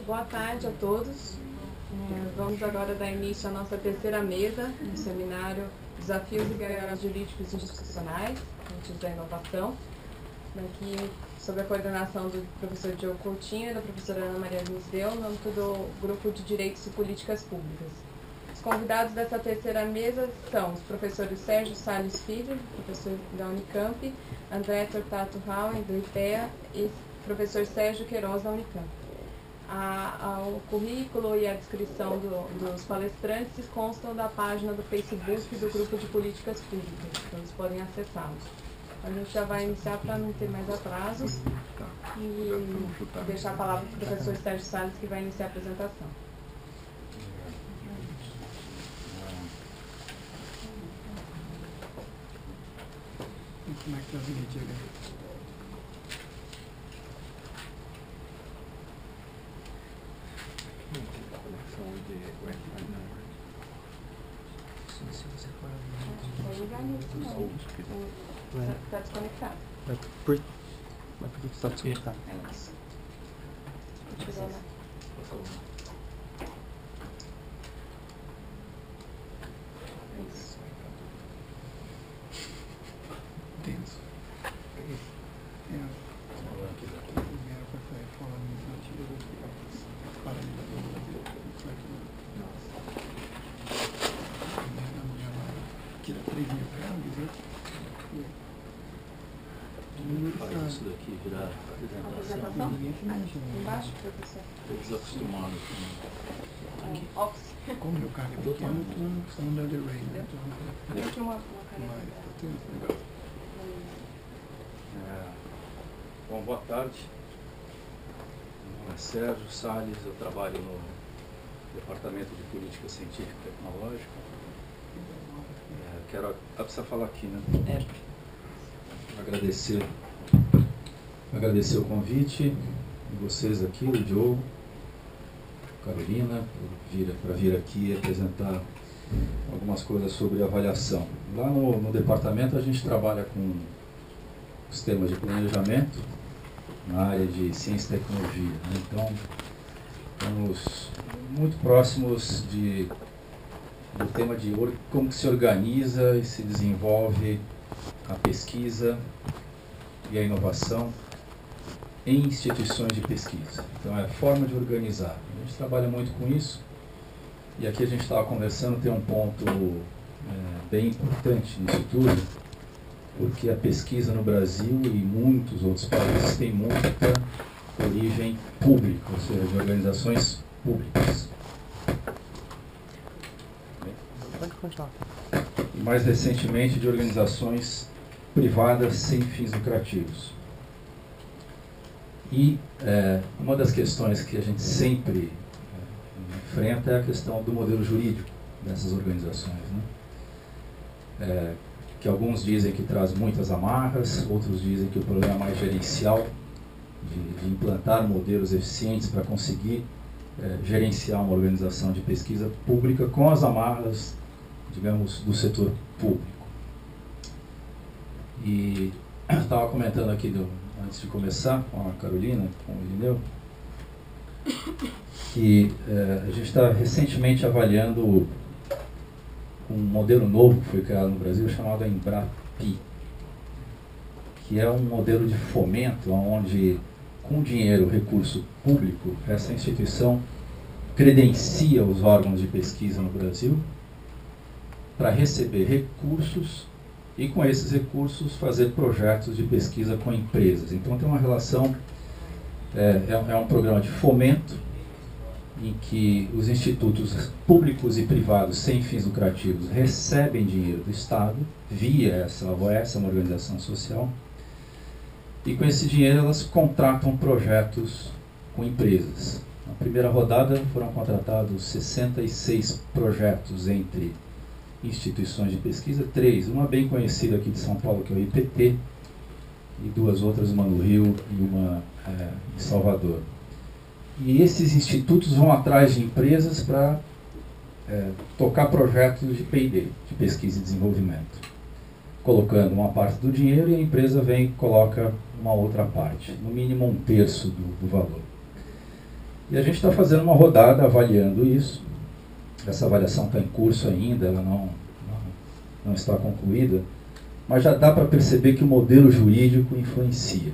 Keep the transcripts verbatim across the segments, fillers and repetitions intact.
Boa tarde a todos. É, vamos agora dar início à nossa terceira mesa no seminário Desafios e Gargalos Jurídicos Institucionais, antes da inovação, daqui sob a coordenação do professor Diogo Coutinho e da professora Ana Maria Misdeu, no âmbito do Grupo de Direitos e Políticas Públicas. Os convidados dessa terceira mesa são os professores Sérgio Salles Filho, professor da Unicamp, André Tortato Hauen, do I P E A, e professor Sérgio Queiroz, da Unicamp. A, a, o currículo e a descrição do, dos palestrantes constam da página do Facebook do Grupo de Políticas Públicas, então eles podem acessá-los. A gente já vai iniciar para não ter mais atrasos e deixar a palavra para o professor Sérgio Salles, que vai iniciar a apresentação. Como é que está o vídeo agora? Se você for Pode ligar nisso, não. Está desconectado. Mas por, mas por que está desconectado? É isso. Vou tirar lá. É isso. Tenso. É. Era para falar muito antigo. Para tira três mil reais, Faz isso daqui virar apresentação. ninguém mexe, Embaixo, professor. Estou desacostumado com aqui. Office. como meu carro é pequeno, eu não estou no Del Rey, né? Eu tinha uma, uma Mas caneta. está tenso, legal. É, bom, boa tarde. Meu nome é Sérgio Salles, eu trabalho no Departamento de Política Científica e Tecnológica. É, quero ah, precisa falar aqui, né? É. Agradecer, agradecer o convite de vocês aqui, o Diogo, Carolina, para vir aqui e apresentar algumas coisas sobre avaliação. Lá no, no departamento a gente trabalha com os temas de planejamento na área de ciência e tecnologia, né? Então, estamos muito próximos de, do tema de como se organiza e se desenvolve a pesquisa e a inovação em instituições de pesquisa. Então, é a forma de organizar. A gente trabalha muito com isso. E aqui a gente estava conversando, tem um ponto é, bem importante nisso tudo, porque a pesquisa no Brasil e muitos outros países tem muita origem pública, ou seja, de organizações públicas. Pode continuar. E mais recentemente de organizações privadas sem fins lucrativos. E é, uma das questões que a gente sempre é, enfrenta é a questão do modelo jurídico dessas organizações, né? É, que alguns dizem que traz muitas amarras, outros dizem que o problema é mais gerencial, de, de implantar modelos eficientes para conseguir é, gerenciar uma organização de pesquisa pública com as amarras, digamos, do setor público. E eu estava comentando aqui, do, antes de começar, com a Carolina, com o Irineu, que é, a gente está recentemente avaliando um modelo novo que foi criado no Brasil chamado Embrapi, que é um modelo de fomento onde, com dinheiro, recurso público, essa instituição credencia os órgãos de pesquisa no Brasil para receber recursos e, com esses recursos, fazer projetos de pesquisa com empresas. Então, tem uma relação, é, é um programa de fomento, em que os institutos públicos e privados sem fins lucrativos recebem dinheiro do Estado, via essa, essa uma organização social, e com esse dinheiro elas contratam projetos com empresas. Na primeira rodada foram contratados sessenta e seis projetos entre instituições de pesquisa, três, uma bem conhecida aqui de São Paulo, que é o I P T, e duas outras, uma no Rio e uma é, em Salvador. E esses institutos vão atrás de empresas para é, tocar projetos de P e D, de pesquisa e desenvolvimento, colocando uma parte do dinheiro e a empresa vem e coloca uma outra parte, no mínimo um terço do, do valor. E a gente está fazendo uma rodada avaliando isso. Essa avaliação está em curso ainda, ela não, não, não está concluída, mas já dá para perceber que o modelo jurídico influencia.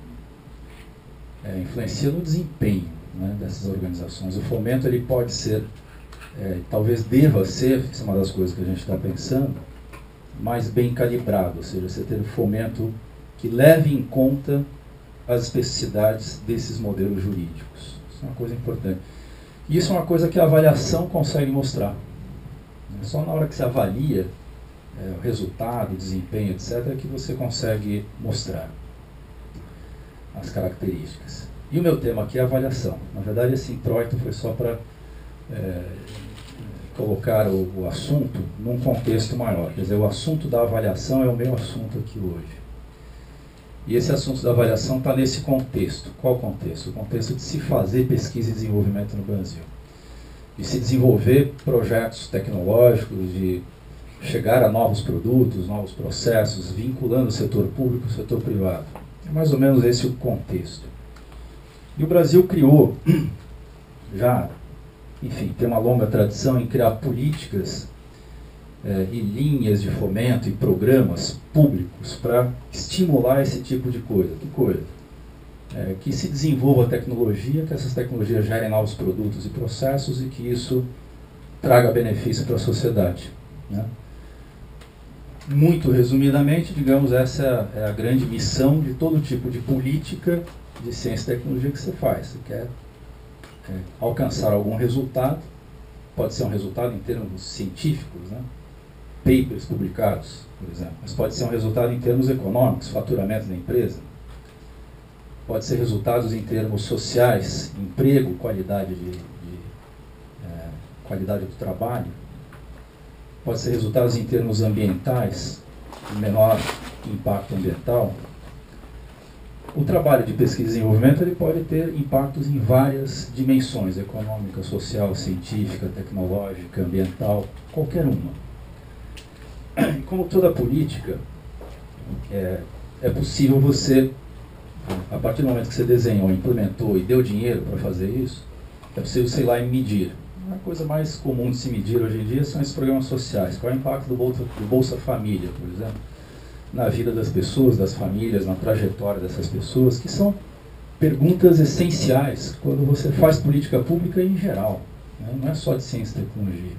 É, influencia no desempenho, né, dessas organizações. O fomento ele pode ser, é, talvez deva ser, isso é uma das coisas que a gente está pensando, mais bem calibrado, ou seja, você ter um fomento que leve em conta as especificidades desses modelos jurídicos. Isso é uma coisa importante. E isso é uma coisa que a avaliação consegue mostrar. Só na hora que você avalia é, o resultado, o desempenho, etcétera, que você consegue mostrar as características. E o meu tema aqui é a avaliação. Na verdade, esse introito foi só para é, colocar o, o assunto num contexto maior. Quer dizer, o assunto da avaliação é o meu assunto aqui hoje. E esse assunto da avaliação está nesse contexto. Qual contexto? O contexto de se fazer pesquisa e desenvolvimento no Brasil. De se desenvolver projetos tecnológicos, de chegar a novos produtos, novos processos, vinculando o setor público e o setor privado. É mais ou menos esse o contexto. E o Brasil criou, já, enfim, tem uma longa tradição em criar políticas É, e linhas de fomento e programas públicos para estimular esse tipo de coisa. Que coisa? É, que se desenvolva a tecnologia, que essas tecnologias gerem novos produtos e processos e que isso traga benefício para a sociedade. Né? Muito resumidamente, digamos, essa é a grande missão de todo tipo de política de ciência e tecnologia que você faz. Você quer é, alcançar algum resultado, pode ser um resultado em termos científicos, né? Papers publicados, por exemplo, mas pode ser um resultado em termos econômicos, faturamento da empresa, pode ser resultados em termos sociais, emprego, qualidade, de, de, é, qualidade do trabalho, pode ser resultados em termos ambientais, menor impacto ambiental. O trabalho de pesquisa e desenvolvimento ele pode ter impactos em várias dimensões, econômica, social, científica, tecnológica, ambiental, qualquer uma. E como toda política, é, é possível você, a partir do momento que você desenhou, implementou e deu dinheiro para fazer isso, é possível, sei lá, medir. A coisa mais comum de se medir hoje em dia são esses programas sociais. Qual é o impacto do Bolsa, do Bolsa Família, por exemplo, na vida das pessoas, das famílias, na trajetória dessas pessoas, que são perguntas essenciais quando você faz política pública em geral, né? Não é só de ciência e tecnologia.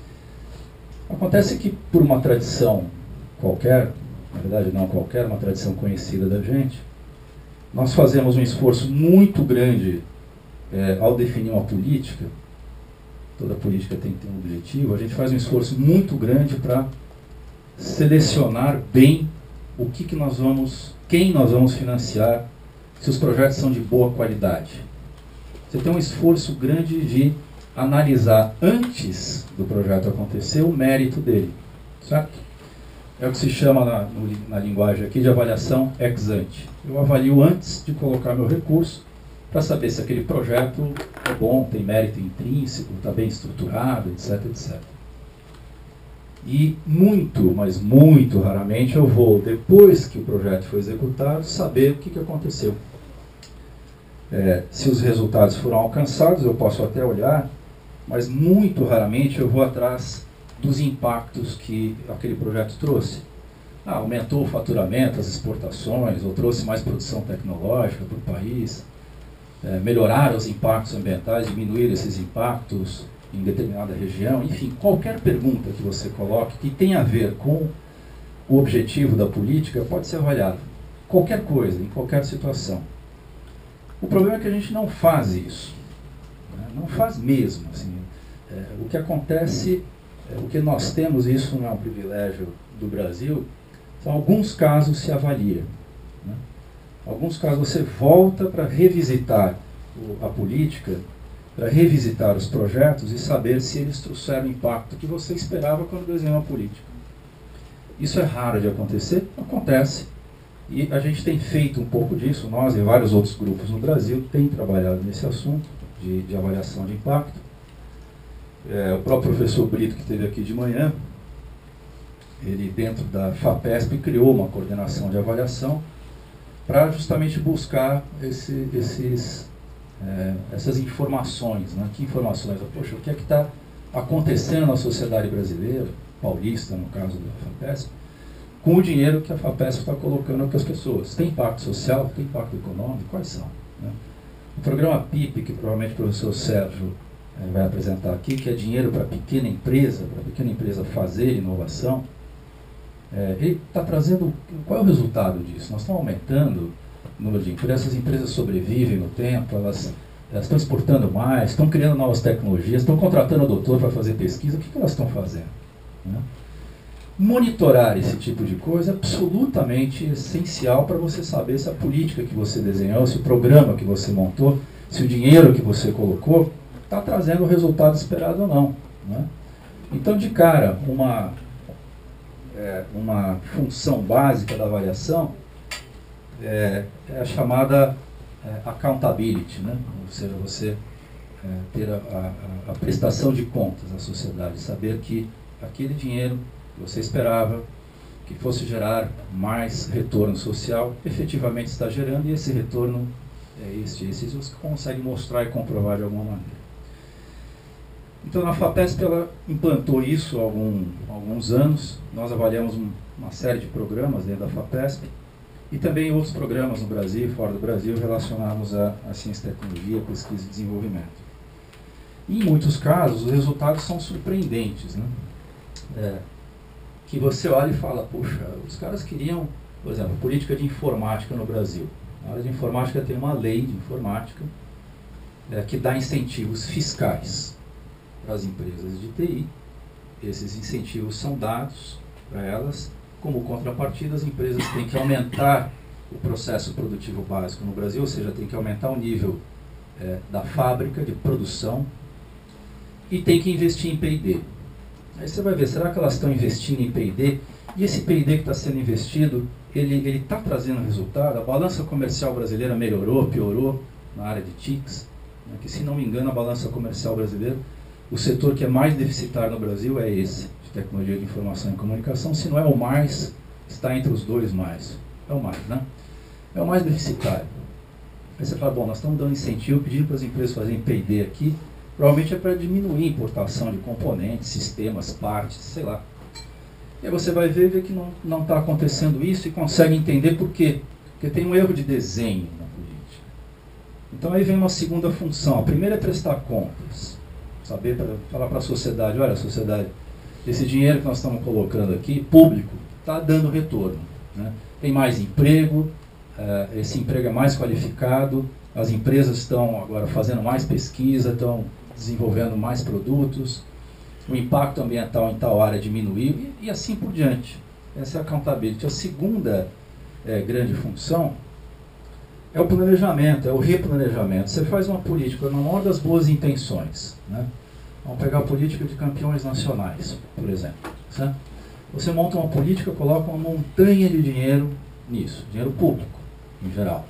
Acontece que, por uma tradição qualquer, na verdade não qualquer, uma tradição conhecida da gente, nós fazemos um esforço muito grande é, ao definir uma política. Toda política tem que ter um objetivo. A gente faz um esforço muito grande para selecionar bem o que, que nós vamos, quem nós vamos financiar, se os projetos são de boa qualidade. Você tem um esforço grande de analisar antes do projeto acontecer o mérito dele, certo? É o que se chama na, no, na linguagem aqui de avaliação ex ante. Eu avalio antes de colocar meu recurso para saber se aquele projeto é bom, tem mérito intrínseco, está bem estruturado, etc, etcétera. E muito, mas muito raramente eu vou, depois que o projeto foi executado, saber o que, que aconteceu. É, se os resultados foram alcançados, eu posso até olhar, mas muito raramente eu vou atrás dos impactos que aquele projeto trouxe. Ah, aumentou o faturamento, as exportações, ou trouxe mais produção tecnológica para o país, é, melhoraram os impactos ambientais, diminuíram esses impactos em determinada região, enfim, qualquer pergunta que você coloque que tenha a ver com o objetivo da política pode ser avaliada. Qualquer coisa, em qualquer situação. O problema é que a gente não faz isso. Né? Não faz mesmo. Assim. É, o que acontece, é, o que nós temos, isso não é um privilégio do Brasil, são alguns casos se avalia. Né? Alguns casos você volta para revisitar o, a política, para revisitar os projetos e saber se eles trouxeram o impacto que você esperava quando desenhou a política. Isso é raro de acontecer, acontece. E a gente tem feito um pouco disso, nós e vários outros grupos no Brasil têm trabalhado nesse assunto de, de avaliação de impacto. É, o próprio professor Brito, que esteve aqui de manhã, ele dentro da FAPESP criou uma coordenação de avaliação para justamente buscar esse, esses é, essas informações, né? Que informações? Poxa, o que é que está acontecendo na sociedade brasileira, paulista, no caso da FAPESP, com o dinheiro que a FAPESP está colocando para as pessoas? Tem impacto social? Tem impacto econômico? Quais são? Né? O programa P I P, que provavelmente o professor Sérgio eh, vai apresentar aqui, que é dinheiro para pequena empresa, para a pequena empresa fazer inovação, eh, ele está trazendo... Qual é o resultado disso? Nós estamos aumentando o número de empresas, as empresas sobrevivem no tempo, elas, elas estão exportando mais, estão criando novas tecnologias, estão contratando o doutor para fazer pesquisa. O que, que elas estão fazendo? Né? Monitorar esse tipo de coisa é absolutamente essencial para você saber se a política que você desenhou, se o programa que você montou, se o dinheiro que você colocou está trazendo o resultado esperado ou não. Né? Então, de cara, uma, é, uma função básica da avaliação é, é a chamada é, accountability, né? Ou seja, você é, ter a, a, a prestação de contas à sociedade, saber que aquele dinheiro você esperava que fosse gerar mais retorno social, efetivamente está gerando, e esse retorno é este, esses você consegue mostrar e comprovar de alguma maneira. Então, na FAPESP, ela implantou isso há algum, alguns anos. Nós avaliamos um, uma série de programas dentro da FAPESP e também outros programas no Brasil e fora do Brasil relacionados à, à ciência e tecnologia, pesquisa e desenvolvimento. E, em muitos casos, os resultados são surpreendentes, né? É, que você olha e fala, puxa, os caras queriam, por exemplo, política de informática no Brasil. Na área de informática tem uma lei de informática é, que dá incentivos fiscais para as empresas de T I. Esses incentivos são dados para elas, como contrapartida as empresas têm que aumentar o processo produtivo básico no Brasil, ou seja, tem que aumentar o nível é, da fábrica de produção e tem que investir em P e D. Aí você vai ver, será que elas estão investindo em P e D? E esse P e D que está sendo investido, ele está trazendo resultado? A balança comercial brasileira melhorou, piorou na área de T I Cs? Né, que, se não me engano, a balança comercial brasileira, o setor que é mais deficitário no Brasil é esse, de tecnologia de informação e comunicação. Se não é o mais, está entre os dois mais. É o mais, né? É o mais deficitário. Aí você fala, bom, nós estamos dando incentivo, pedindo para as empresas fazerem P e D aqui, provavelmente é para diminuir a importação de componentes, sistemas, partes, sei lá. E aí você vai ver, ver que não está acontecendo isso e consegue entender por quê. Porque tem um erro de desenho na política. Então aí vem uma segunda função. A primeira é prestar contas. Saber, para falar para a sociedade, olha, sociedade, esse dinheiro que nós estamos colocando aqui, público, está dando retorno. Né? Tem mais emprego, uh, esse emprego é mais qualificado, as empresas estão agora fazendo mais pesquisa, estão desenvolvendo mais produtos, o impacto ambiental em tal área diminuiu e, e assim por diante. Essa é a accountability. A segunda é, grande função é o planejamento, é o replanejamento. Você faz uma política na maior das boas intenções. Né? Vamos pegar a política de campeões nacionais, por exemplo. Certo? Você monta uma política, coloca uma montanha de dinheiro nisso, dinheiro público, em geral.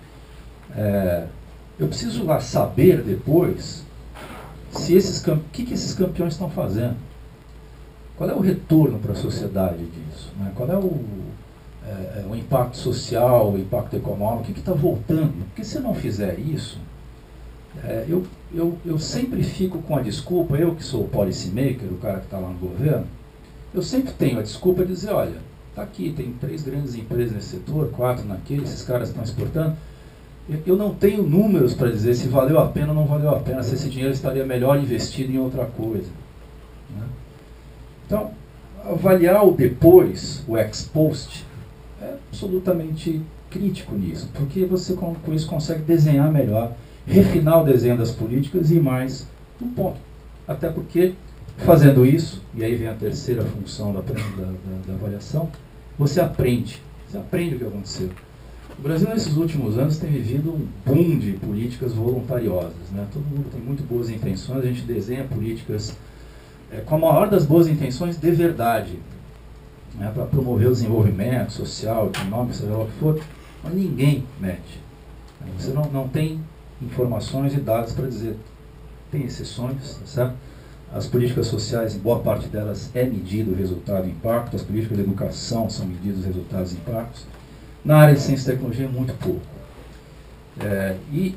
É, eu preciso lá saber depois se esses, o que, que esses campeões estão fazendo. Qual é o retorno para a sociedade disso? Né? Qual é o, é, o impacto social, o impacto econômico, o que está voltando? Porque se eu não fizer isso, é, eu, eu, eu sempre fico com a desculpa, eu que sou o policy maker, o cara que está lá no governo, eu sempre tenho a desculpa de dizer, olha, está aqui, tem três grandes empresas nesse setor, quatro naquele, esses caras estão exportando. Eu não tenho números para dizer se valeu a pena ou não valeu a pena, se esse dinheiro estaria melhor investido em outra coisa. Né? Então, avaliar o depois, o ex post, é absolutamente crítico nisso, porque você com, com isso consegue desenhar melhor, refinar o desenho das políticas e ir mais um ponto. Até porque, fazendo isso, e aí vem a terceira função da, da, da, da avaliação, você aprende. Você aprende o que aconteceu. O Brasil, nesses últimos anos, tem vivido um boom de políticas voluntariosas. Né? Todo mundo tem muito boas intenções, a gente desenha políticas é, com a maior das boas intenções de verdade, né? Para promover o desenvolvimento social, econômico, seja lá o que for, mas ninguém mete. Você não, não tem informações e dados para dizer. Tem exceções, certo? As políticas sociais, em boa parte delas, é medido o resultado e impacto, as políticas de educação são medidos os resultados e impactos. Na área de ciência e tecnologia, muito pouco. É, e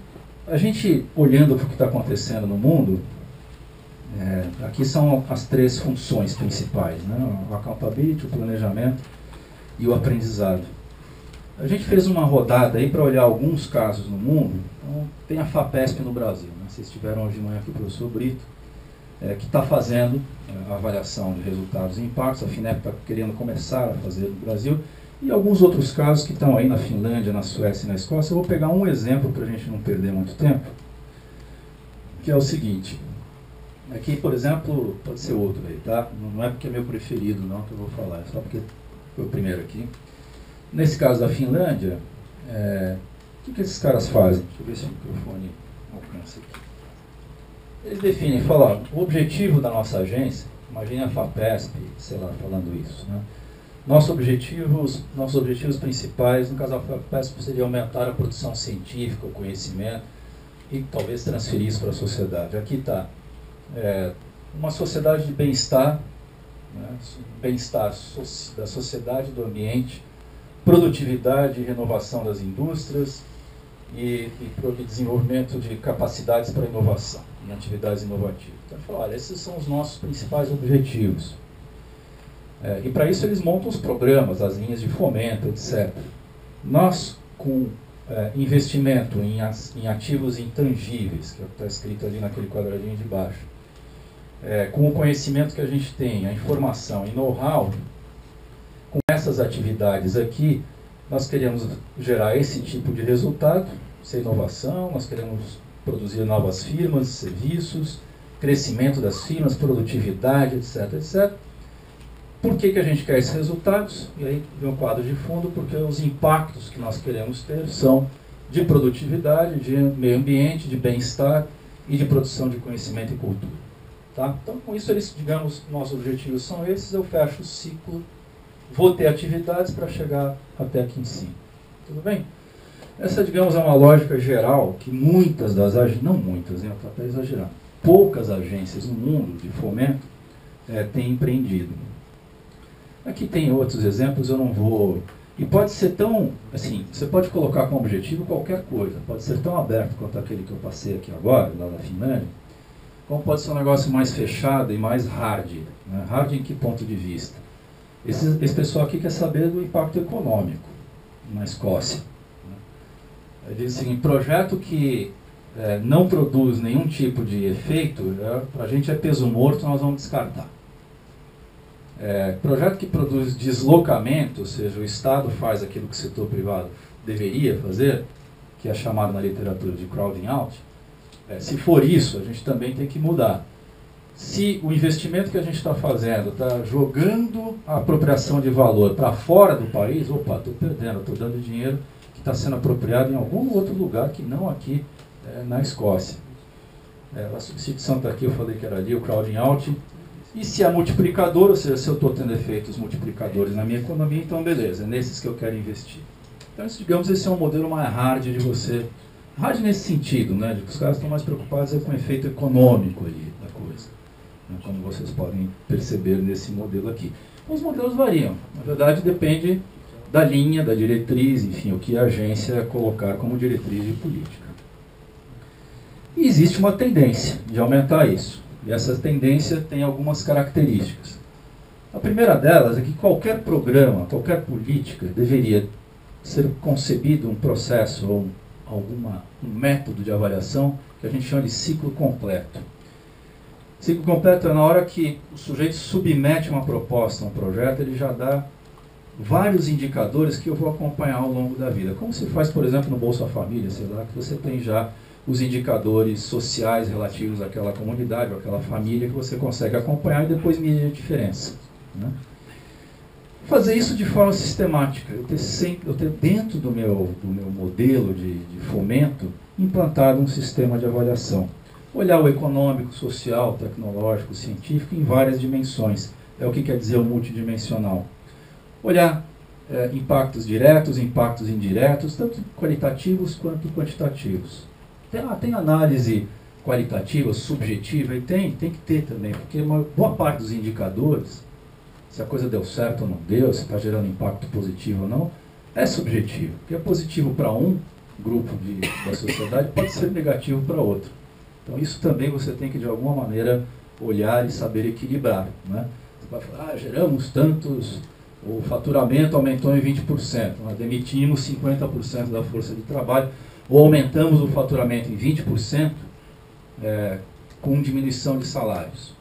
a gente, olhando para o que está acontecendo no mundo, é, aqui são as três funções principais, né? O accountability, o planejamento e o aprendizado. A gente fez uma rodada aí para olhar alguns casos no mundo. Então, tem a FAPESP no Brasil, né? Vocês estiveram hoje de manhã aqui o professor Brito, é, que está fazendo é, a avaliação de resultados e impactos. A FINEP está querendo começar a fazer no Brasil. E alguns outros casos que estão aí na Finlândia, na Suécia e na Escócia. Eu vou pegar um exemplo para a gente não perder muito tempo, que é o seguinte. Aqui, por exemplo, pode ser outro aí, tá? Não é porque é meu preferido não que eu vou falar, é só porque foi o primeiro aqui. Nesse caso da Finlândia, é, o que, que esses caras fazem? Deixa eu ver se o microfone alcança aqui. Eles definem, falam, o objetivo da nossa agência, imagine a FAPESP, sei lá, falando isso, né? Nossos objetivos, nossos objetivos principais, no caso da FAPESP, seria aumentar a produção científica, o conhecimento, e talvez transferir isso para a sociedade. Aqui está, é, uma sociedade de bem-estar, né? Bem-estar so da sociedade, do ambiente, produtividade e renovação das indústrias e, e desenvolvimento de capacidades para inovação, em atividades inovativas. Então, falo, olha, esses são os nossos principais objetivos. É, e para isso eles montam os programas, as linhas de fomento, etcétera. Nós, com é, investimento em, as, em ativos intangíveis, que é o que está escrito ali naquele quadradinho de baixo, é, com o conhecimento que a gente tem, a informação e know-how, com essas atividades aqui, nós queremos gerar esse tipo de resultado, essa inovação, nós queremos produzir novas firmas, serviços, crescimento das firmas, produtividade, etc, etcétera. Por que que a gente quer esses resultados? E aí vem um quadro de fundo, porque os impactos que nós queremos ter são de produtividade, de meio ambiente, de bem-estar e de produção de conhecimento e cultura. Tá? Então, com isso, eles, digamos, nossos objetivos são esses, eu fecho o ciclo, vou ter atividades para chegar até aqui em cima. Tudo bem? Essa, digamos, é uma lógica geral que muitas das agências, não muitas, né, estou até exagerando, poucas agências no mundo de fomento é, têm empreendido. Aqui tem outros exemplos, eu não vou... E pode ser tão, assim, você pode colocar como objetivo qualquer coisa, pode ser tão aberto quanto aquele que eu passei aqui agora, lá da Finlândia, como pode ser um negócio mais fechado e mais hard. Né? Hard em que ponto de vista? Esse, esse pessoal aqui quer saber do impacto econômico na Escócia. Né? Ele diz o seguinte, projeto que é, não produz nenhum tipo de efeito, é, para a gente é peso morto, nós vamos descartar. É, projeto que produz deslocamento, ou seja, o Estado faz aquilo que o setor privado deveria fazer, que é chamado na literatura de crowding out, é, se for isso, a gente também tem que mudar. Se o investimento que a gente está fazendo está jogando a apropriação de valor para fora do país, opa, estou perdendo, estou dando dinheiro que está sendo apropriado em algum outro lugar que não aqui é, na Escócia. É, a substituição está aqui, eu falei que era ali, o crowding out. E se é multiplicador, ou seja, se eu estou tendo efeitos multiplicadores na minha economia, então beleza, é nesses que eu quero investir. Então, digamos, esse é um modelo mais hard de você... Hard nesse sentido, né, de que os caras estão mais preocupados é com o efeito econômico ali da coisa, né, como vocês podem perceber nesse modelo aqui. Os modelos variam, na verdade depende da linha, da diretriz, enfim, o que a agência colocar como diretriz de política. E existe uma tendência de aumentar isso. E essa tendência tem algumas características. A primeira delas é que qualquer programa, qualquer política deveria ser concebido um processo ou alguma, um método de avaliação que a gente chama de ciclo completo. Ciclo completo é na hora que o sujeito submete uma proposta, um projeto, ele já dá vários indicadores que eu vou acompanhar ao longo da vida. Como se faz, por exemplo, no Bolsa Família, sei lá, que você tem já os indicadores sociais relativos àquela comunidade, ou àquela família, que você consegue acompanhar e depois medir a diferença. Né? Fazer isso de forma sistemática, eu ter, sempre, eu ter dentro do meu, do meu modelo de, de fomento, implantado um sistema de avaliação. Olhar o econômico, social, tecnológico, científico em várias dimensões. É o que quer dizer o multidimensional. Olhar é, impactos diretos, impactos indiretos, tanto qualitativos quanto quantitativos. Tem, ah, tem análise qualitativa, subjetiva, e tem, tem que ter também, porque uma boa parte dos indicadores, se a coisa deu certo ou não deu, se está gerando impacto positivo ou não, é subjetivo. O que é positivo para um, grupo de, da sociedade pode ser negativo para outro. Então isso também você tem que de alguma maneira olhar e saber equilibrar, né? Você vai falar, ah, geramos tantos, o faturamento aumentou em vinte por cento, nós demitimos cinquenta por cento da força de trabalho, ou aumentamos o faturamento em vinte por cento é, com diminuição de salários.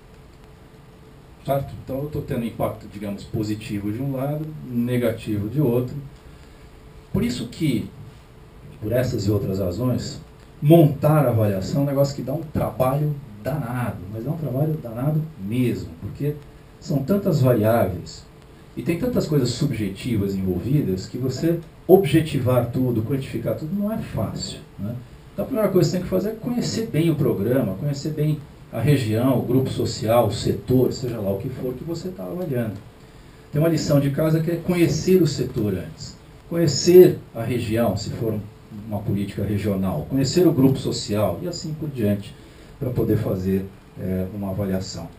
Certo? Então eu estou tendo impacto, digamos, positivo de um lado, negativo de outro. Por isso que, por essas e outras razões, montar a avaliação é um negócio que dá um trabalho danado, mas dá um trabalho danado mesmo, porque são tantas variáveis e tem tantas coisas subjetivas envolvidas que você objetivar tudo, quantificar tudo, não é fácil, né? Então a primeira coisa que você tem que fazer é conhecer bem o programa, conhecer bem a região, o grupo social, o setor, seja lá o que for que você está avaliando. Tem uma lição de casa que é conhecer o setor antes, conhecer a região, se for uma política regional, conhecer o grupo social e assim por diante, para poder fazer é, uma avaliação.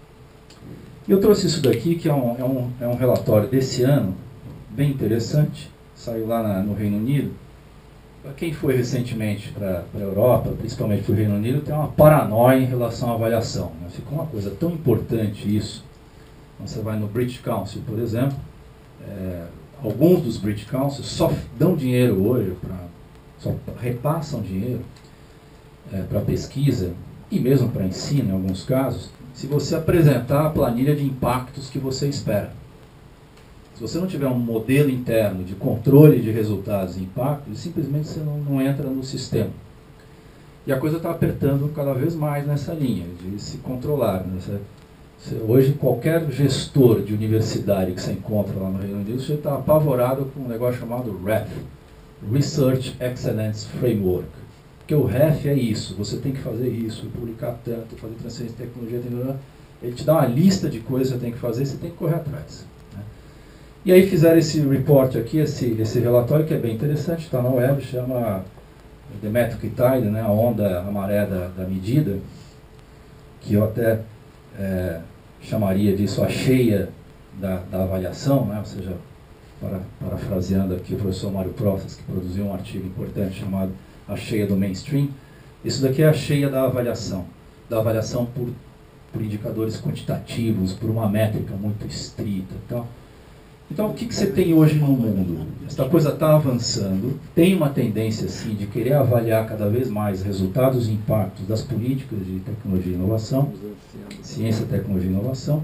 E eu trouxe isso daqui, que é um, é um, é um relatório desse ano, bem interessante, saiu lá na, no Reino Unido. Para quem foi recentemente para a Europa, principalmente para o Reino Unido, tem uma paranoia em relação à avaliação, né? Ficou uma coisa tão importante isso. Então, você vai no British Council, por exemplo, é, alguns dos British Councils só dão dinheiro hoje, pra, só repassam dinheiro é, para pesquisa e mesmo para ensino, em alguns casos, se você apresentar a planilha de impactos que você espera. Se você não tiver um modelo interno de controle de resultados e impactos, simplesmente você não, não entra no sistema. E a coisa está apertando cada vez mais nessa linha, de se controlar. Né? Você, você, hoje, qualquer gestor de universidade que você encontra lá no Reino Unido, você está apavorado com um negócio chamado R E F, Research Excellence Framework. Porque o R E F é isso, você tem que fazer isso, publicar tanto, fazer transferência de tecnologia, ele te dá uma lista de coisas que você tem que fazer e você tem que correr atrás. E aí fizeram esse report aqui, esse, esse relatório que é bem interessante, está na web, chama The Metric Tide, né, a onda, a maré da, da medida, que eu até é, chamaria disso a cheia da, da avaliação, né, ou seja, para, parafraseando aqui o professor Mário Protas, que produziu um artigo importante chamado A Cheia do Mainstream. Isso daqui é a cheia da avaliação, da avaliação por, por indicadores quantitativos, por uma métrica muito estrita. Então, Então, o que, que você tem hoje no mundo? Essa coisa está avançando, tem uma tendência, sim, de querer avaliar cada vez mais resultados e impactos das políticas de tecnologia e inovação, ciência, tecnologia e inovação,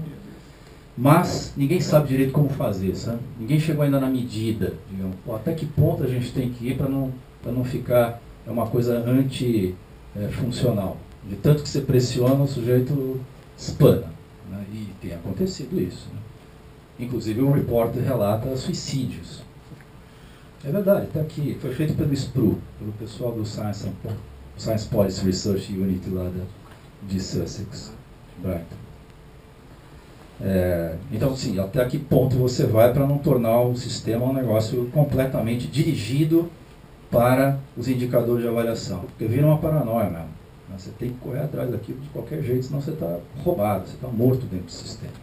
mas ninguém sabe direito como fazer, sabe? Ninguém chegou ainda na medida, digamos, pô, até que ponto a gente tem que ir para não, para não ficar é uma coisa anti-funcional. É, de tanto que você pressiona, o sujeito espana, né? E tem acontecido isso, né? Inclusive o repórter relata suicídios. É verdade, está aqui. Foi feito pelo S P R U, pelo pessoal do Science, Science Policy Research Unit lá de Sussex, de Brighton. É, então, sim, até que ponto você vai para não tornar o sistema um negócio completamente dirigido para os indicadores de avaliação? Porque vira uma paranoia mesmo. Você tem que correr atrás daquilo de qualquer jeito, senão você está roubado, você está morto dentro do sistema.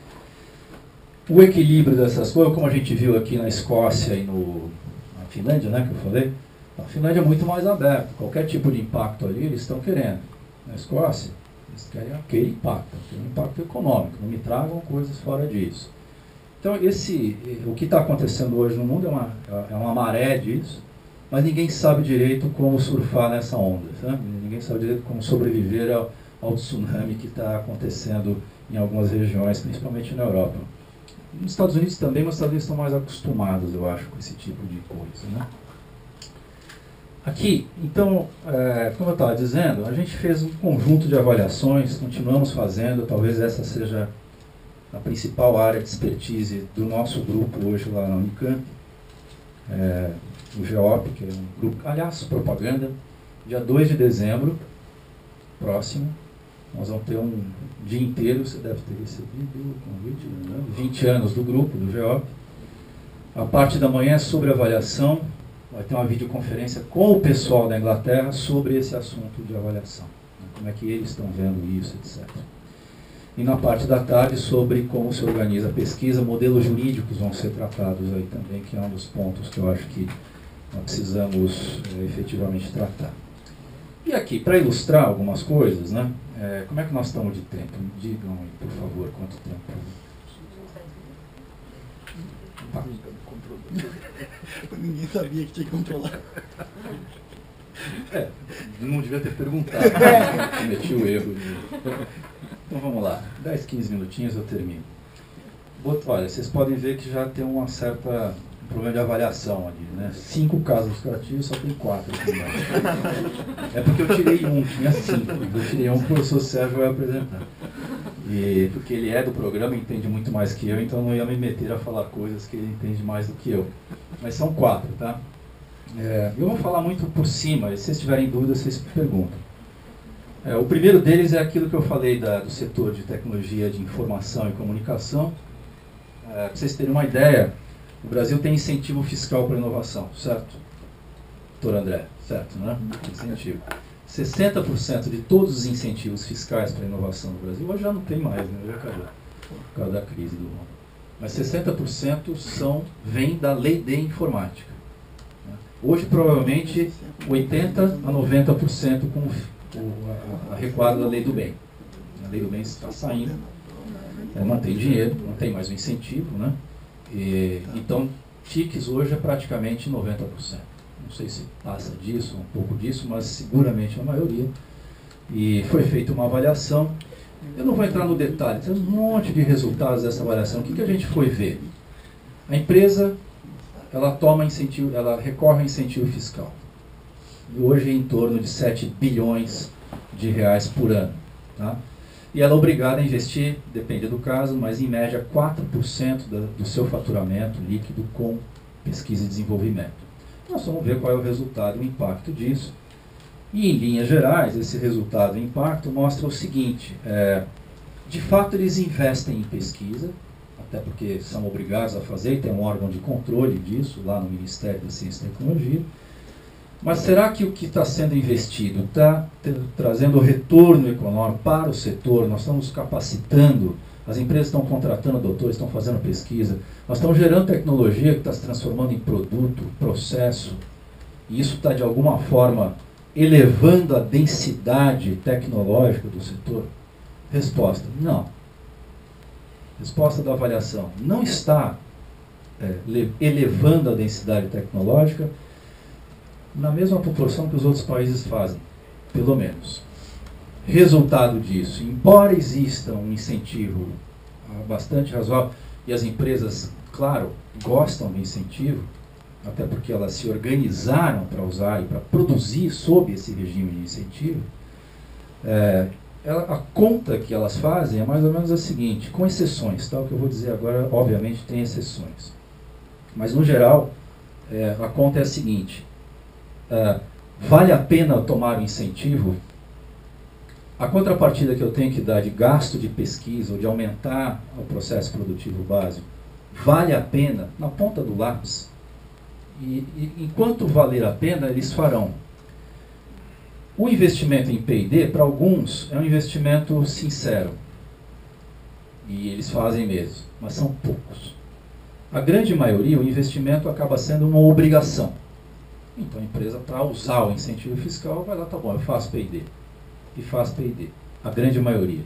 O equilíbrio dessas coisas, como a gente viu aqui na Escócia e no, na Finlândia, né, que eu falei, a Finlândia é muito mais aberta. Qualquer tipo de impacto ali, eles estão querendo. Na Escócia, eles querem aquele impacto, aquele impacto econômico. Não me tragam coisas fora disso. Então, esse, o que está acontecendo hoje no mundo é uma, é uma maré disso, mas ninguém sabe direito como surfar nessa onda. Sabe? Ninguém sabe direito como sobreviver ao, ao tsunami que está acontecendo em algumas regiões, principalmente na Europa. Nos Estados Unidos também, mas os Estados Unidos estão mais acostumados, eu acho, com esse tipo de coisa, né? Aqui, então, é, como eu estava dizendo, a gente fez um conjunto de avaliações, continuamos fazendo, talvez essa seja a principal área de expertise do nosso grupo hoje lá na Unicamp, é, o GEOP, que é um grupo, aliás, propaganda, dia dois de dezembro, próximo, nós vamos ter um dia inteiro, você deve ter recebido o convite, né? vinte anos do grupo, do GEOP. A parte da manhã é sobre avaliação, vai ter uma videoconferência com o pessoal da Inglaterra sobre esse assunto de avaliação, né? Como é que eles estão vendo isso, etcétera. E na parte da tarde sobre como se organiza a pesquisa, modelos jurídicos vão ser tratados aí também, que é um dos pontos que eu acho que nós precisamos é, efetivamente tratar. E aqui, para ilustrar algumas coisas, né, é, como é que nós estamos de tempo? Me digam aí, por favor, quanto tempo. Tá. Ninguém sabia que tinha que controlar. É, não devia ter perguntado. Cometi o erro. De... Então vamos lá, dez, quinze minutinhos eu termino. Olha, vocês podem ver que já tem uma certa um problema de avaliação ali, né? Cinco casos ilustrativos, só tem quatro aqui embaixo. É porque eu tirei um, tinha cinco. Eu tirei um que o professor Sérgio vai apresentar. E porque ele é do programa, entende muito mais que eu, então não ia me meter a falar coisas que ele entende mais do que eu. Mas são quatro, tá? É, eu vou falar muito por cima, e se vocês tiverem dúvidas, vocês perguntam. É, o primeiro deles é aquilo que eu falei da, do setor de tecnologia de informação e comunicação. É, para vocês terem uma ideia, o Brasil tem incentivo fiscal para inovação, certo? Doutor André, certo, né? Incentivo. sessenta por cento de todos os incentivos fiscais para a inovação no Brasil, hoje já não tem mais, né? Já acabou, por causa da crise do mundo. Mas sessenta por cento são, vem da lei de informática. Hoje, provavelmente, oitenta a noventa por cento com o, a, a recuada da lei do bem. A lei do bem está saindo, é, não tem dinheiro, não tem mais o incentivo, né? E, então, T I Cs hoje é praticamente noventa por cento. Não sei se passa disso, um pouco disso, mas seguramente a maioria. E foi feita uma avaliação. Eu não vou entrar no detalhe, tem um monte de resultados dessa avaliação. O que, que a gente foi ver? A empresa, ela toma incentivo, ela recorre ao incentivo fiscal. E hoje é em torno de sete bilhões de reais por ano. Tá? E ela é obrigada a investir, depende do caso, mas em média quatro por cento da, do seu faturamento líquido com pesquisa e desenvolvimento. Nós vamos ver qual é o resultado e o impacto disso. E, em linhas gerais, esse resultado e impacto mostra o seguinte, é, de fato eles investem em pesquisa, até porque são obrigados a fazer, e tem um órgão de controle disso, lá no Ministério da Ciência e Tecnologia. Mas será que o que está sendo investido está trazendo retorno econômico para o setor? Nós estamos capacitando, as empresas estão contratando doutores, estão fazendo pesquisa, nós estamos gerando tecnologia que está se transformando em produto, processo, e isso está de alguma forma elevando a densidade tecnológica do setor? Resposta, não. Resposta da avaliação, não está é, elevando a densidade tecnológica na mesma proporção que os outros países fazem, pelo menos. Resultado disso, embora exista um incentivo bastante razoável, e as empresas, claro, gostam do incentivo, até porque elas se organizaram para usar e para produzir sob esse regime de incentivo, é, ela, a conta que elas fazem é mais ou menos a seguinte, com exceções, tá? O que eu vou dizer agora, obviamente, tem exceções. Mas, no geral, é, a conta é a seguinte, é, vale a pena tomar o incentivo? A contrapartida que eu tenho que dar de gasto de pesquisa ou de aumentar o processo produtivo básico, vale a pena na ponta do lápis? E, e enquanto valer a pena, eles farão. O investimento em P e D, para alguns, é um investimento sincero. E eles fazem mesmo, mas são poucos. A grande maioria, o investimento acaba sendo uma obrigação. Então a empresa, para usar o incentivo fiscal, vai lá, tá bom, eu faço P e D. E faz P e D. A grande maioria.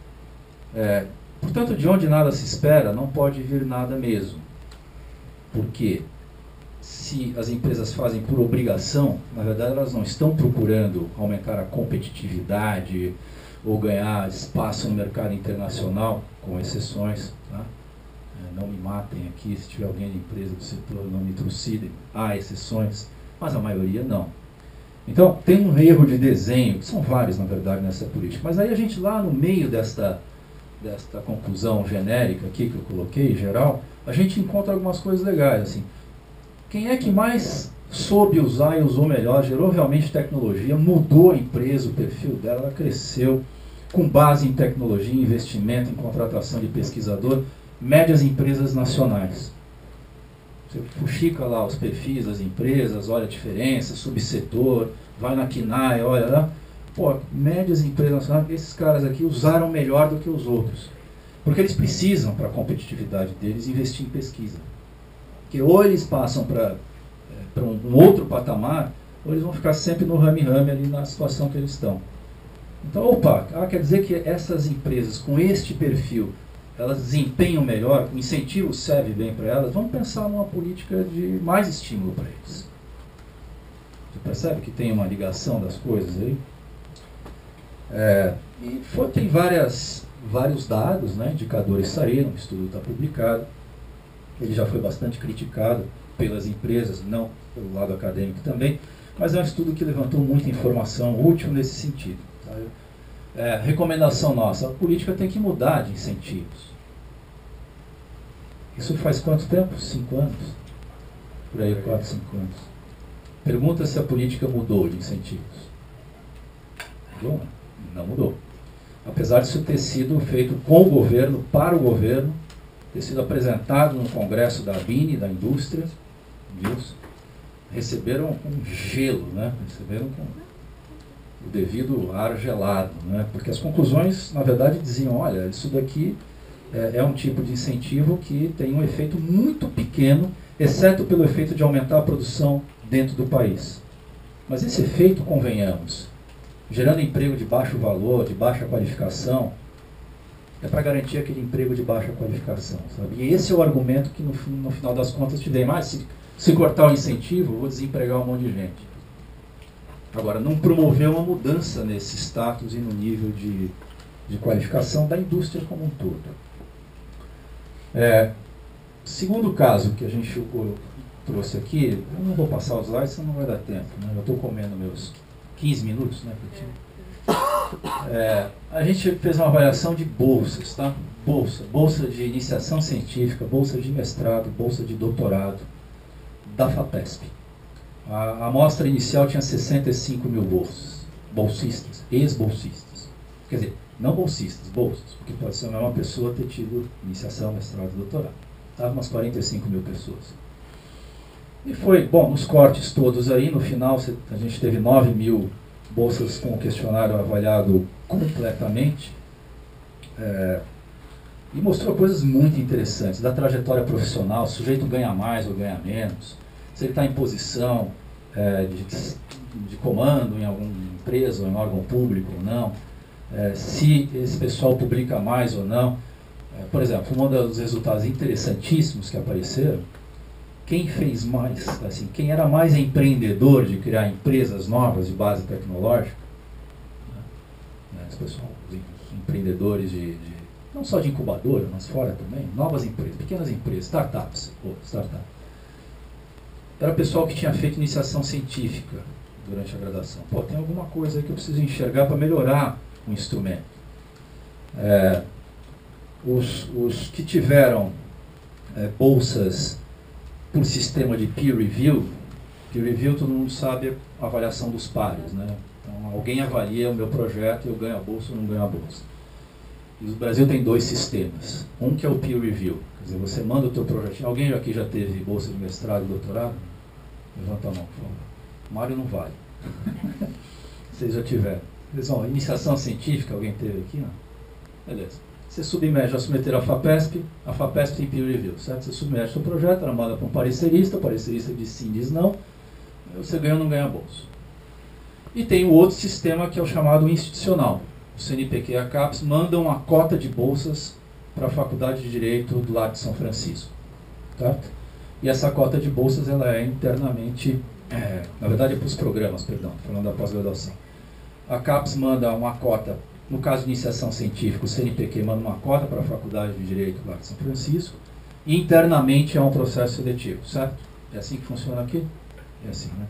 É, portanto, de onde nada se espera, não pode vir nada mesmo. Por quê? Se as empresas fazem por obrigação, na verdade elas não estão procurando aumentar a competitividade ou ganhar espaço no mercado internacional, com exceções. Tá? É, não me matem aqui, se tiver alguém de empresa do setor, não me trucidem. Há exceções, mas a maioria não. Então, tem um erro de desenho, que são vários, na verdade, nessa política. Mas aí a gente, lá no meio desta, desta conclusão genérica aqui que eu coloquei, geral, a gente encontra algumas coisas legais, assim. Quem é que mais soube usar e usou melhor, gerou realmente tecnologia, mudou a empresa, o perfil dela, ela cresceu com base em tecnologia, investimento, em contratação de pesquisador, médias empresas nacionais. Você fuxica lá os perfis das empresas, olha a diferença, subsetor, vai na Q N A E, olha lá. Pô, médias empresas nacionais, esses caras aqui usaram melhor do que os outros. Porque eles precisam, para a competitividade deles, investir em pesquisa. Porque ou eles passam para é, para um, um outro patamar, ou eles vão ficar sempre no rame-rame ali na situação que eles estão. Então, opa, ah, quer dizer que essas empresas com este perfil, elas desempenham melhor, o incentivo serve bem para elas, vamos pensar numa política de mais estímulo para eles. Você percebe que tem uma ligação das coisas aí? É, e foi, tem várias, vários dados, né, indicadores saíram, o estudo está publicado, ele já foi bastante criticado pelas empresas, não pelo lado acadêmico também, mas é um estudo que levantou muita informação útil nesse sentido. Tá? É, recomendação nossa, a política tem que mudar de incentivos. Isso faz quanto tempo? Cinco anos? Por aí, quatro, cinco anos. Pergunta se a política mudou de incentivos. Mudou? Não mudou. Apesar disso ter sido feito com o governo, para o governo, ter sido apresentado no congresso da B I N E, da indústria, Deus, receberam com gelo, né? Receberam com o devido ar gelado, né? Porque as conclusões, na verdade, diziam, olha, isso daqui é, é um tipo de incentivo que tem um efeito muito pequeno, exceto pelo efeito de aumentar a produção dentro do país. Mas esse efeito, convenhamos, gerando emprego de baixo valor, de baixa qualificação, é para garantir aquele emprego de baixa qualificação, sabe? E esse é o argumento que no, no final das contas te dei mais, se, se cortar o incentivo, eu vou desempregar um monte de gente. Agora, não promover uma mudança nesse status e no nível de, de qualificação da indústria como um todo. É, segundo caso que a gente eu, trouxe aqui, eu não vou passar os slides, senão não vai dar tempo, né? Eu estou comendo meus quinze minutos, né, Coutinho? É, a gente fez uma avaliação de bolsas, tá? Bolsa, bolsa de iniciação científica, bolsa de mestrado, bolsa de doutorado da FAPESP. A, a amostra inicial tinha sessenta e cinco mil bolsas, bolsistas, ex-bolsistas. Quer dizer, não bolsistas, bolsas, porque pode ser a mesma pessoa ter tido iniciação, mestrado e doutorado. Estava umas quarenta e cinco mil pessoas. E foi, bom, nos cortes todos aí, no final a gente teve nove mil bolsas com o questionário avaliado completamente, é, e mostrou coisas muito interessantes, da trajetória profissional, o sujeito ganha mais ou ganha menos, se ele está em posição é, de, de comando em alguma empresa ou em órgão público ou não, é, se esse pessoal publica mais ou não. É, por exemplo, um dos resultados interessantíssimos que apareceram, quem fez mais, assim, quem era mais empreendedor de criar empresas novas de base tecnológica, né, esse pessoal, os empreendedores de, de, não só de incubadora, mas fora também, novas empresas, pequenas empresas, startups, ou startup. Era pessoal que tinha feito iniciação científica durante a graduação. Pô, tem alguma coisa aí que eu preciso enxergar para melhorar o instrumento. É, os, os que tiveram é, bolsas por sistema de peer review, peer review todo mundo sabe a avaliação dos pares, né? Então alguém avalia o meu projeto e eu ganho a bolsa ou não ganho a bolsa. E o Brasil tem dois sistemas. Um que é o peer review, quer dizer, você manda o teu projetinho. Alguém aqui já teve bolsa de mestrado e doutorado? Levanta a mão, por favor. Mário não vale. Vocês já tiveram. Eles vão, iniciação científica, alguém teve aqui? Não? Beleza. Você submete, já submeteram a FAPESP, a FAPESP tem peer review, certo? Você submete o seu projeto, ela manda para um parecerista, o parecerista diz sim, diz não, você ganha ou não ganha a bolsa. E tem o outro sistema que é o chamado institucional. O C N P Q e a CAPES mandam uma cota de bolsas para a Faculdade de Direito do Largo de São Francisco, certo? E essa cota de bolsas ela é internamente, é, na verdade é para os programas, perdão, falando da pós-graduação. A CAPES manda uma cota. No caso de iniciação científica, o C N P Q manda uma cota para a Faculdade de Direito lá de São Francisco e internamente é um processo seletivo, certo? É assim que funciona aqui? É assim, né?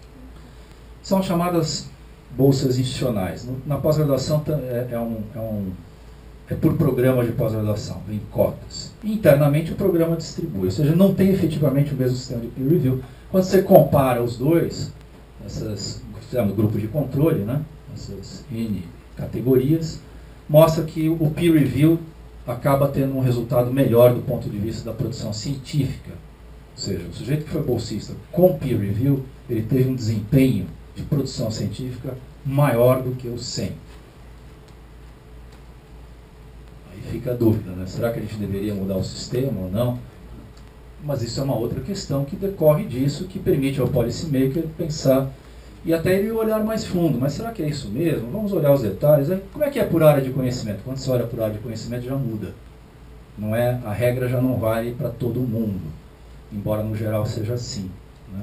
São chamadas bolsas institucionais. Na pós-graduação é, é, um, é, um, é por programa de pós-graduação, vem cotas. E internamente o programa distribui, ou seja, não tem efetivamente o mesmo sistema de peer review. Quando você compara os dois, essas, fizemos grupo de controle, né? Essas N categorias, mostra que o peer review acaba tendo um resultado melhor do ponto de vista da produção científica. Ou seja, o sujeito que foi bolsista com peer review, ele teve um desempenho de produção científica maior do que o sem. Aí fica a dúvida, né? Será que a gente deveria mudar o sistema ou não? Mas isso é uma outra questão que decorre disso, que permite ao policymaker pensar e até ele olhar mais fundo. Mas será que é isso mesmo? Vamos olhar os detalhes. Como é que é por área de conhecimento? Quando você olha por área de conhecimento já muda. Não é, a regra já não vale para todo mundo, embora no geral seja assim, né?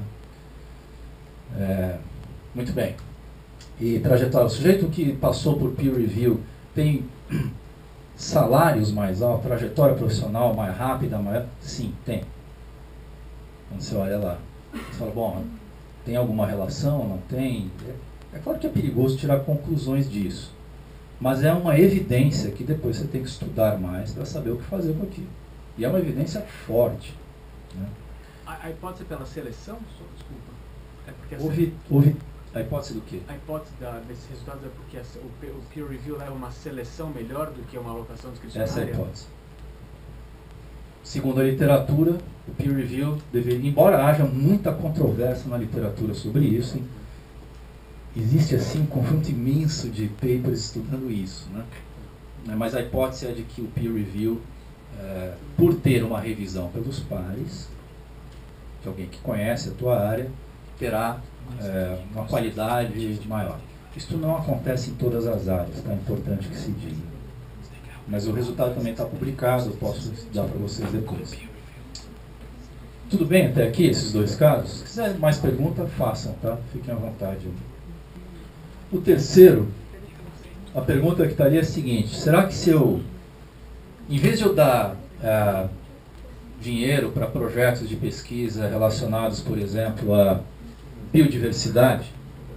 É, muito bem. E trajetória, o sujeito que passou por peer review tem salários mais altos, trajetória profissional mais rápida, mais... sim, tem. Quando você olha lá, você fala, bom, tem alguma relação? Não tem? É, é claro que é perigoso tirar conclusões disso, mas é uma evidência que depois você tem que estudar mais para saber o que fazer com aquilo. E é uma evidência forte, né? A, a hipótese pela seleção, só, desculpa, é porque a, Houve, houve a hipótese do quê? a hipótese da, desses resultados é porque a, o, pe- o peer review leva uma seleção melhor do que uma alocação discricionária? Essa é a hipótese. Segundo a literatura, o peer review deveria, embora haja muita controvérsia na literatura sobre isso, hein, existe assim um conjunto imenso de papers estudando isso, né? Mas a hipótese é de que o peer review, é, por ter uma revisão pelos pares, de alguém que conhece a tua área, terá é, uma qualidade maior. Isso não acontece em todas as áreas, tá? É importante que se diga. Mas o resultado também está publicado, eu posso dar para vocês depois. Tudo bem até aqui, esses dois casos? Se quiser mais pergunta, façam, tá? Fiquem à vontade. O terceiro, a pergunta que estaria é a seguinte: será que se eu, em vez de eu dar ah, dinheiro para projetos de pesquisa relacionados, por exemplo, a biodiversidade,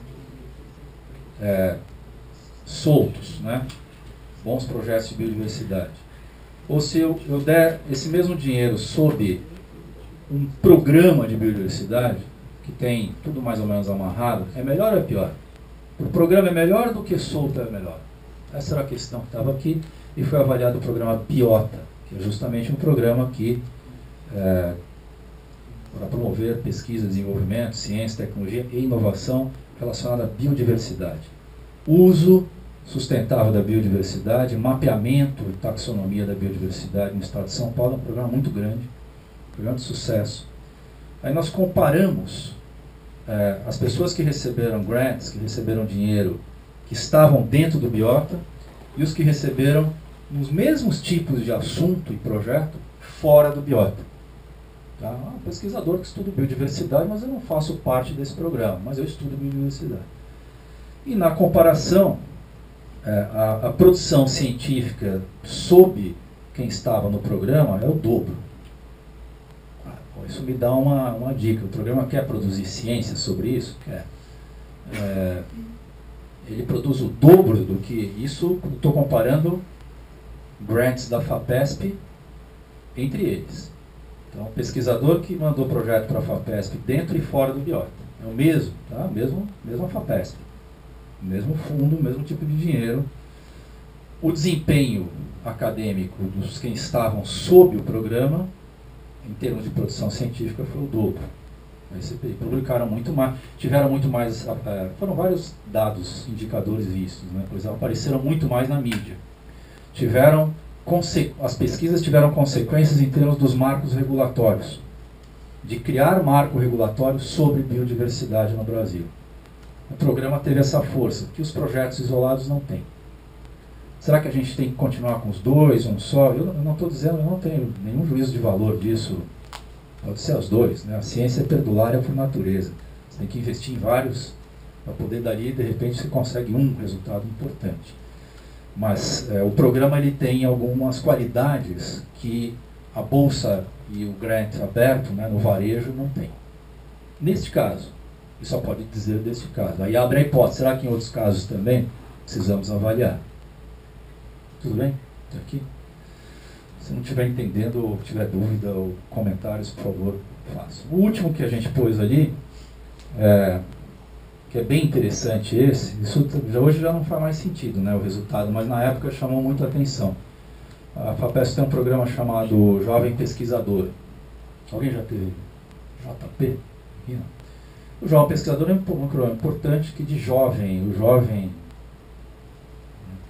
é, soltos, né? Bons projetos de biodiversidade, ou se eu, eu der esse mesmo dinheiro sob um programa de biodiversidade, que tem tudo mais ou menos amarrado, é melhor ou é pior? O programa é melhor do que solto é melhor? Essa era a questão que estava aqui, e foi avaliado o programa BIOTA, que é justamente um programa que, é, para promover pesquisa, desenvolvimento, ciência, tecnologia e inovação relacionada à biodiversidade. Uso sustentável da biodiversidade, mapeamento e taxonomia da biodiversidade no estado de São Paulo, é um programa muito grande, um programa de sucesso. Aí nós comparamos é, as pessoas que receberam grants, que receberam dinheiro, que estavam dentro do BIOTA, e os que receberam os mesmos tipos de assunto e projeto fora do BIOTA. Tá? Um pesquisador que estuda biodiversidade, mas eu não faço parte desse programa, mas eu estudo biodiversidade. E na comparação, é, a, a produção científica sob quem estava no programa é o dobro. Ah, bom, isso me dá uma, uma dica. O programa quer produzir ciência sobre isso? Quer. É, ele produz o dobro do que isso. Estou comparando grants da FAPESP entre eles. Então, o pesquisador que mandou o projeto para a FAPESP dentro e fora do BIOTA é o mesmo, tá? Mesmo, mesmo a FAPESP. Mesmo fundo, mesmo tipo de dinheiro. O desempenho acadêmico dos que estavam sob o programa, em termos de produção científica, foi o dobro. Eles publicaram muito mais, tiveram muito mais, foram vários dados, indicadores vistos, né? Pois apareceram muito mais na mídia. Tiveram, as pesquisas tiveram consequências em termos dos marcos regulatórios, de criar marco regulatório sobre biodiversidade no Brasil. O programa teve essa força, que os projetos isolados não têm. Será que a gente tem que continuar com os dois, um só? Eu não estou dizendo, eu não tenho nenhum juízo de valor disso. Pode ser os dois, né? A ciência é perdulária por natureza. Você tem que investir em vários para poder dali, de repente, você consegue um resultado importante. Mas é, o programa ele tem algumas qualidades que a bolsa e o grant aberto, né, no varejo não tem. Neste caso, e só pode dizer deste caso. Aí abre a hipótese, será que em outros casos também precisamos avaliar? Tudo bem? Está aqui? Se não estiver entendendo ou tiver dúvida ou comentários, por favor, faça. O último que a gente pôs ali, é, que é bem interessante esse, isso já, hoje já não faz mais sentido, né, o resultado, mas na época chamou muito a atenção. A FAPESP tem um programa chamado Jovem Pesquisador. Alguém já teve J P? Aqui, não. O jovem pesquisador é um programa importante que de jovem, o jovem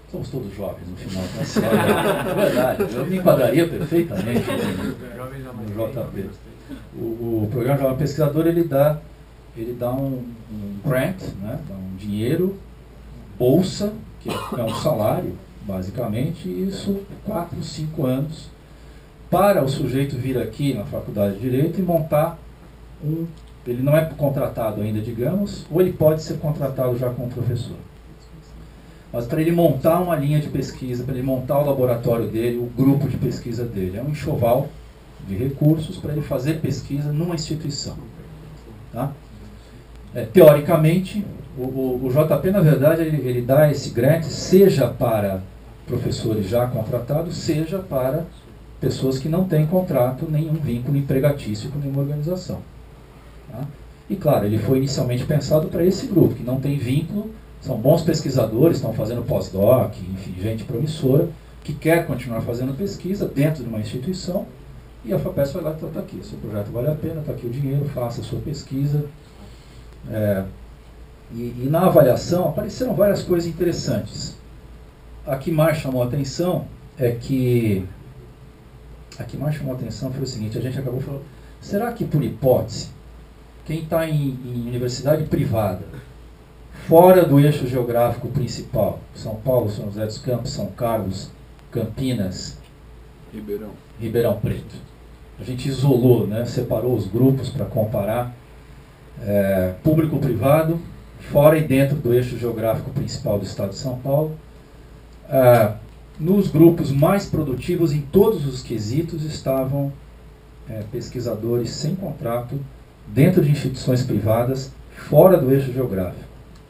Somos todos jovens no final. Então, é verdade, eu me enquadraria perfeitamente no J P. O, o programa Jovem Pesquisador, ele dá, ele dá um, um grant, né, dá um dinheiro, bolsa, que é um salário, basicamente, e isso quatro, cinco anos, para o sujeito vir aqui na Faculdade de Direito e montar um... Ele não é contratado ainda, digamos, ou ele pode ser contratado já como professor. Mas para ele montar uma linha de pesquisa, para ele montar o laboratório dele, o grupo de pesquisa dele, é um enxoval de recursos para ele fazer pesquisa numa instituição. Tá? É, teoricamente, o, o, o J P, na verdade, ele, ele dá esse grant, seja para professores já contratados, seja para pessoas que não têm contrato, nenhum vínculo empregatício com nenhuma organização. Tá? E claro, ele foi inicialmente pensado para esse grupo, que não tem vínculo, são bons pesquisadores, estão fazendo pós-doc, enfim, gente promissora, que quer continuar fazendo pesquisa dentro de uma instituição, e a FAPESP vai lá e está tá aqui, seu projeto vale a pena, está aqui o dinheiro, faça a sua pesquisa. É, e, e na avaliação apareceram várias coisas interessantes. A que mais chamou a atenção é que, a que mais chamou a atenção foi o seguinte, a gente acabou falando, será que por hipótese, quem está em, em universidade privada, fora do eixo geográfico principal, São Paulo, São José dos Campos, São Carlos, Campinas, Ribeirão, Ribeirão Preto. A gente isolou, né, separou os grupos para comparar é, público-privado, fora e dentro do eixo geográfico principal do estado de São Paulo. É, nos grupos mais produtivos, em todos os quesitos, estavam é, pesquisadores sem contrato, dentro de instituições privadas, fora do eixo geográfico.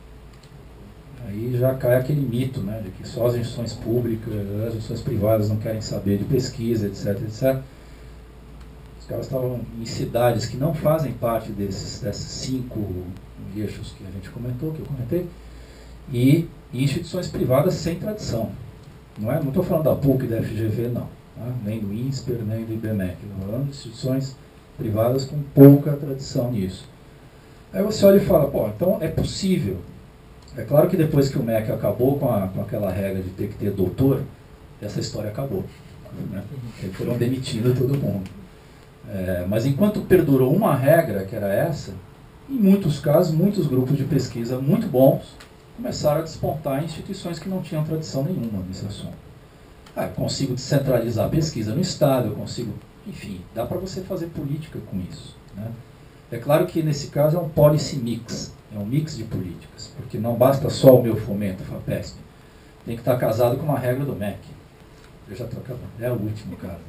Aí já cai aquele mito, né, de que só as instituições públicas, as instituições privadas não querem saber de pesquisa, etc, etcétera. Os caras estavam em cidades que não fazem parte desses, desses cinco eixos que a gente comentou, que eu comentei, e em instituições privadas sem tradição. Não é? Não estou falando da P U C e da F G V, não. Tá? Nem do INSPER, nem do I B M E C. Estou falando de instituições privadas com pouca tradição nisso. Aí você olha e fala, pô, então é possível. É claro que depois que o M E C acabou com, a, com aquela regra de ter que ter doutor, essa história acabou. Né? Eles foram demitindo todo mundo. É, mas enquanto perdurou uma regra, que era essa, em muitos casos, muitos grupos de pesquisa muito bons começaram a despontar em instituições que não tinham tradição nenhuma nesse assunto. Ah, eu consigo descentralizar a pesquisa no Estado, eu consigo... Enfim, dá para você fazer política com isso. Né? É claro que nesse caso é um policy mix, é um mix de políticas, porque não basta só o meu fomento, FAPESP, tem que estar casado com uma regra do M E C. Eu já estou acabando, é o último caso.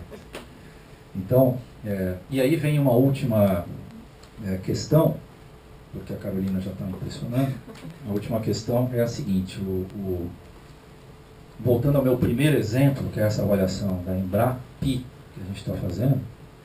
Então, é, e aí vem uma última é, questão, porque a Carolina já está me impressionando. A última questão é a seguinte, o, o, voltando ao meu primeiro exemplo, que é essa avaliação da Embrap, que a gente está fazendo,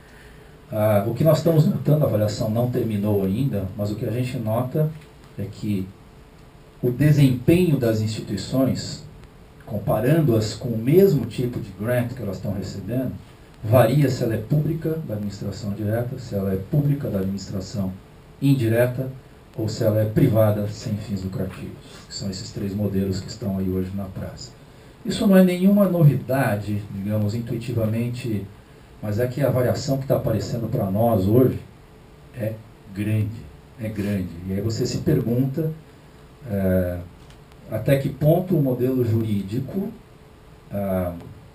ah, o que nós estamos notando, a avaliação não terminou ainda, mas o que a gente nota é que o desempenho das instituições, comparando-as com o mesmo tipo de grant que elas estão recebendo, varia se ela é pública da administração direta, se ela é pública da administração indireta, ou se ela é privada sem fins lucrativos, que são esses três modelos que estão aí hoje na praça. Isso não é nenhuma novidade, digamos, intuitivamente, mas é que a variação que está aparecendo para nós hoje é grande, é grande. E aí você se pergunta é, até que ponto o modelo jurídico, ah,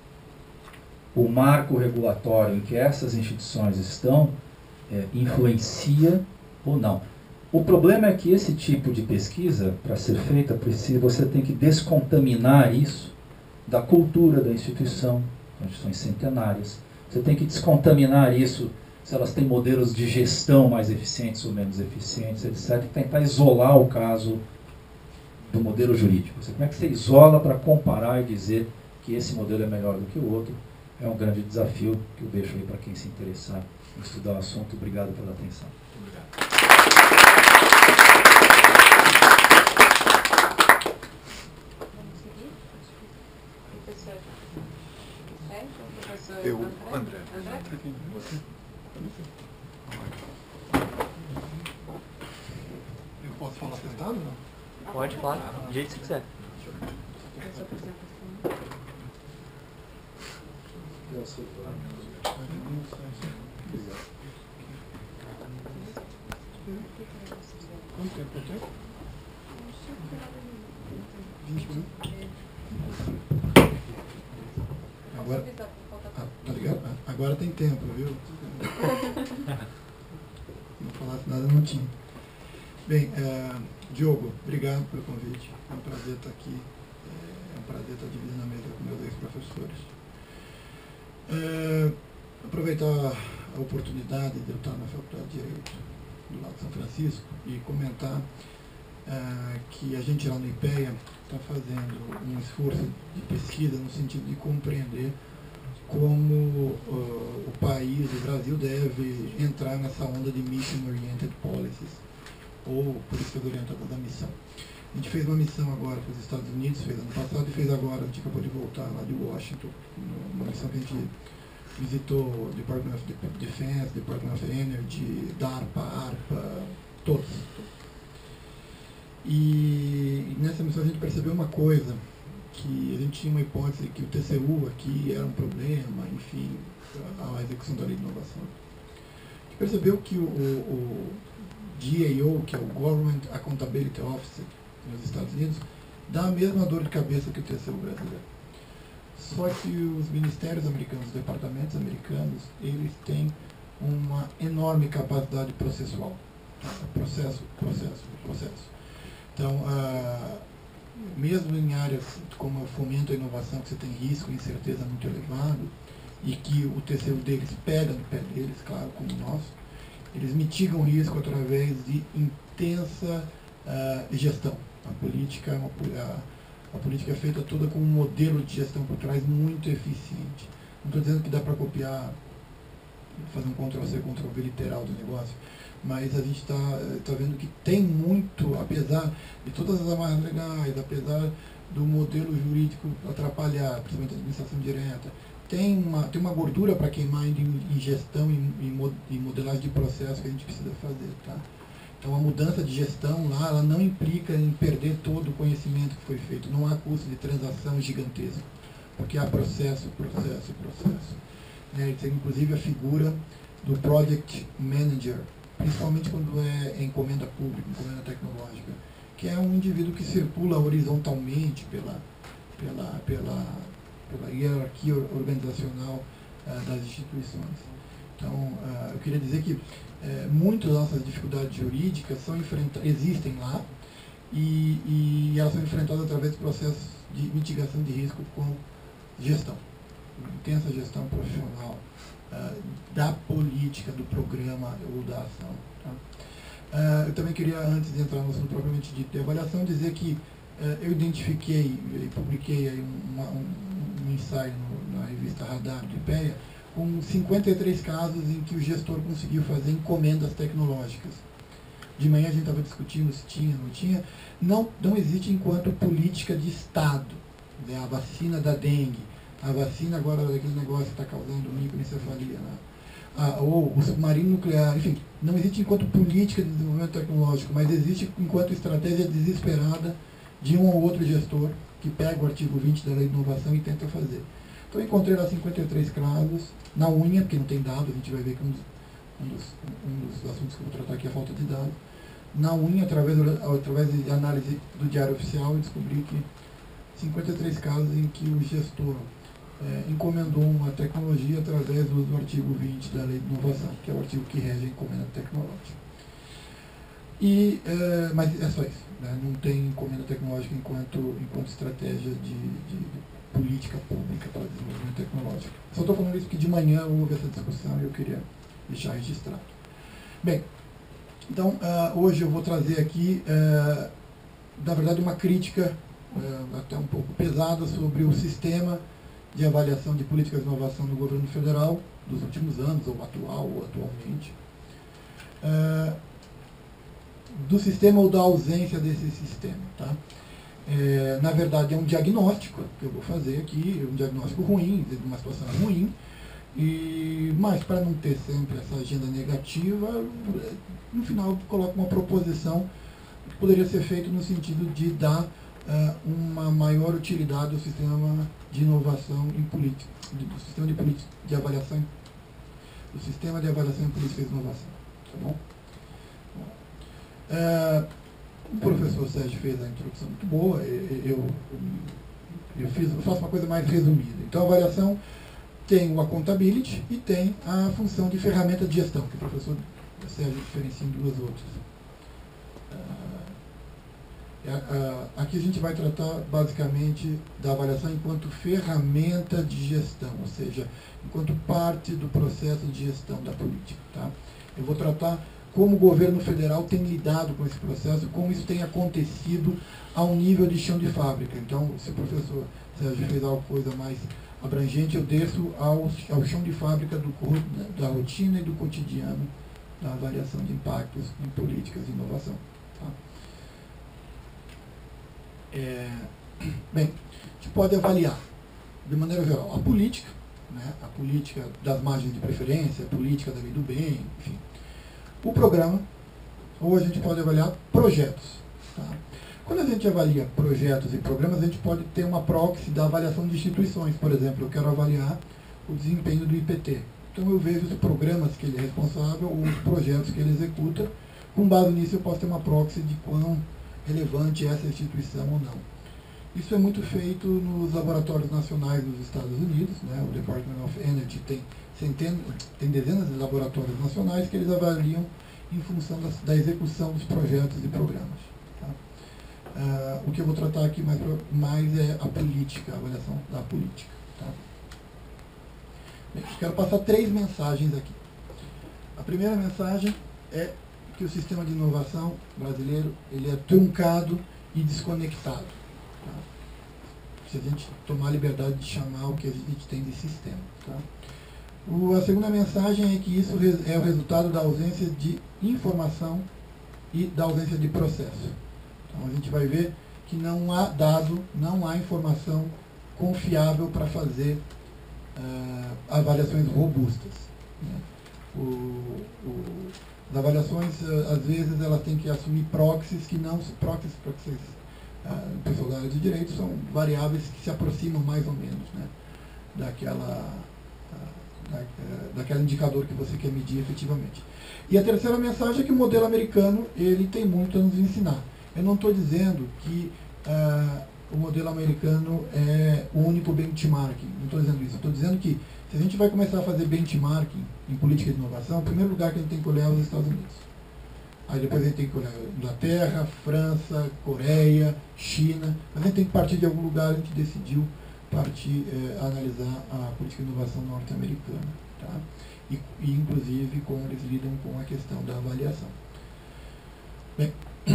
o marco regulatório em que essas instituições estão, é, influencia ou não. O problema é que esse tipo de pesquisa, para ser feita, precisa, você tem que descontaminar isso da cultura da instituição, instituições centenárias. Você tem que descontaminar isso, se elas têm modelos de gestão mais eficientes ou menos eficientes, etcétera. E tentar isolar o caso do modelo jurídico. Como é que você isola para comparar e dizer que esse modelo é melhor do que o outro? É um grande desafio que eu deixo aí para quem se interessar em estudar o assunto. Obrigado pela atenção. Obrigado. Eu, André. André? Você? Eu posso falar sentado, não? Pode, claro, do jeito que você quiser. essa apresentação. Quanto tempo eu tenho? vinte minutos. Agora, ah, tá ligado? Agora tem tempo, viu? Se não falasse nada, não tinha. Bem, é, Diogo, obrigado pelo convite. É um prazer estar aqui. É um prazer estar dividindo a mesa com meus ex-professores. É, aproveitar a oportunidade de eu estar na Faculdade de Direito do lado de São Francisco e comentar é, que a gente lá no IPEA está fazendo um esforço de pesquisa no sentido de compreender como uh, o país, o Brasil, deve entrar nessa onda de Mission Oriented Policies, ou políticas orientadas à missão. A gente fez uma missão agora para os Estados Unidos, fez ano passado e fez agora, a gente acabou de voltar lá de Washington, uma missão que a gente visitou o Department of Defense, Department of Energy, DARPA, ARPA, todos. E nessa missão a gente percebeu uma coisa, que a gente tinha uma hipótese que o T C U aqui era um problema, enfim, a execução da lei de inovação. A gente percebeu que o, o G A O, que é o Government Accountability Office nos Estados Unidos, dá a mesma dor de cabeça que o T C U brasileiro. Só que os ministérios americanos, os departamentos americanos, eles têm uma enorme capacidade processual. Processo, processo, processo. Então, uh, mesmo em áreas como o fomento à inovação, que você tem risco e incerteza muito elevado, e que o T C U deles pega no pé deles, claro, como nós, eles mitigam o risco através de intensa uh, gestão. A política, é uma, a, a política é feita toda com um modelo de gestão por trás muito eficiente. Não estou dizendo que dá para copiar, fazer um control C, control V literal do negócio, mas a gente está tá vendo que tem muito, apesar de todas as amarras legais, apesar do modelo jurídico atrapalhar, principalmente a administração direta, tem uma, tem uma gordura para queimar em, em gestão e em, em modelagem de processo que a gente precisa fazer. Tá? Então a mudança de gestão lá, ela não implica em perder todo o conhecimento que foi feito, não há custo de transação gigantesco, porque há processo, processo, processo. É, tem inclusive a figura do Project Manager, principalmente quando é encomenda pública, encomenda tecnológica, que é um indivíduo que circula horizontalmente pela, pela, pela, pela hierarquia organizacional uh, das instituições. Então, uh, eu queria dizer que uh, muitas das nossas dificuldades jurídicas são existem lá e, e elas são enfrentadas através de processos de mitigação de risco com gestão, intensa gestão profissional, Uh, da política, do programa ou da ação. Tá? Uh, eu também queria, antes de entrar no assunto propriamente dito de avaliação, dizer que uh, eu identifiquei e publiquei aí uma, um, um ensaio no, na revista Radar do IPEA, com cinquenta e três casos em que o gestor conseguiu fazer encomendas tecnológicas. De manhã a gente estava discutindo se tinha ou não tinha. Não, não existe enquanto política de Estado, né? A vacina da dengue, a vacina agora daquele negócio que está causando microencefalia, né? ah, ou o submarino nuclear, enfim, não existe enquanto política de desenvolvimento tecnológico, mas existe enquanto estratégia desesperada de um ou outro gestor que pega o artigo vinte da Lei de Inovação e tenta fazer. Então eu encontrei lá cinquenta e três casos, na unha, porque não tem dados, a gente vai ver que um dos, um dos, um dos assuntos que eu vou tratar aqui é a falta de dados. Na unha, através, através de análise do Diário Oficial, eu descobri que cinquenta e três casos em que o gestor É, encomendou uma tecnologia através do, do artigo vinte da Lei de Inovação, que é o artigo que rege a encomenda tecnológica. E, é, mas é só isso, né? Não tem encomenda tecnológica enquanto, enquanto estratégia de, de, de política pública para desenvolvimento tecnológico. Só estou falando isso porque de manhã houve essa discussão e eu queria deixar registrado. Bem, então uh, hoje eu vou trazer aqui, uh, na verdade, uma crítica uh, até um pouco pesada sobre o sistema de avaliação de políticas de inovação do governo federal dos últimos anos, ou atual, ou atualmente, uh, do sistema ou da ausência desse sistema. Tá? É, na verdade, é um diagnóstico que eu vou fazer aqui, um diagnóstico ruim, de uma situação ruim, e, mas para não ter sempre essa agenda negativa, no final coloco uma proposição que poderia ser feita no sentido de dar uh, uma maior utilidade do sistema de inovação em política, do sistema de, política, de avaliação, do sistema de avaliação em política de inovação. Tá bom? Uh, o professor Sérgio fez a introdução muito boa, eu, eu, eu, fiz, eu faço uma coisa mais resumida. Então, a avaliação tem o accountability e tem a função de ferramenta de gestão, que o professor Sérgio diferencia em duas outras. Uh, uh, aqui a gente vai tratar basicamente da avaliação enquanto ferramenta de gestão, ou seja, enquanto parte do processo de gestão da política. Tá? Eu vou tratar como o governo federal tem lidado com esse processo, como isso tem acontecido a um nível de chão de fábrica. Então, se o professor Sérgio fez alguma coisa mais abrangente, eu desço ao, ao chão de fábrica do, da rotina e do cotidiano da avaliação de impactos em políticas de inovação. Tá? É, bem, a gente pode avaliar, de maneira geral, a política, né, a política das margens de preferência, a política da lei do bem, enfim. O programa, ou a gente pode avaliar projetos. Tá? Quando a gente avalia projetos e programas, a gente pode ter uma proxy da avaliação de instituições. Por exemplo, eu quero avaliar o desempenho do I P T. Então eu vejo os programas que ele é responsável ou os projetos que ele executa. Com base nisso eu posso ter uma proxy de quão relevante é essa instituição ou não. Isso é muito feito nos laboratórios nacionais dos Estados Unidos, né? O Department of Energy tem, centenas, tem dezenas de laboratórios nacionais que eles avaliam em função da, da execução dos projetos e programas. Tá? Uh, o que eu vou tratar aqui mais, mais é a política, a avaliação da política. Tá? Bem, eu quero passar três mensagens aqui. A primeira mensagem é que o sistema de inovação brasileiro ele é truncado e desconectado. Tá? Se a gente tomar a liberdade de chamar o que a gente tem de sistema. Tá? O, a segunda mensagem é que isso é o resultado da ausência de informação e da ausência de processo. Então a gente vai ver que não há dado, não há informação confiável para fazer uh, avaliações robustas. Né? O, o, as avaliações, uh, às vezes, elas têm que assumir proxies que não... Proxies, proxies uh, pessoal da área de direito, são variáveis que se aproximam mais ou menos, né, daquela, uh, da, uh, daquele indicador que você quer medir efetivamente. E a terceira mensagem é que o modelo americano ele tem muito a nos ensinar. Eu não estou dizendo que uh, o modelo americano é o único benchmarking, não estou dizendo isso. Estou dizendo que se a gente vai começar a fazer benchmarking em política de inovação, o primeiro lugar que a gente tem que olhar é os Estados Unidos. Aí depois a gente tem que olhar Inglaterra, França, Coreia, China. Mas a gente tem que partir de algum lugar, a gente decidiu partir, eh, analisar a política de inovação norte-americana. Tá? E, e inclusive como eles lidam com a questão da avaliação. Bem,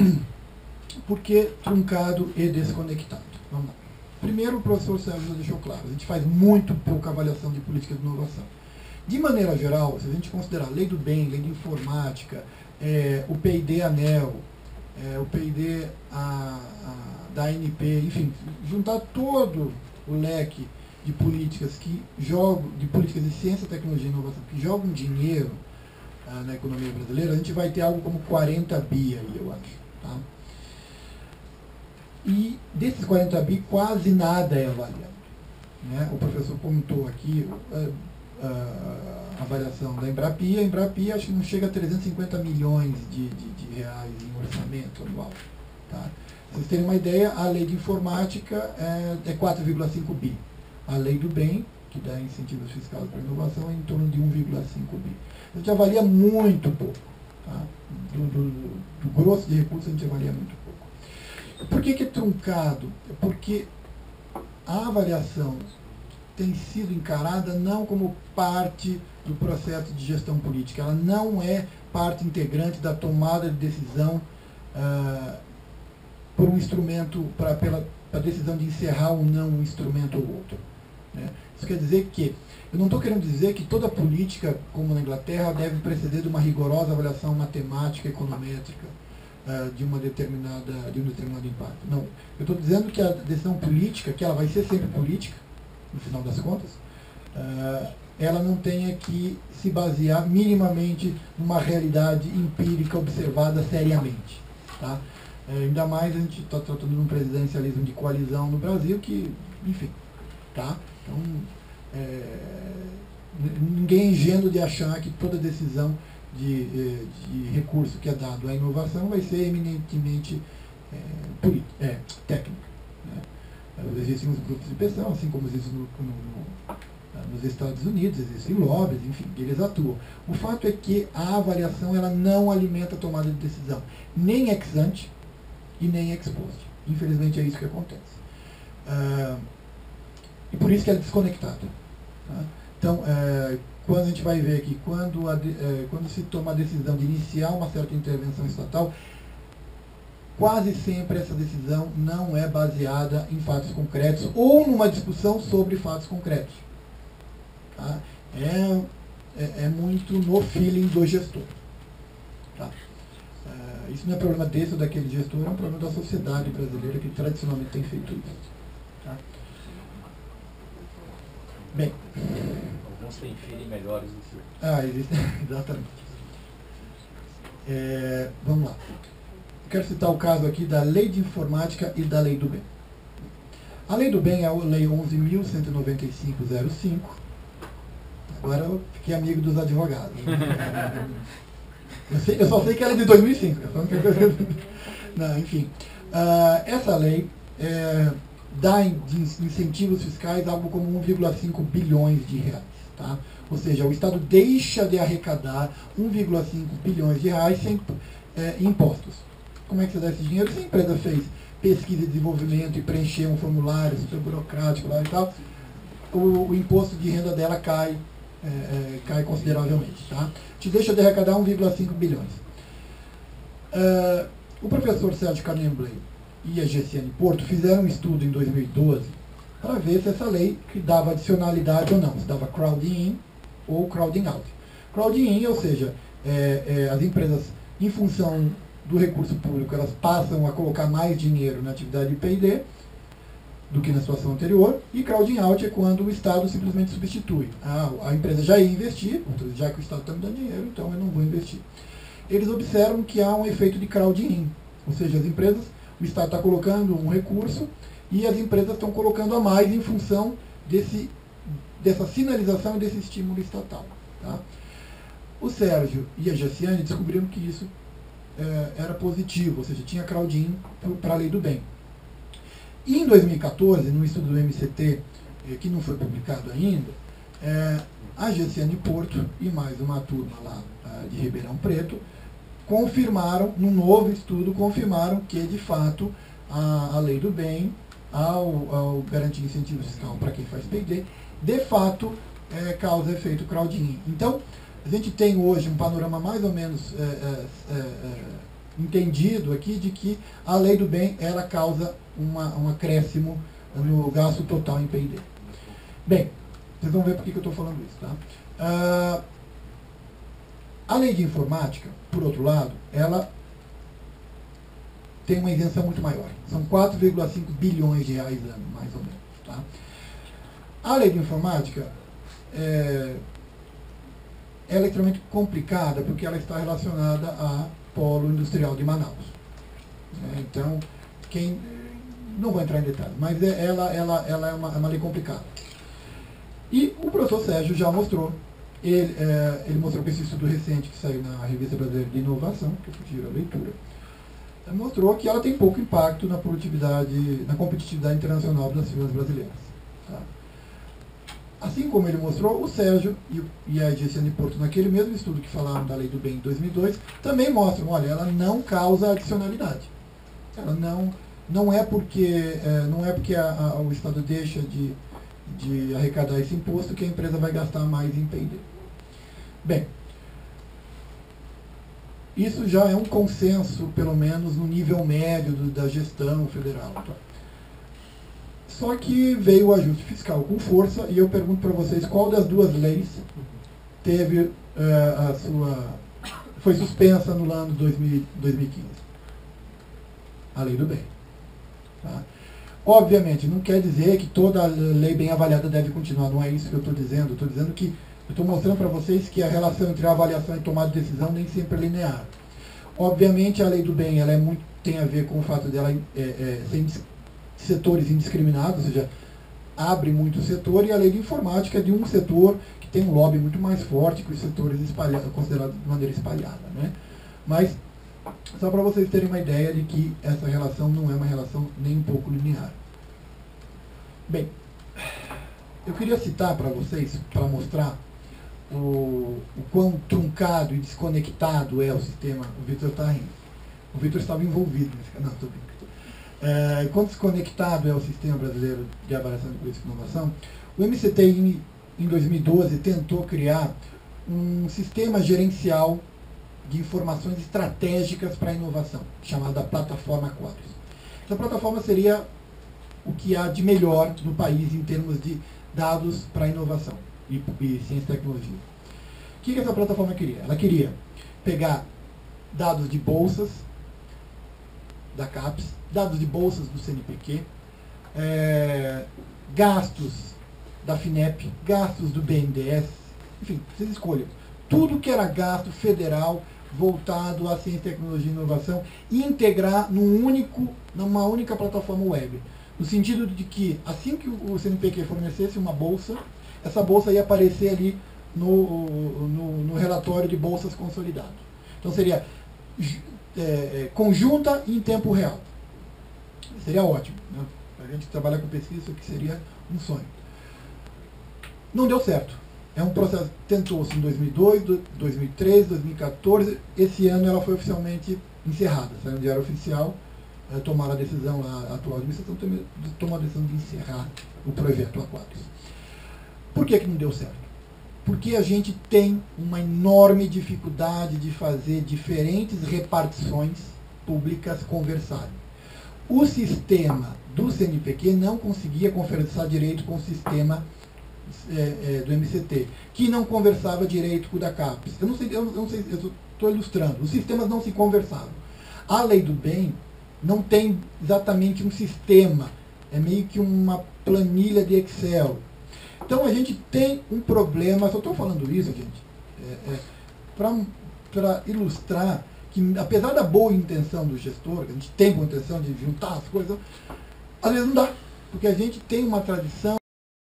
por que truncado e desconectado? Vamos lá. Primeiro, o professor Sérgio já deixou claro, a gente faz muito pouca avaliação de política de inovação. De maneira geral, se a gente considerar lei do bem, lei de informática, é, o P I D ANEEL, é, o P I D a, a, da A N P, enfim, juntar todo o leque de políticas que jogam, de políticas de ciência, tecnologia e inovação, que jogam dinheiro ah, na economia brasileira, a gente vai ter algo como quarenta bi aí, eu acho. Tá? E desses quarenta bi, quase nada é avaliado. Né? O professor comentou aqui a, a, a avaliação da Embrapia. A Embrapia acho que não chega a trezentos e cinquenta milhões de, de, de reais em orçamento anual. Tá? Para vocês terem uma ideia, a lei de informática é, é quatro vírgula cinco bi. A lei do bem, que dá incentivos fiscais para a inovação, é em torno de um vírgula cinco bi. A gente avalia muito pouco. Tá? Do, do, do grosso de recursos a gente avalia muito pouco. Por que, que é truncado? Porque a avaliação tem sido encarada não como parte do processo de gestão política. Ela não é parte integrante da tomada de decisão uh, por um instrumento, para pela a decisão de encerrar ou não um instrumento ou outro. Né? Isso quer dizer que, eu não estou querendo dizer que toda política, como na Inglaterra, deve preceder de uma rigorosa avaliação matemática, econométrica, uh, de, uma determinada, de um determinado impacto. Não. Eu estou dizendo que a decisão política, que ela vai ser sempre política, no final das contas, uh, ela não tenha que se basear minimamente numa realidade empírica observada seriamente. Tá? É, ainda mais a gente está tratando de um presidencialismo de coalizão no Brasil que, enfim, tá? Então, é, ninguém é ingênuo de achar que toda decisão de, de recurso que é dado à inovação vai ser eminentemente é, política, é, técnica. Né? Existem os grupos de pressão, assim como existe no, no, nos Estados Unidos, existem lobbies, enfim, eles atuam. O fato é que a avaliação ela não alimenta a tomada de decisão, nem ex ante e nem ex post. Infelizmente é isso que acontece. Ah, e por isso que ela é desconectada. Tá? Então, é, quando a gente vai ver aqui, quando, a, é, quando se toma a decisão de iniciar uma certa intervenção estatal, quase sempre essa decisão não é baseada em fatos concretos ou numa discussão sobre fatos concretos. Tá? É, é, é muito no feeling do gestor. Tá? É, isso não é problema desse ou daquele gestor, é um problema da sociedade brasileira que tradicionalmente tem feito isso. Tá? Bem. Alguns têm feeling melhores do que outros. Ah, existe, exatamente. É, vamos lá. Eu quero citar o caso aqui da Lei de Informática e da Lei do Bem. A Lei do Bem é a Lei onze mil cento e noventa e cinco ponto zero cinco. Agora eu fiquei amigo dos advogados. Eu, sei, eu só sei que ela é de dois mil e cinco. Não, enfim, uh, essa lei é, dá de incentivos fiscais algo como um vírgula cinco bilhões de reais. Tá? Ou seja, o Estado deixa de arrecadar um vírgula cinco bilhões de reais sem é, impostos. Como é que você dá esse dinheiro? Se a empresa fez pesquisa e desenvolvimento e preencher um formulário super burocrático lá e tal, o, o imposto de renda dela cai, é, é, cai consideravelmente. Tá? Te deixa de arrecadar um vírgula cinco bilhões. Uh, o professor Sérgio Carnemblay e a G C N Porto fizeram um estudo em dois mil e doze para ver se essa lei que dava adicionalidade ou não, se dava crowding in ou crowding out. Crowding in, ou seja, é, é, as empresas, em função do recurso público, elas passam a colocar mais dinheiro na atividade de P e D do que na situação anterior, e crowding out é quando o Estado simplesmente substitui. Ah, a empresa já ia investir, então, já que o Estado está me dando dinheiro, então eu não vou investir. Eles observam que há um efeito de crowding in, ou seja, as empresas, o Estado está colocando um recurso e as empresas estão colocando a mais em função desse, dessa sinalização e desse estímulo estatal. Tá? O Sérgio e a Jaciane descobriram que isso é, era positivo, ou seja, tinha crowding para a lei do bem. E em dois mil e quatorze, no estudo do M C T, eh, que não foi publicado ainda, eh, a G C N Porto e mais uma turma lá ah, de Ribeirão Preto confirmaram, num novo estudo, confirmaram que, de fato, a, a lei do bem, ao, ao garantir incentivo fiscal para quem faz P e D, de fato, eh, causa efeito crowding. Então, a gente tem hoje um panorama mais ou menos eh, eh, eh, entendido aqui de que a lei do bem, ela causa uma, um acréscimo no gasto total em P e D. Bem, vocês vão ver por que eu estou falando isso. Tá? Ah, a lei de informática, por outro lado, ela tem uma isenção muito maior. São quatro vírgula cinco bilhões de reais ano, mais ou menos. Tá? A lei de informática é, ela é extremamente complicada porque ela está relacionada a Polo Industrial de Manaus. É, então, quem, não vou entrar em detalhes, mas é, ela, ela, ela é, uma, é uma lei complicada. E o professor Sérgio já mostrou, ele, é, ele mostrou com esse estudo recente que saiu na Revista Brasileira de Inovação, que eu sugiro a leitura, mostrou que ela tem pouco impacto na produtividade, na competitividade internacional das firmas brasileiras. Tá? Assim como ele mostrou, o Sérgio e, e a G C N Porto, naquele mesmo estudo que falaram da Lei do Bem em dois mil e dois, também mostram, olha, ela não causa adicionalidade. Ela não, não é porque, é, não é porque a, a, o Estado deixa de, de arrecadar esse imposto que a empresa vai gastar mais em P e D. Bem, isso já é um consenso, pelo menos no nível médio do, da gestão federal. Tá? Só que veio o ajuste fiscal com força e eu pergunto para vocês qual das duas leis teve uh, a sua foi suspensa no ano dois mil e quinze. A lei do bem. Tá? Obviamente, não quer dizer que toda lei bem avaliada deve continuar, não é isso que eu estou dizendo. Eu estou dizendo que, eu estou mostrando para vocês que a relação entre a avaliação e tomada de decisão nem sempre é linear. Obviamente, a lei do bem ela é muito tem a ver com o fato dela é, é, ser setores indiscriminados, ou seja, abre muito setor, e a lei de informática é de um setor que tem um lobby muito mais forte que os setores espalhados, considerados de maneira espalhada, né? Mas, só para vocês terem uma ideia de que essa relação não é uma relação nem um pouco linear. Bem, eu queria citar para vocês, para mostrar o, o quão truncado e desconectado é o sistema. O Vitor está rindo. O Vitor estava envolvido nesse canal, estou brincando. É, quão desconectado é o sistema brasileiro de avaliação de política e inovação. O M C T I, em dois mil e doze, tentou criar um sistema gerencial de informações estratégicas para a inovação, chamada Plataforma Quadros. Essa plataforma seria o que há de melhor no país em termos de dados para inovação e, e ciência e tecnologia. O que essa plataforma queria? Ela queria pegar dados de bolsas da CAPES, dados de bolsas do C N P Q, é, gastos da FINEP, gastos do B N D E S, enfim, vocês escolham. Tudo que era gasto federal voltado à ciência, tecnologia e inovação, e integrar num único, numa única plataforma web. No sentido de que, assim que o C N P Q fornecesse uma bolsa, essa bolsa ia aparecer ali no, no, no relatório de bolsas consolidado. Então seria é, conjunta e em tempo real. Seria ótimo, né? Para a gente que trabalha com pesquisa, isso aqui seria um sonho. Não deu certo. É um processo, tentou-se em dois mil e dois, dois mil e treze, dois mil e quatorze, esse ano ela foi oficialmente encerrada, saiu no Diário Oficial, é, tomaram a decisão lá, a atual administração tomou a decisão de encerrar o projeto Aquarius. Por que que não deu certo? Porque a gente tem uma enorme dificuldade de fazer diferentes repartições públicas conversarem. O sistema do C N P Q não conseguia conversar direito com o sistema é, é, do M C T, que não conversava direito com o da CAPES. Eu não sei, eu não sei, eu estou ilustrando. Os sistemas não se conversavam. A lei do bem não tem exatamente um sistema, é meio que uma planilha de Excel. Então a gente tem um problema, só estou falando isso, gente, é, é, para ilustrar que, apesar da boa intenção do gestor, que a gente tem boa intenção de juntar as coisas, às vezes não dá, porque a gente tem uma tradição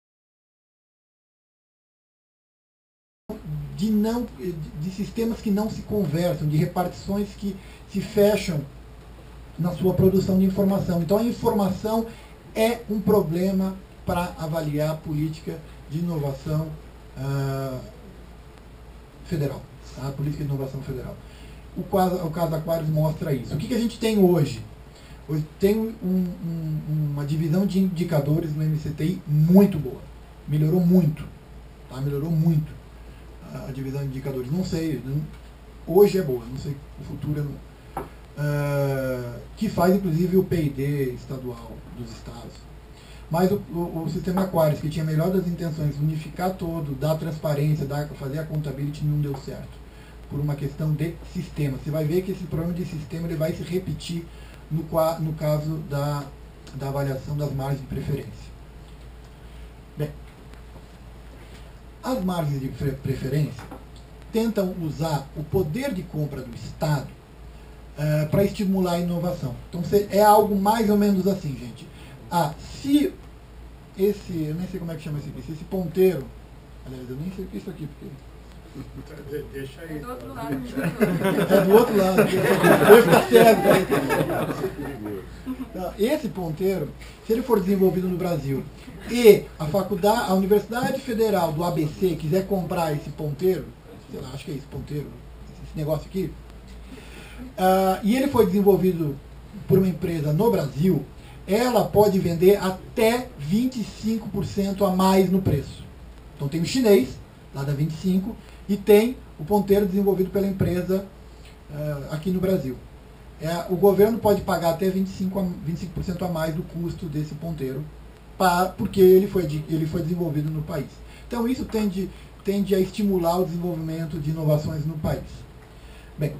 de, não, de sistemas que não se conversam, de repartições que se fecham na sua produção de informação. Então a informação é um problema para avaliar a política de inovação uh, federal, tá? A política de inovação federal. O caso, o caso Aquarius mostra isso. O que, que a gente tem hoje? Hoje tem um, um, uma divisão de indicadores no M C T I muito boa. Melhorou muito. Tá? Melhorou muito a, a divisão de indicadores. Não sei, não, hoje é boa, não sei, o futuro é não. Uh, que faz inclusive o P I D estadual dos estados. Mas o, o, o sistema Aquarius, que tinha a melhor das intenções, unificar todo, dar transparência, dar, fazer a contabilidade, não deu certo. Por uma questão de sistema. Você vai ver que esse problema de sistema ele vai se repetir no, no caso da, da avaliação das margens de preferência. Bem, as margens de preferência tentam usar o poder de compra do Estado uh, para estimular a inovação. Então é algo mais ou menos assim, gente. Ah, se esse, eu nem sei como é que chama esse aqui, se esse ponteiro, aliás, eu nem sei o que é isso aqui, porque... Deixa aí. É do outro lado. É do outro lado. Depois está cego. Então, esse ponteiro, se ele for desenvolvido no Brasil e a faculdade, a Universidade Federal do A B C quiser comprar esse ponteiro, sei lá, acho que é esse ponteiro, esse negócio aqui, uh, e ele foi desenvolvido por uma empresa no Brasil, ela pode vender até vinte e cinco por cento a mais no preço. Então tem o chinês, lá da vinte e cinco, e tem o ponteiro desenvolvido pela empresa uh, aqui no Brasil. É, o governo pode pagar até vinte e cinco por cento a mais do custo desse ponteiro, para, porque ele foi, de, ele foi desenvolvido no país. Então isso tende, tende a estimular o desenvolvimento de inovações no país. Bem,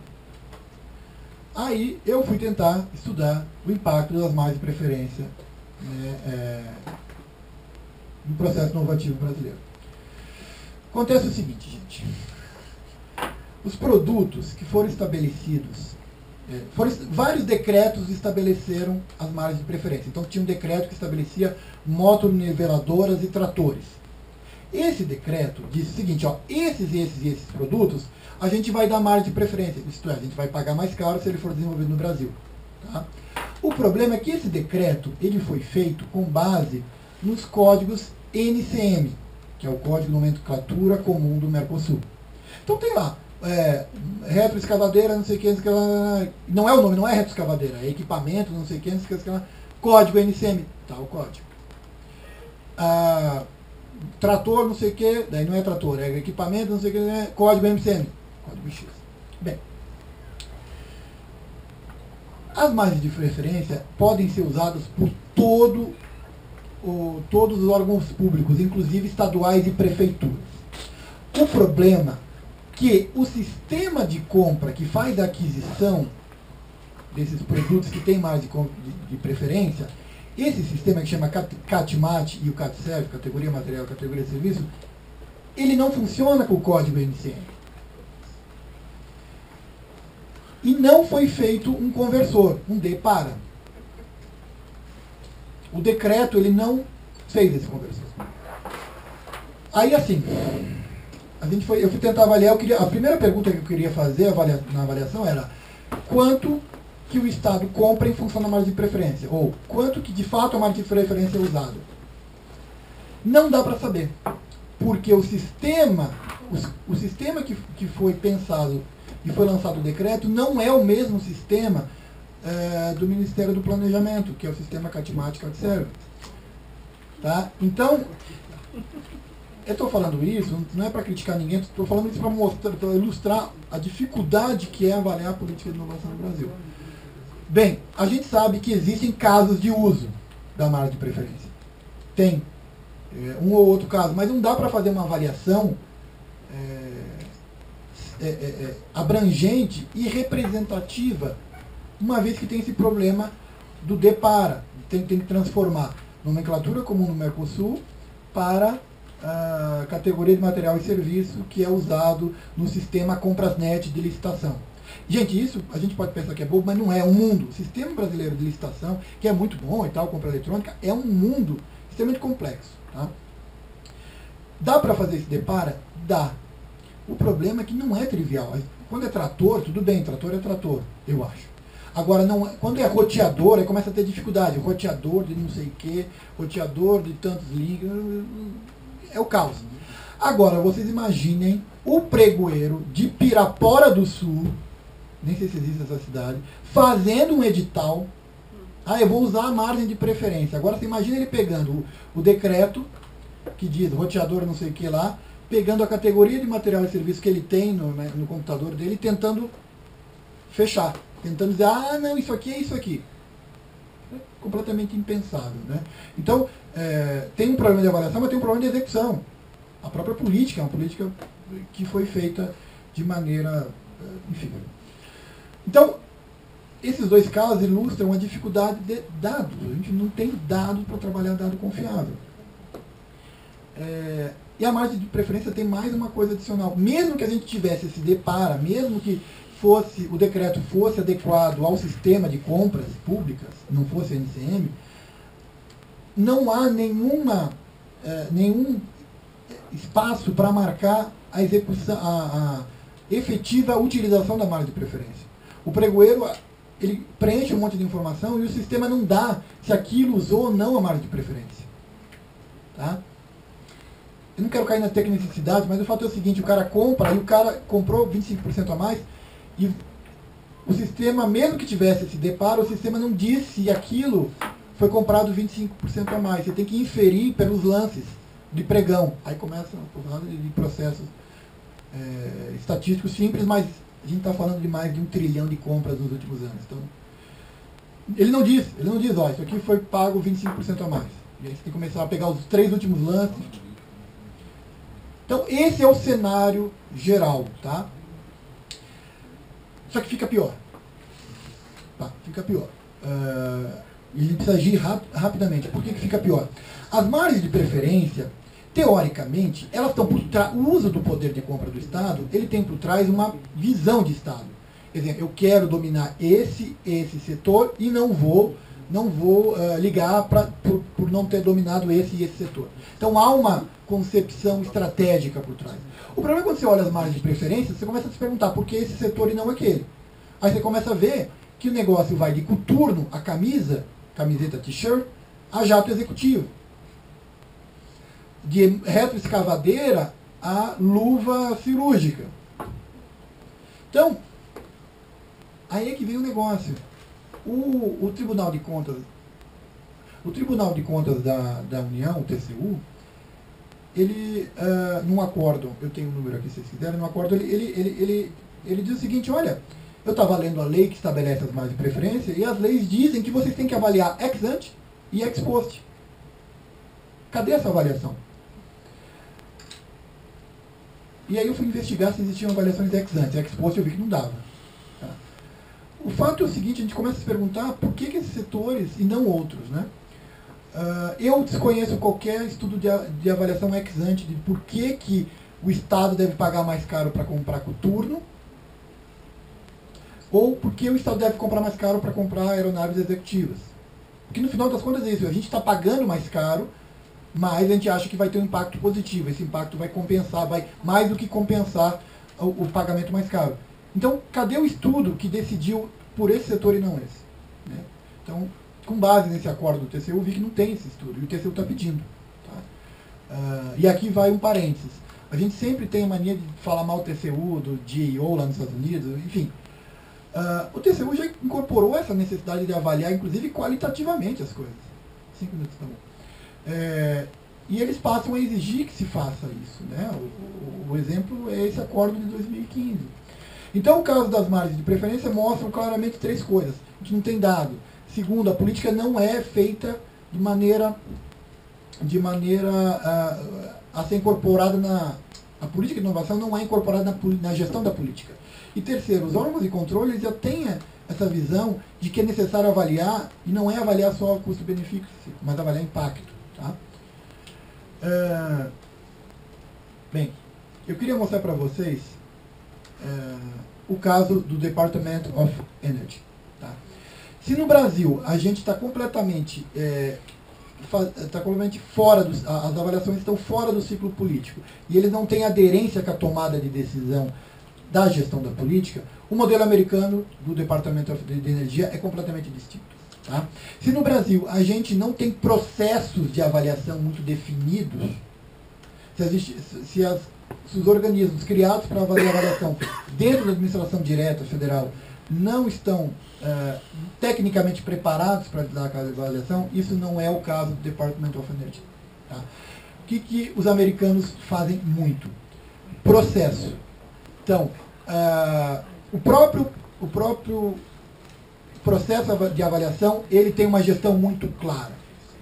aí eu fui tentar estudar o impacto das margens de preferência, né, é, no processo inovativo brasileiro. Acontece o seguinte, gente. Os produtos que foram estabelecidos É, foram, vários decretos estabeleceram as margens de preferência. Então tinha um decreto que estabelecia motoniveladoras e tratores. Esse decreto diz o seguinte, ó, esses, esses e esses produtos, a gente vai dar margem de preferência. Isto é, a gente vai pagar mais caro se ele for desenvolvido no Brasil. Tá? O problema é que esse decreto ele foi feito com base nos códigos N C M, que é o Código de Nomenclatura Comum do Mercosul. Então tem lá, é, retroescavadeira, não sei o que, não é o nome, não é retroescavadeira, é equipamento, não sei o que, não sei o que, código N C M, tá o código. Ah, trator, não sei o que, daí não é trator, é equipamento, não sei o que, é código M C M, código X. Bem, as margens de preferência podem ser usadas por todo, o, todos os órgãos públicos, inclusive estaduais e prefeituras. O problema é que o sistema de compra que faz a aquisição desses produtos que tem margem de, de, de preferência, esse sistema que chama CATMAT e o CATSERV, categoria material, categoria serviço, ele não funciona com o código N C M. E não foi feito um conversor, um D para. O decreto ele não fez esse conversor. Aí assim, a gente foi, eu fui tentar avaliar, eu queria, a primeira pergunta que eu queria fazer avalia, na avaliação era quanto que o Estado compra em função da margem de preferência, ou quanto que de fato a margem de preferência é usada. Não dá para saber, porque o sistema, o, o sistema que, que foi pensado e foi lançado o decreto não é o mesmo sistema é, do Ministério do Planejamento, que é o sistema CATMAT e CATSERV. Tá? Então, eu estou falando isso, não é para criticar ninguém, estou falando isso para mostrar, para ilustrar a dificuldade que é avaliar a política de inovação no Brasil. Bem, a gente sabe que existem casos de uso da margem de preferência. Tem é, um ou outro caso, mas não dá para fazer uma avaliação é, é, é, abrangente e representativa, uma vez que tem esse problema do D para, tem, tem que transformar nomenclatura comum no Mercosul para a categoria de material e serviço que é usado no sistema Compras.Net de licitação. Gente, isso a gente pode pensar que é bobo, mas não é. Um mundo, o sistema brasileiro de licitação, que é muito bom e tal, compra eletrônica, é um mundo extremamente complexo. Tá? Dá para fazer esse depara? Dá. O problema é que não é trivial. Quando é trator, tudo bem, trator é trator, eu acho. Agora, não, quando é roteador, aí começa a ter dificuldade. Roteador de não sei o que, roteador de tantos links, é o caos. Agora, vocês imaginem o pregoeiro de Pirapora do Sul, nem sei se existe essa cidade, fazendo um edital. Ah, eu vou usar a margem de preferência. Agora, você imagina ele pegando o, o decreto, que diz roteador não sei o que lá, pegando a categoria de material e serviço que ele tem no, né, no computador dele, tentando fechar. Tentando dizer, ah, não, isso aqui é isso aqui. É completamente impensável. Né? Então, é, tem um problema de avaliação, mas tem um problema de execução. A própria política é uma política que foi feita de maneira... Enfim. Então, esses dois casos ilustram a dificuldade de dados. A gente não tem dados para trabalhar dado confiável. É, e a margem de preferência tem mais uma coisa adicional. Mesmo que a gente tivesse esse depara, mesmo que fosse, o decreto fosse adequado ao sistema de compras públicas, não fosse N C M, não há nenhuma, é, nenhum espaço para marcar a execução, a, a efetiva utilização da margem de preferência. O pregoeiro, ele preenche um monte de informação e o sistema não dá se aquilo usou ou não a margem de preferência. Tá? Eu não quero cair na tecnicidade, mas o fato é o seguinte, o cara compra, aí o cara comprou vinte e cinco por cento a mais, e o sistema, mesmo que tivesse esse deparo, o sistema não diz se aquilo foi comprado vinte e cinco por cento a mais. Você tem que inferir pelos lances de pregão. Aí começa uma porrada de processos é, estatísticos simples, mas a gente está falando de mais de um trilhão de compras nos últimos anos. Então, ele não diz, ele não diz, ó, isso aqui foi pago vinte e cinco por cento a mais. E aí você tem que começar a pegar os três últimos lances. Então, esse é o cenário geral, tá? Só que fica pior. Tá, fica pior. Uh, e a gente precisa agir rap rapidamente. Por que, que fica pior? As margens de preferência, teoricamente, elas estão por trás. O uso do poder de compra do Estado, ele tem por trás uma visão de Estado. Exemplo, eu quero dominar esse, esse setor e não vou, não vou uh, ligar pra, por, por não ter dominado esse e esse setor. Então há uma concepção estratégica por trás. O problema é quando você olha as margens de preferência, você começa a se perguntar por que esse setor e não aquele. Aí você começa a ver que o negócio vai de coturno a camisa, camiseta t-shirt, a jato executivo. De retroescavadeira a luva cirúrgica. Então, aí é que vem o negócio. O, o Tribunal de Contas, o Tribunal de Contas da, da União, o T C U, ele, uh, num acordo, eu tenho um número aqui se vocês quiserem, num acordo, ele, ele, ele, ele, ele diz o seguinte, olha, eu estava lendo a lei que estabelece as margens de preferência, e as leis dizem que vocês têm que avaliar ex ante e ex post. Cadê essa avaliação? E aí eu fui investigar se existiam avaliações ex ante, ex post eu vi que não dava. Tá? O fato é o seguinte, a gente começa a se perguntar por que, que esses setores e não outros, né? Uh, eu desconheço qualquer estudo de, de avaliação ex ante de por que, que o Estado deve pagar mais caro para comprar coturno, ou por que o Estado deve comprar mais caro para comprar aeronaves executivas. Porque no final das contas é isso, a gente está pagando mais caro, mas a gente acha que vai ter um impacto positivo, esse impacto vai compensar, vai mais do que compensar o, o pagamento mais caro. Então, cadê o estudo que decidiu por esse setor e não esse? Né? Então, com base nesse acordo do T C U, eu vi que não tem esse estudo, e o T C U está pedindo. Tá? Uh, e aqui vai um parênteses. A gente sempre tem a mania de falar mal do T C U, do G A O lá nos Estados Unidos, enfim. Uh, o T C U já incorporou essa necessidade de avaliar, inclusive, qualitativamente as coisas. Cinco minutos, tá bom. É, e eles passam a exigir que se faça isso. Né? O, o, o exemplo é esse acordo de dois mil e quinze. Então, o caso das margens de preferência mostram claramente três coisas. A gente não tem dado. Segundo, a política não é feita de maneira, de maneira a, a ser incorporada na... A política de inovação não é incorporada na, na gestão da política. E terceiro, os órgãos de controle eles já têm essa visão de que é necessário avaliar, e não é avaliar só o custo-benefício, mas avaliar impacto. Tá? É, bem, eu queria mostrar para vocês é, o caso do Department of Energy. Tá? Se no Brasil a gente está completamente, é, tá completamente fora, dos, as avaliações estão fora do ciclo político, e eles não têm aderência com a tomada de decisão da gestão da política, o modelo americano do Departamento de Energia é completamente distinto. Tá? Se no Brasil a gente não tem processos de avaliação muito definidos, se, existe, se, as, se os organismos criados para fazer a avaliação dentro da administração direta federal não estão uh, tecnicamente preparados para dar aquela avaliação, isso não é o caso do Department of Energy. Tá? O que, que os americanos fazem muito? Processo. Então, uh, o, próprio, o próprio processo de avaliação, ele tem uma gestão muito clara.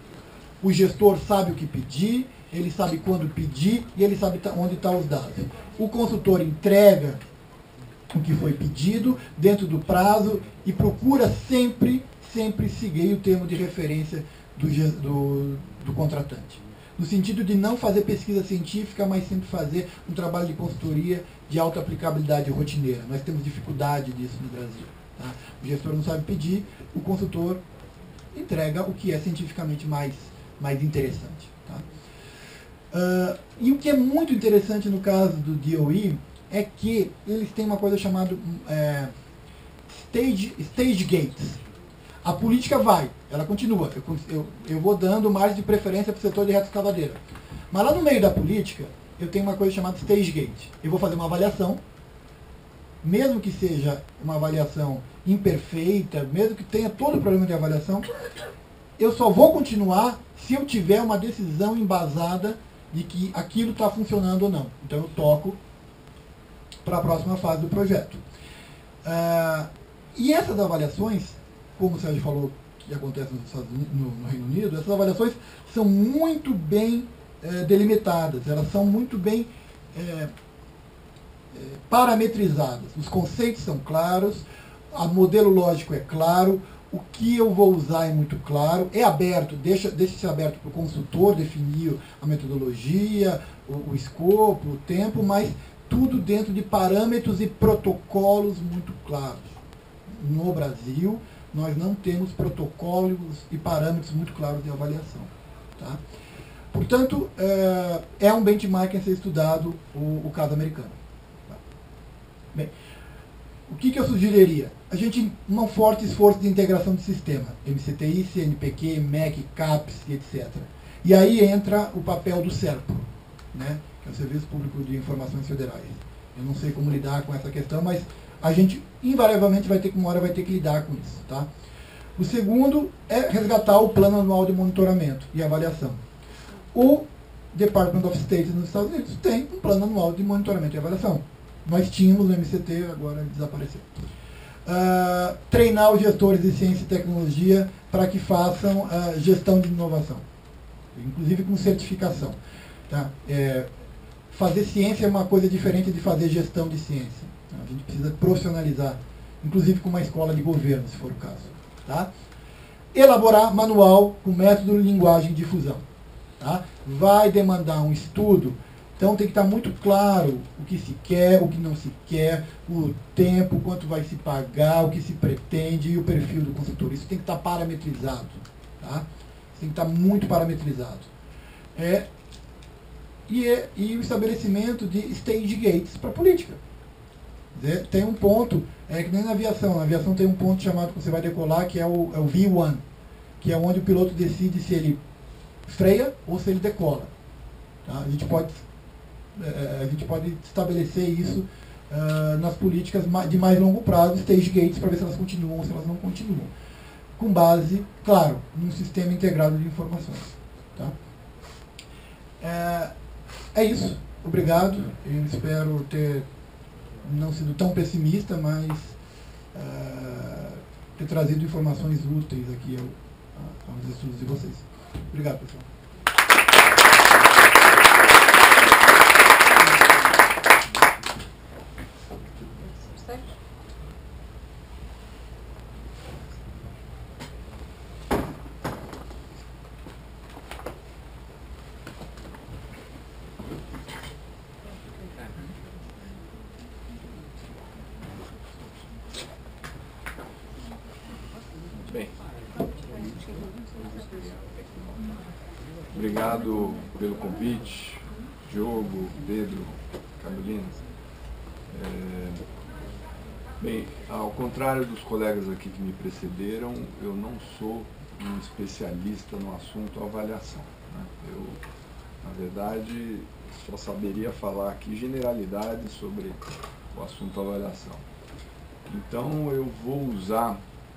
O gestor sabe o que pedir, ele sabe quando pedir e ele sabe onde estão os dados. O consultor entrega o que foi pedido dentro do prazo e procura sempre, sempre seguir o termo de referência do, do, do contratante. No sentido de não fazer pesquisa científica, mas sempre fazer um trabalho de consultoria de alta aplicabilidade rotineira. Nós temos dificuldade disso no Brasil. Tá? O gestor não sabe pedir, o consultor entrega o que é cientificamente mais, mais interessante. Tá? Uh, e o que é muito interessante no caso do D O E é que eles têm uma coisa chamada é, stage, stage gates. A política vai, ela continua. Eu, eu, eu vou dando margem de preferência para o setor de retroescavadeira. Mas lá no meio da política, eu tenho uma coisa chamada stage gate. Eu vou fazer uma avaliação, mesmo que seja uma avaliação imperfeita, mesmo que tenha todo o problema de avaliação, eu só vou continuar se eu tiver uma decisão embasada de que aquilo está funcionando ou não. Então eu toco para a próxima fase do projeto. Uh, e essas avaliações, como o Sérgio falou que acontece nos Estados Unidos, no, no Reino Unido, essas avaliações são muito bem é, delimitadas, elas são muito bem é, é, parametrizadas. Os conceitos são claros, o modelo lógico é claro, o que eu vou usar é muito claro, é aberto, deixa, deixa ser aberto para o consultor definir a metodologia, o, o escopo, o tempo, mas tudo dentro de parâmetros e protocolos muito claros. No Brasil, nós não temos protocolos e parâmetros muito claros de avaliação. Tá? Portanto, é um benchmark a ser estudado o, o caso americano. Tá? Bem, o que, que eu sugeriria? A gente, um forte esforço de integração de sistema, M C T I, C N P Q, M E C, CAPES, etcétera. E aí entra o papel do SERPRO, né? Que é o Serviço Público de Informações Federais. Eu não sei como lidar com essa questão, mas a gente invariavelmente vai ter que, uma hora vai ter que lidar com isso. Tá? O segundo é resgatar o Plano Anual de Monitoramento e Avaliação. O Department of State nos Estados Unidos tem um Plano Anual de Monitoramento e Avaliação. Nós tínhamos no M C T, agora desapareceu. Uh, treinar os gestores de ciência e tecnologia para que façam uh, gestão de inovação, inclusive com certificação. Tá? É, fazer ciência é uma coisa diferente de fazer gestão de ciência. Tá? A gente precisa profissionalizar, inclusive com uma escola de governo, se for o caso. Tá? Elaborar manual com método de linguagem de difusão. Tá? Vai demandar um estudo, então tem que estar muito claro o que se quer, o que não se quer, o tempo, quanto vai se pagar, o que se pretende e o perfil do consultor. Isso tem que estar parametrizado. Tá? Isso tem que estar muito parametrizado. É, e, é, e o estabelecimento de stage gates para a política. Quer dizer, tem um ponto, é que nem na aviação. Na aviação tem um ponto chamado que você vai decolar, que é o, é o V um, que é onde o piloto decide se ele freia ou se ele decola. Tá? A gente pode... a gente pode estabelecer isso uh, nas políticas de mais longo prazo, stage gates, para ver se elas continuam ou se elas não continuam. Com base, claro, num sistema integrado de informações. Tá? É, é isso. Obrigado. Eu espero ter não sido tão pessimista, mas uh, ter trazido informações úteis aqui ao, aos estudos de vocês. Obrigado, pessoal. Bem, obrigado pelo convite, Diogo, Pedro, Carolina. É, bem, ao contrário dos colegas aqui que me precederam, eu não sou um especialista no assunto avaliação. Né? Eu, na verdade, só saberia falar aqui generalidades sobre o assunto avaliação. Então, eu vou usar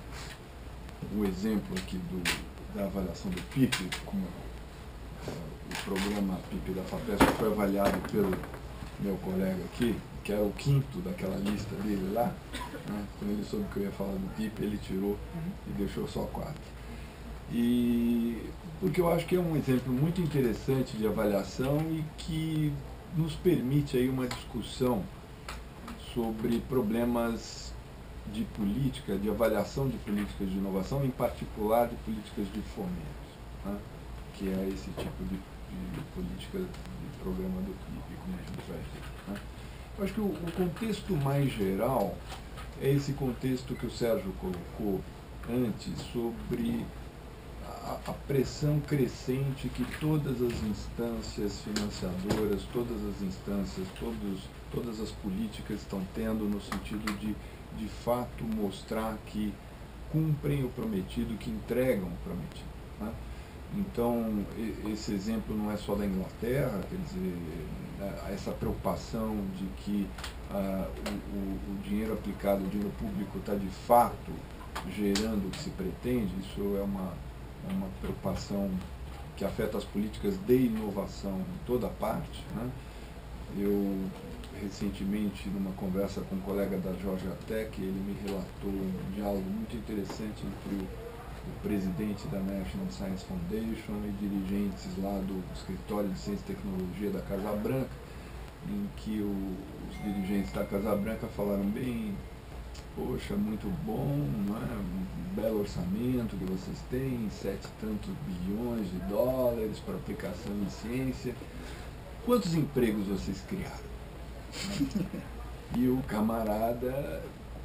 o exemplo aqui do, da avaliação do P I P, como uh, o programa P I P da FAPESP foi avaliado pelo meu colega aqui, que era o quinto daquela lista dele lá, né? Quando ele soube que eu ia falar do P I P, ele tirou e deixou só quatro. E porque eu acho que é um exemplo muito interessante de avaliação e que nos permite aí uma discussão sobre problemas de política, de avaliação de políticas de inovação, em particular de políticas de fomento, né? Que é esse tipo de, de, de política de programa do P I P, como a gente vai ver. Né? Eu acho que o, o contexto mais geral é esse contexto que o Sérgio colocou antes sobre a, a pressão crescente que todas as instâncias financiadoras, todas as instâncias, todos, todas as políticas estão tendo no sentido de de fato mostrar que cumprem o prometido, que entregam o prometido. Né? Então, esse exemplo não é só da Inglaterra, quer dizer, essa preocupação de que ah, o, o, o dinheiro aplicado, o dinheiro público está de fato gerando o que se pretende, isso é uma, é uma preocupação que afeta as políticas de inovação em toda parte. Né? Eu recentemente, numa conversa com um colega da Georgia Tech, ele me relatou um diálogo muito interessante entre o, o presidente da National Science Foundation e dirigentes lá do Escritório de Ciência e Tecnologia da Casa Branca, em que o, os dirigentes da Casa Branca falaram bem, poxa, muito bom, não é? Um belo orçamento que vocês têm, sete e tantos bilhões de dólares para aplicação em ciência. Quantos empregos vocês criaram? Né? E o camarada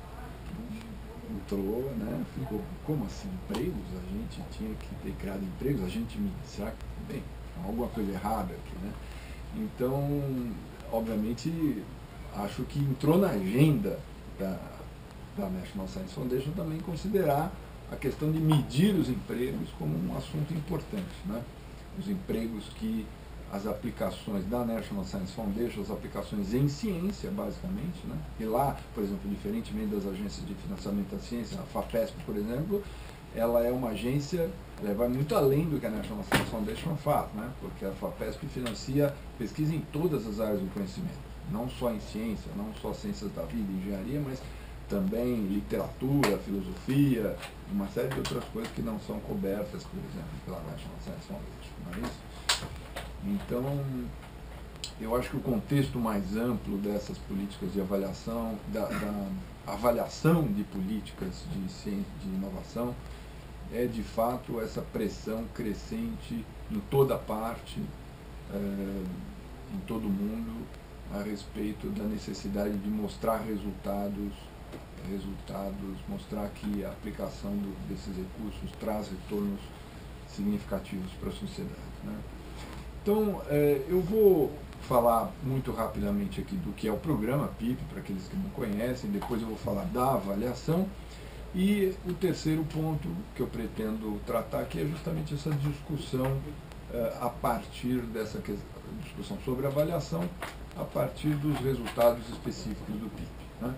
entrou, né? Ficou, como assim, empregos? A gente tinha que ter criado empregos, a gente, será que, bem, alguma coisa errada aqui, né? Então, obviamente, acho que entrou na agenda da, da National Science Foundation também considerar a questão de medir os empregos como um assunto importante, né? Os empregos que as aplicações da National Science Foundation, as aplicações em ciência, basicamente, né? E lá, por exemplo, diferentemente das agências de financiamento da ciência, a FAPESP, por exemplo, ela é uma agência, ela vai muito além do que a National Science Foundation faz, né? Porque a FAPESP financia pesquisa em todas as áreas do conhecimento, não só em ciência, não só ciências da vida e engenharia, mas também literatura, filosofia, uma série de outras coisas que não são cobertas, por exemplo, pela National Science Foundation, não é isso? Então, eu acho que o contexto mais amplo dessas políticas de avaliação, da, da avaliação de políticas de ciência, de inovação, é de fato essa pressão crescente em toda parte, é, em todo o mundo, a respeito da necessidade de mostrar resultados, resultados, mostrar que a aplicação do, desses recursos traz retornos significativos para a sociedade, né? Então, é, eu vou falar muito rapidamente aqui do que é o programa P I P, para aqueles que não conhecem, depois eu vou falar da avaliação, e o terceiro ponto que eu pretendo tratar aqui é justamente essa discussão é, a partir dessa discussão sobre avaliação, a partir dos resultados específicos do P I P, né?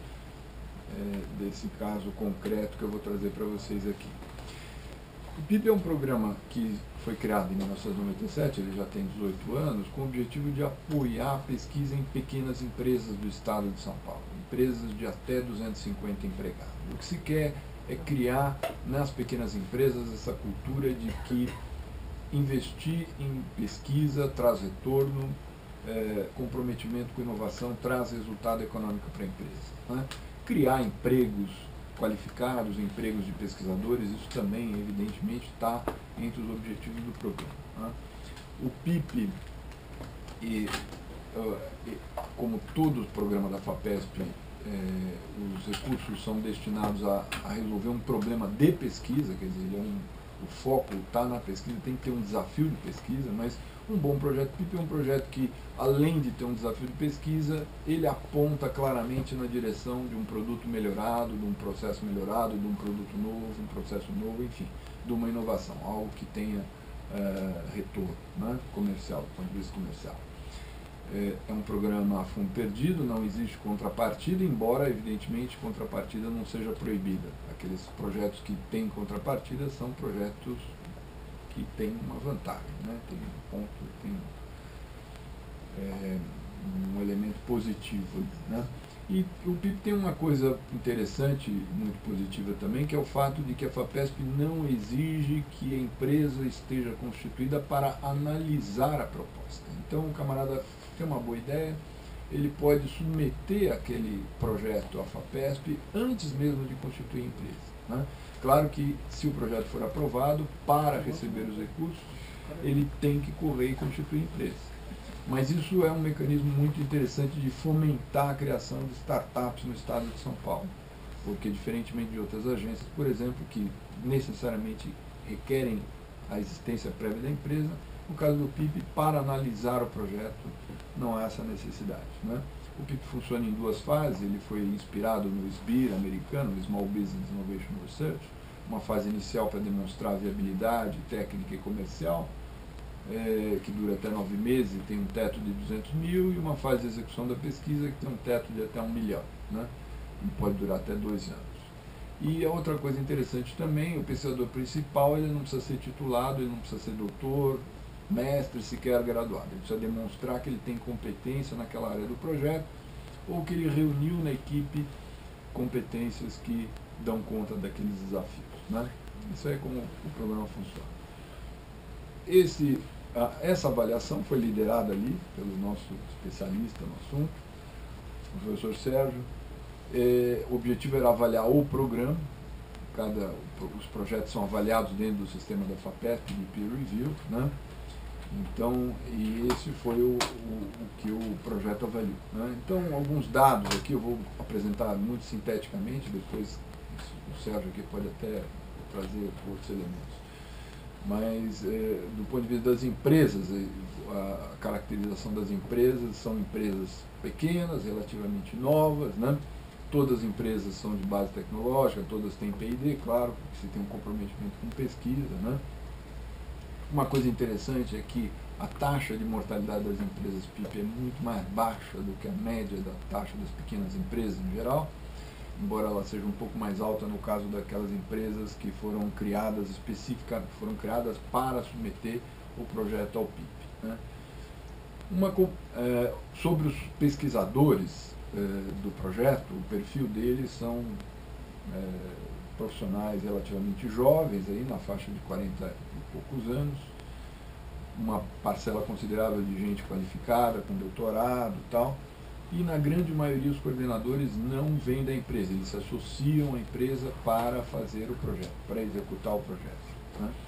É, desse caso concreto que eu vou trazer para vocês aqui. O P I P é um programa que foi criado em mil novecentos e noventa e sete, ele já tem dezoito anos, com o objetivo de apoiar a pesquisa em pequenas empresas do estado de São Paulo, empresas de até duzentos e cinquenta empregados. O que se quer é criar nas pequenas empresas essa cultura de que investir em pesquisa traz retorno, é, comprometimento com inovação traz resultado econômico para a empresa, né? Criar empregos qualificados, empregos de pesquisadores, isso também, evidentemente, está entre os objetivos do programa, né? O P I P, e, uh, e, como todo o programa da FAPESP, eh, os recursos são destinados a, a resolver um problema de pesquisa, quer dizer, ele é um, o foco está na pesquisa, tem que ter um desafio de pesquisa, mas um bom projeto P I P é um projeto que, além de ter um desafio de pesquisa, ele aponta claramente na direção de um produto melhorado, de um processo melhorado, de um produto novo, um processo novo, enfim, de uma inovação, algo que tenha uh, retorno, né, comercial, do ponto de vista comercial. É, é um programa a fundo perdido, não existe contrapartida, embora, evidentemente, contrapartida não seja proibida. Aqueles projetos que têm contrapartida são projetos que têm uma vantagem, né? Tem um ponto, tem é, um elemento positivo, né? E o P I P tem uma coisa interessante, muito positiva também, que é o fato de que a FAPESP não exige que a empresa esteja constituída para analisar a proposta. Então, o camarada tem uma boa ideia, ele pode submeter aquele projeto à FAPESP antes mesmo de constituir a empresa, né? Claro que, se o projeto for aprovado, para receber os recursos, ele tem que correr e constituir a empresa. Mas isso é um mecanismo muito interessante de fomentar a criação de startups no estado de São Paulo, porque, diferentemente de outras agências, por exemplo, que necessariamente requerem a existência prévia da empresa, no caso do P I P, para analisar o projeto, não há essa necessidade, né? O P I P funciona em duas fases, ele foi inspirado no S B I R americano, no Small Business Innovation Research, uma fase inicial para demonstrar a viabilidade técnica e comercial, é, que dura até nove meses e tem um teto de duzentos mil, e uma fase de execução da pesquisa que tem um teto de até um milhão, né? E pode durar até dois anos. E a outra coisa interessante também, o pesquisador principal, ele não precisa ser titulado, ele não precisa ser doutor, mestre, sequer graduado. Ele precisa demonstrar que ele tem competência naquela área do projeto, ou que ele reuniu na equipe competências que dão conta daqueles desafios, né? Isso é como o programa funciona. Esse, a, essa avaliação foi liderada ali pelo nosso especialista no assunto, o professor Sérgio. É, o objetivo era avaliar o programa, cada, os projetos são avaliados dentro do sistema da FAPESP de peer review, né? Então, e esse foi o, o, o que o projeto avaliou, né? Então, alguns dados aqui eu vou apresentar muito sinteticamente, depois o Sérgio aqui pode até trazer outros elementos. Mas, é, do ponto de vista das empresas, a caracterização das empresas são empresas pequenas, relativamente novas, né? Todas as empresas são de base tecnológica, todas têm P e D, claro, porque se tem um comprometimento com pesquisa, né? Uma coisa interessante é que a taxa de mortalidade das empresas P I P é muito mais baixa do que a média da taxa das pequenas empresas em geral, embora ela seja um pouco mais alta no caso daquelas empresas que foram criadas especificamente, foram criadas para submeter o projeto ao P I P, né? Uma, é, sobre os pesquisadores é, do projeto, o perfil deles são é, profissionais relativamente jovens, aí, na faixa de quarenta e poucos anos, uma parcela considerável de gente qualificada, com doutorado e tal, e na grande maioria os coordenadores não vêm da empresa, eles se associam à empresa para fazer o projeto, para executar o projeto, né?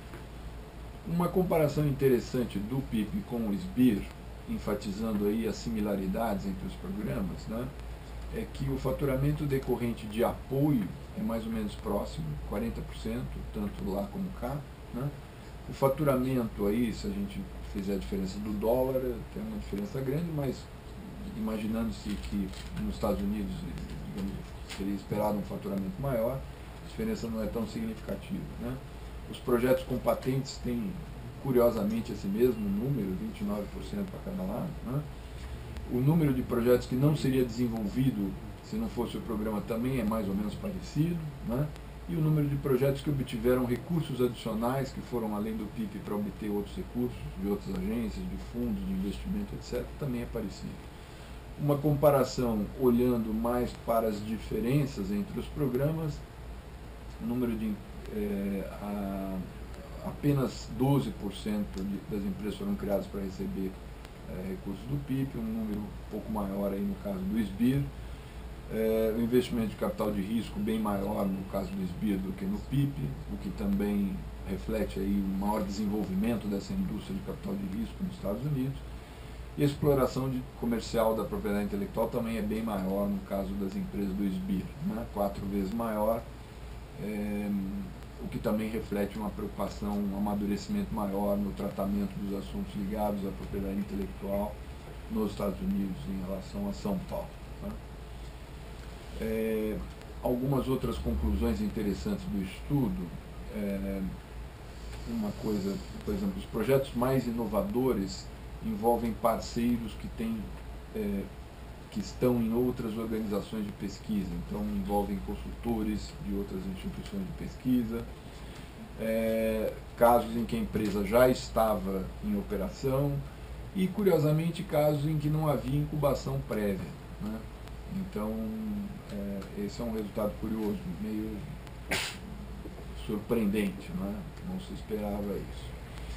Uma comparação interessante do P I P com o S B I R, enfatizando aí as similaridades entre os programas, né, é que o faturamento decorrente de apoio é mais ou menos próximo, quarenta por cento, tanto lá como cá, né? O faturamento aí, se a gente fizer a diferença do dólar, tem uma diferença grande, mas imaginando-se que nos Estados Unidos, digamos, seria esperado um faturamento maior, a diferença não é tão significativa, né? Os projetos com patentes têm, curiosamente, esse mesmo número, vinte e nove por cento para cada lado, né? O número de projetos que não seria desenvolvido se não fosse o programa também é mais ou menos parecido, né? E o número de projetos que obtiveram recursos adicionais, que foram além do P I P para obter outros recursos de outras agências, de fundos de investimento, etcétera, também é parecido. Uma comparação olhando mais para as diferenças entre os programas, o número de é, a, apenas doze por cento de, das empresas foram criadas para receber é, recursos do P I P, um número um pouco maior aí no caso do S B I R. É, o investimento de capital de risco bem maior no caso do S B I R do que no P I P, o que também reflete aí um maior desenvolvimento dessa indústria de capital de risco nos Estados Unidos. E a exploração de, comercial da propriedade intelectual também é bem maior no caso das empresas do S B I R, né? Quatro vezes maior, é, o que também reflete uma preocupação, um amadurecimento maior no tratamento dos assuntos ligados à propriedade intelectual nos Estados Unidos em relação a São Paulo, né? É, algumas outras conclusões interessantes do estudo, é, uma coisa, por exemplo, os projetos mais inovadores envolvem parceiros que têm, é, que estão em outras organizações de pesquisa, então envolvem consultores de outras instituições de pesquisa, é, casos em que a empresa já estava em operação e, curiosamente, casos em que não havia incubação prévia, né? Então, é, esse é um resultado curioso, meio surpreendente, né? Não se esperava isso.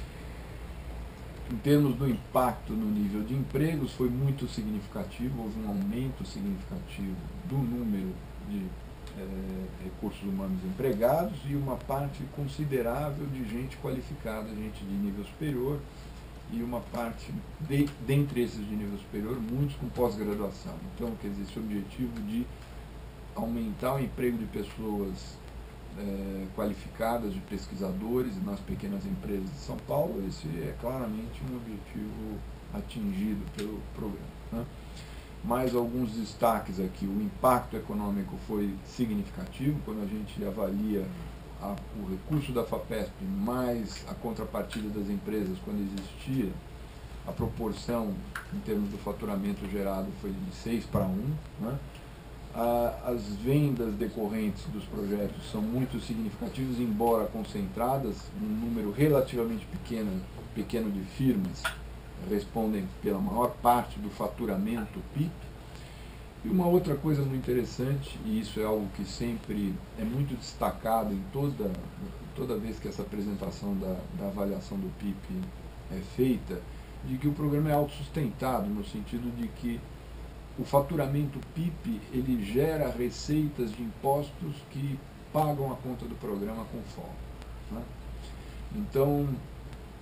Em termos do impacto no nível de empregos, foi muito significativo, houve um aumento significativo do número de é, recursos humanos empregados e uma parte considerável de gente qualificada, gente de nível superior, e uma parte, de, dentre esses de nível superior, muitos com pós-graduação. Então, quer dizer, esse objetivo de aumentar o emprego de pessoas é, qualificadas, de pesquisadores nas pequenas empresas de São Paulo, esse é claramente um objetivo atingido pelo programa, né? Mais alguns destaques aqui. O impacto econômico foi significativo, quando a gente avalia A, o recurso da FAPESP mais a contrapartida das empresas quando existia, a proporção em termos do faturamento gerado foi de seis para um, né? A, as vendas decorrentes dos projetos são muito significativas, embora concentradas, um número relativamente pequeno, pequeno de firmas respondem pela maior parte do faturamento P I P. E uma outra coisa muito interessante, e isso é algo que sempre é muito destacado em toda, toda vez que essa apresentação da, da avaliação do P I P é feita, de que o programa é autossustentado, no sentido de que o faturamento P I P ele gera receitas de impostos que pagam a conta do programa com folga, né? Então,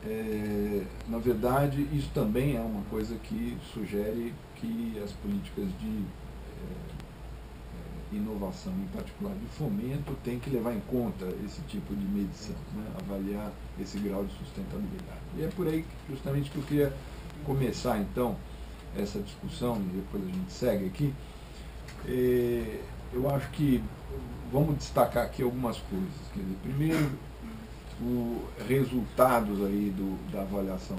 é, na verdade, isso também é uma coisa que sugere que as políticas de é, é, inovação, em particular de fomento, têm que levar em conta esse tipo de medição, né? Avaliar esse grau de sustentabilidade. E é por aí justamente que eu queria começar, então, essa discussão, e depois a gente segue aqui. É, eu acho que vamos destacar aqui algumas coisas. Quer dizer, primeiro, os resultados aí do, da avaliação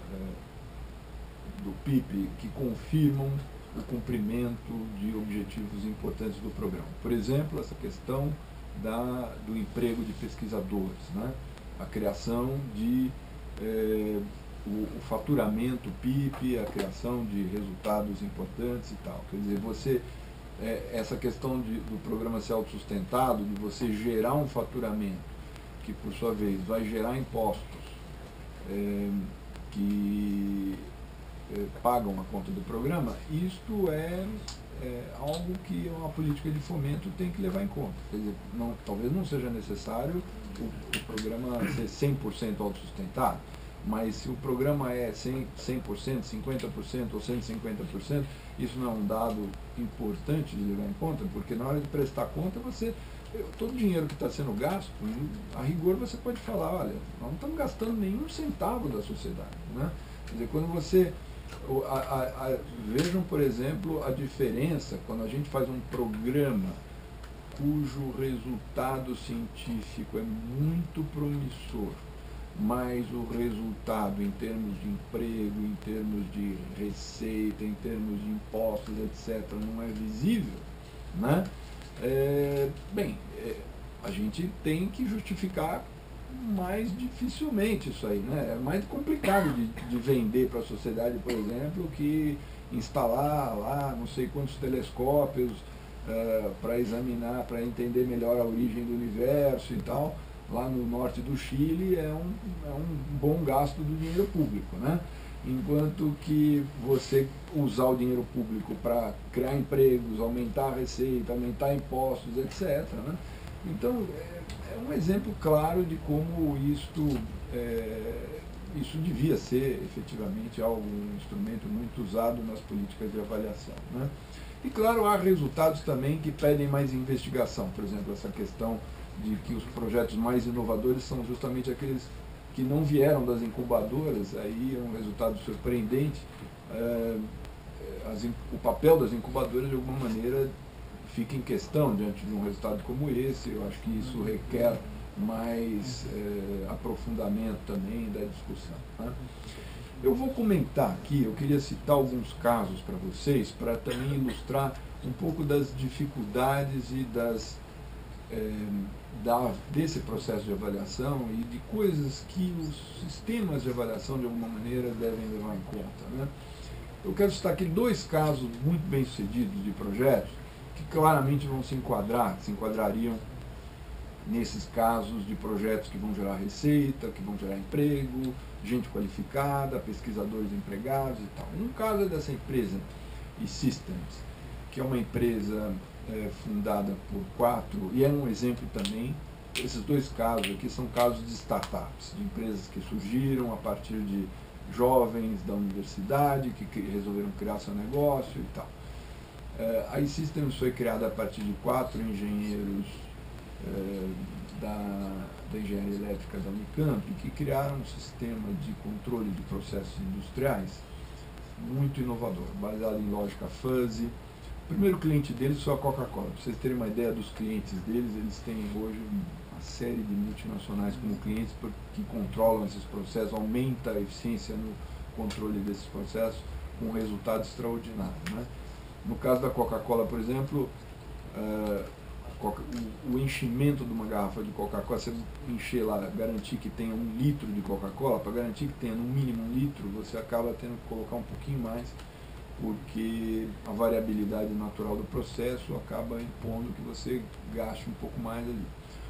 é, do P I P que confirmam o cumprimento de objetivos importantes do programa. Por exemplo, essa questão da, do emprego de pesquisadores, né? A criação de é, o, o faturamento P I P, a criação de resultados importantes e tal. Quer dizer, você, é, essa questão de, do programa ser autossustentado, de você gerar um faturamento, que por sua vez vai gerar impostos é, que é, pagam a conta do programa, isto é, é algo que uma política de fomento tem que levar em conta. Quer dizer, não, talvez não seja necessário o, o programa ser cem por cento autossustentado, mas se o programa é cem por cento, cinquenta por cento ou cento e cinquenta por cento, isso não é um dado importante de levar em conta, porque na hora de prestar conta, você, todo o dinheiro que está sendo gasto, a rigor você pode falar, olha, nós não estamos gastando nenhum centavo da sociedade, né? Quer dizer, quando você, a, a, a, vejam, por exemplo, a diferença quando a gente faz um programa cujo resultado científico é muito promissor, mas o resultado em termos de emprego, em termos de receita, em termos de impostos, etcétera, não é visível, né? É, bem, é, a gente tem que justificar mais dificilmente isso aí, né? É mais complicado de, de vender para a sociedade, por exemplo, que instalar lá não sei quantos telescópios uh, para examinar, para entender melhor a origem do universo e tal, lá no norte do Chile, é um, é um bom gasto do dinheiro público, né? Enquanto que você usar o dinheiro público para criar empregos, aumentar a receita, aumentar impostos, etcétera, né? Então, é, é um exemplo claro de como isto, é, isso devia ser efetivamente algo, um instrumento muito usado nas políticas de avaliação, né? E claro, há resultados também que pedem mais investigação, por exemplo, essa questão de que os projetos mais inovadores são justamente aqueles que não vieram das incubadoras, aí é um resultado surpreendente. É, as, o papel das incubadoras, de alguma maneira, fica em questão diante de um resultado como esse. Eu acho que isso requer mais é, aprofundamento também da discussão, né? Eu vou comentar aqui, eu queria citar alguns casos para vocês, para também ilustrar um pouco das dificuldades e das É, da, desse processo de avaliação e de coisas que os sistemas de avaliação, de alguma maneira, devem levar em conta, né? Eu quero citar aqui dois casos muito bem sucedidos de projetos que claramente vão se enquadrar, se enquadrariam nesses casos de projetos que vão gerar receita, que vão gerar emprego, gente qualificada, pesquisadores empregados e tal. Um caso é dessa empresa, E-Systems, que é uma empresa É, fundada por quatro, e é um exemplo também, esses dois casos aqui são casos de startups, de empresas que surgiram a partir de jovens da universidade, que, que resolveram criar seu negócio e tal. É, a E-Systems foi criada a partir de quatro engenheiros é, da, da engenharia elétrica da Unicamp, que criaram um sistema de controle de processos industriais muito inovador, baseado em lógica fuzzy. O primeiro cliente deles foi a Coca-Cola. Para vocês terem uma ideia dos clientes deles, eles têm hoje uma série de multinacionais como clientes que controlam esses processos, aumenta a eficiência no controle desses processos com um resultado extraordinário, né? No caso da Coca-Cola, por exemplo, uh, o, o enchimento de uma garrafa de Coca-Cola, você encher lá, garantir que tenha um litro de Coca-Cola, para garantir que tenha no mínimo um litro, você acaba tendo que colocar um pouquinho mais, porque a variabilidade natural do processo acaba impondo que você gaste um pouco mais ali.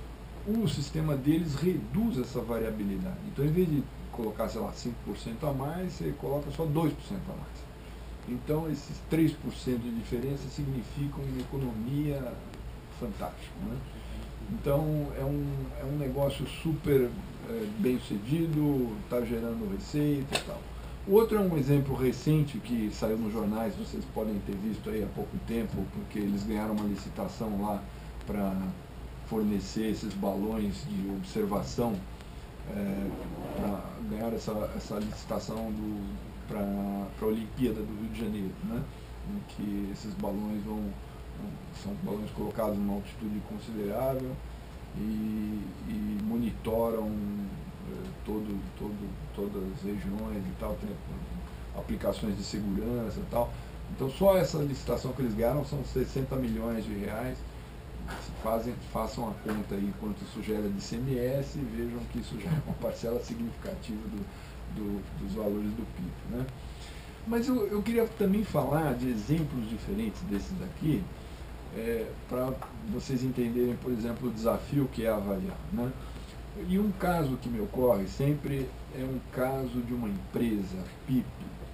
O sistema deles reduz essa variabilidade. Então, em vez de colocar, sei lá, cinco por cento a mais, você coloca só dois por cento a mais. Então, esses três por cento de diferença significam uma economia fantástica, né? Então, é um, é um negócio super é, bem sucedido, está gerando receita e tal. O outro é um exemplo recente que saiu nos jornais, vocês podem ter visto aí há pouco tempo, porque eles ganharam uma licitação lá para fornecer esses balões de observação, é, para ganhar essa, essa licitação para a Olimpíada do Rio de Janeiro, né? Em que esses balões vão, são balões colocados numa altitude considerável e, e monitoram eh, todo, todo, todas as regiões e tal, tem aplicações de segurança e tal. Então só essa licitação que eles ganharam são sessenta milhões de reais. Fazem, façam a conta aí quanto isso gera de I C M S e vejam que isso já é uma parcela significativa do, do, dos valores do P I B, né? Mas eu, eu queria também falar de exemplos diferentes desses daqui, é, para vocês entenderem, por exemplo, o desafio que é avaliar, né? E um caso que me ocorre sempre é um caso de uma empresa, P I P,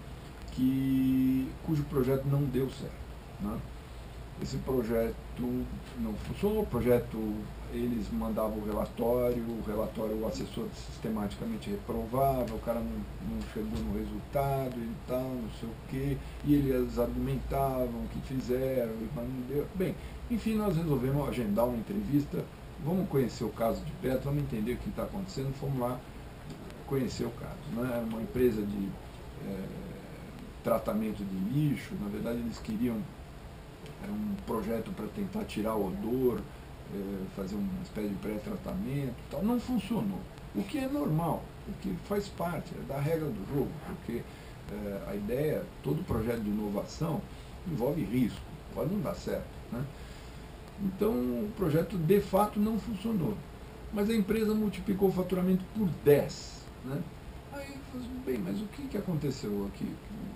que, cujo projeto não deu certo, né? Esse projeto não funcionou, o projeto, eles mandavam o relatório, o relatório o assessor sistematicamente reprovava, o cara não, não chegou no resultado e tal, não sei o quê, e eles argumentavam que fizeram, mas não deu. Bem, enfim, nós resolvemos agendar uma entrevista, vamos conhecer o caso de perto, vamos entender o que está acontecendo, fomos lá conhecer o caso, né? Era uma empresa de é, tratamento de lixo, na verdade eles queriam. Era um projeto para tentar tirar o odor, eh, fazer uma espécie de pré-tratamento e tal. Não funcionou. O que é normal, o que faz parte é da regra do jogo, porque eh, a ideia, todo projeto de inovação envolve risco, pode não dar certo, né? Então o projeto de fato não funcionou. Mas a empresa multiplicou o faturamento por dez. Né? Aí, bem, mas o que, que aconteceu aqui?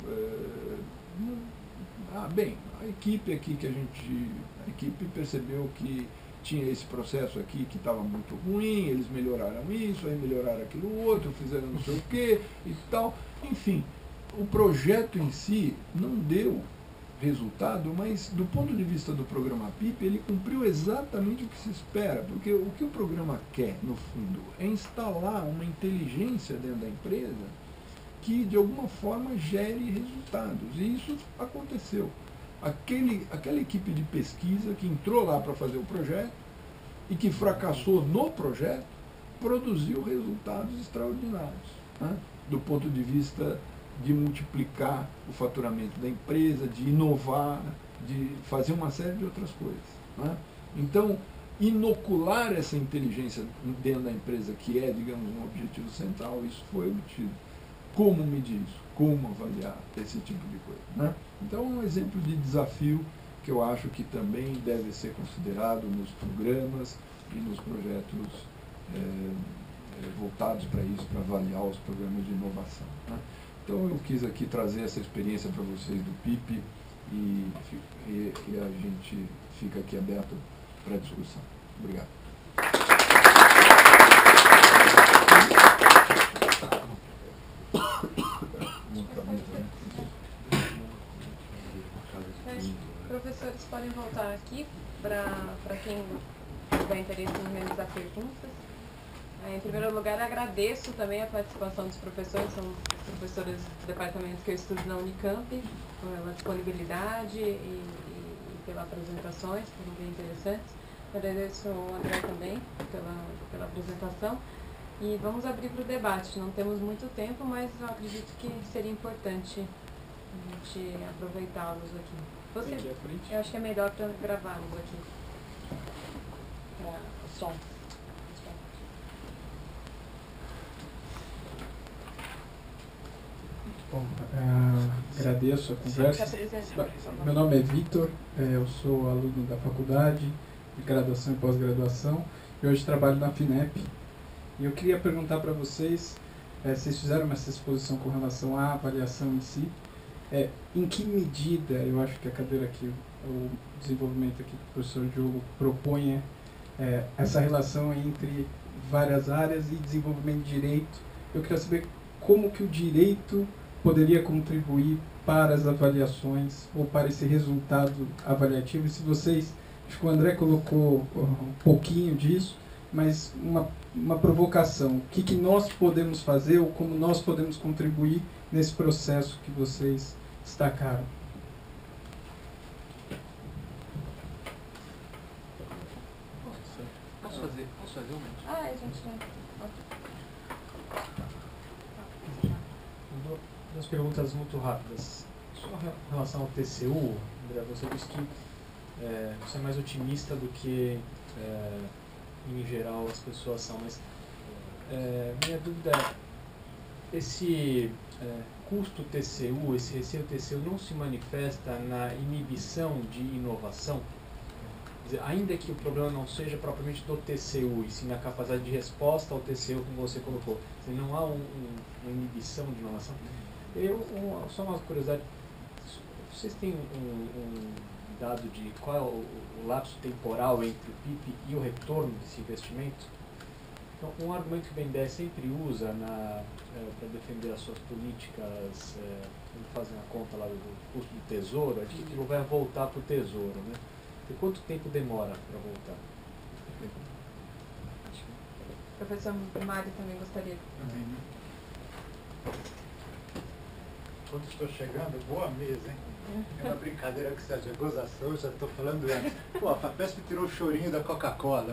Eh, não, Ah, bem, a equipe aqui que a gente, a equipe percebeu que tinha esse processo aqui que estava muito ruim, eles melhoraram isso, aí melhoraram aquilo outro, fizeram não sei o quê e tal. Enfim, o projeto em si não deu resultado, mas do ponto de vista do programa P I P, ele cumpriu exatamente o que se espera, porque o que o programa quer, no fundo, é instalar uma inteligência dentro da empresa que de alguma forma gere resultados. E isso aconteceu. Aquele, aquela equipe de pesquisa que entrou lá para fazer o projeto e que fracassou no projeto, produziu resultados extraordinários, né? Do ponto de vista de multiplicar o faturamento da empresa, de inovar, de fazer uma série de outras coisas, né? Então, inocular essa inteligência dentro da empresa, que é, digamos, um objetivo central, isso foi obtido. Como medir isso? Como avaliar esse tipo de coisa, né? Então, um exemplo de desafio que eu acho que também deve ser considerado nos programas e nos projetos é, é, voltados para isso, para avaliar os programas de inovação, né? Então, eu quis aqui trazer essa experiência para vocês do P I P e, e, e a gente fica aqui aberto para discussão. Obrigado. Professores podem voltar aqui para quem tiver interesse em realizar perguntas. Em primeiro lugar, agradeço também a participação dos professores, são professores do departamento que eu estudo na Unicamp, pela disponibilidade e, e, e pelas apresentações, foram bem interessantes. Agradeço ao André também pela, pela apresentação. E vamos abrir para o debate. Não temos muito tempo, mas eu acredito que seria importante a gente aproveitá-los aqui. Você, eu acho que é melhor para gravá-los aqui. Para o som. Bom, uh, agradeço a conversa. Meu nome é Vitor, é, eu sou aluno da faculdade de graduação e pós-graduação e hoje trabalho na FINEP. E eu queria perguntar para vocês, é, vocês fizeram essa exposição com relação à avaliação em si, é, em que medida, eu acho que a cadeira aqui, o desenvolvimento aqui que o professor Diogo propõe é, é essa relação entre várias áreas e desenvolvimento de direito. Eu queria saber como que o direito poderia contribuir para as avaliações ou para esse resultado avaliativo. E se vocês, acho que o André colocou um pouquinho disso, mas uma, uma provocação. O que, que nós podemos fazer ou como nós podemos contribuir nesse processo que vocês destacaram? Posso fazer, posso fazer uma? Ah, a gente vai. Duas perguntas muito rápidas. Só em relação ao T C U, André, você disse que é, você é mais otimista do que, é, em geral, as pessoas são. Mas é, minha dúvida é, esse é, custo T C U, esse receio T C U não se manifesta na inibição de inovação? Quer dizer, ainda que o problema não seja propriamente do T C U, e sim na capacidade de resposta ao T C U, como você colocou, se não há um, um, uma inibição de inovação. Eu, um, só uma curiosidade, vocês têm um, um dado de qual é o, o lapso temporal entre o P I B e o retorno desse investimento? Então, um argumento que o B N D E sempre usa é, para defender as suas políticas, é, quando fazem a conta lá do custo do tesouro, é de que aquilo vai voltar para o tesouro, né? E quanto tempo demora para voltar? O professor Mário também gostaria. Quando estou chegando, boa mesa, hein? É uma brincadeira que seja gozação, eu já estou falando antes. Pô, a FAPESP tirou o chorinho da Coca-Cola.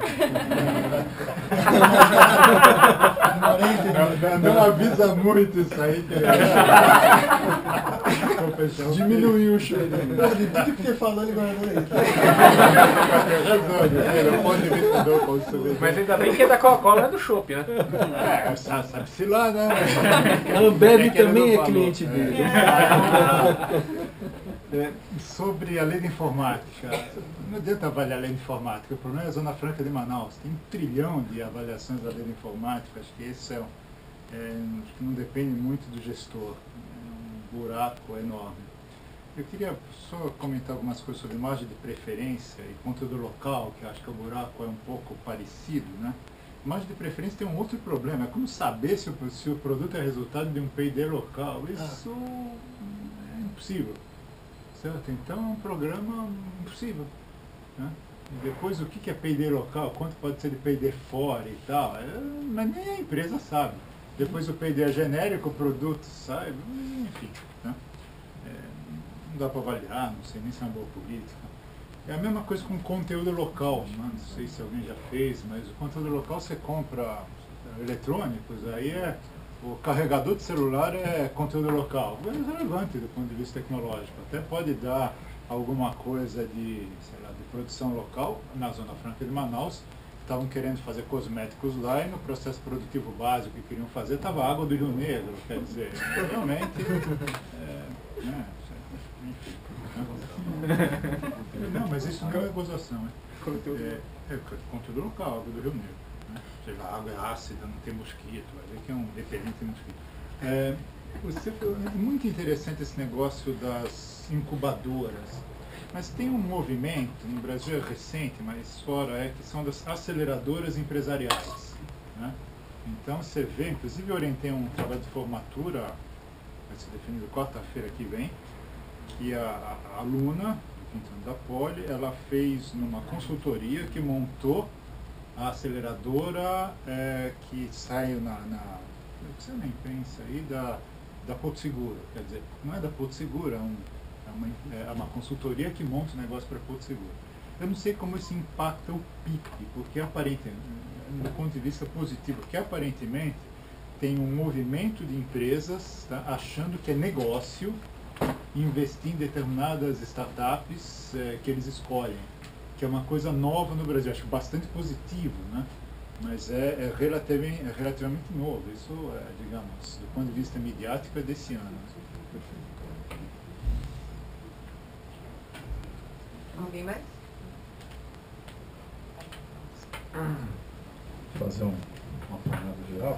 Não avisa muito isso aí. Diminuiu o chorinho. De tudo que você falou, ele guardou aí. Mas ainda bem que é da Coca-Cola, não é do chopp, né? É, sabe-se lá, né? A Ambev também é cliente dele. É, sobre a lei de informática, não adianta avaliar a lei de informática, o problema é a Zona Franca de Manaus. Tem um trilhão de avaliações da lei de informática, acho que esse é, um, é acho que não depende muito do gestor, é um buraco enorme. Eu queria só comentar algumas coisas sobre margem de preferência e conteúdo local, que acho que o buraco é um pouco parecido, né? Margem de preferência tem um outro problema, é como saber se o, se o produto é resultado de um P e D local. Isso é impossível. Certo? Então é um programa impossível. Né? E depois o que é P e D local, quanto pode ser de P e D fora e tal, é, mas nem a empresa sabe. Depois o P e D é genérico, o produto sai, enfim. Né? É, não dá para avaliar, não sei nem se é uma boa política. É a mesma coisa com conteúdo local, né? Não sei se alguém já fez, mas o conteúdo local você compra eletrônicos, aí é o carregador de celular é conteúdo local. É relevante do ponto de vista tecnológico. Até pode dar alguma coisa de, sei lá, de produção local na Zona Franca de Manaus. Estavam querendo fazer cosméticos lá e no processo produtivo básico que queriam fazer estava água do Rio Negro. Quer dizer, realmente... É, né, enfim, não, mas isso não é gozação. É, é, é conteúdo local, água do Rio Negro. Seja, a água é ácida, não tem mosquito, vai ver que é um repelente de mosquito. É, você, é muito interessante esse negócio das incubadoras, mas tem um movimento, no Brasil é recente, mas fora é, que são das aceleradoras empresariais. Né? Então você vê, inclusive eu orientei um trabalho de formatura, vai ser definido quarta-feira que vem, que a, a, a aluna do quinto ano da Poli, ela fez numa consultoria que montou a aceleradora é, que saiu na, na, na imprensa aí da, da Porto Seguro. Quer dizer, não é da Porto Seguro, é, um, é, uma, é uma consultoria que monta o negócio para Porto Seguro. Eu não sei como isso impacta o P I B, porque aparentemente, do ponto de vista positivo, porque aparentemente tem um movimento de empresas, tá, achando que é negócio investir em determinadas startups é, que eles escolhem, que é uma coisa nova no Brasil, acho bastante positivo, né? Mas é, é, relativamente, é relativamente novo, isso é, digamos, do ponto de vista midiático é desse ano. Alguém mais? Vou fazer um, uma apanhada geral.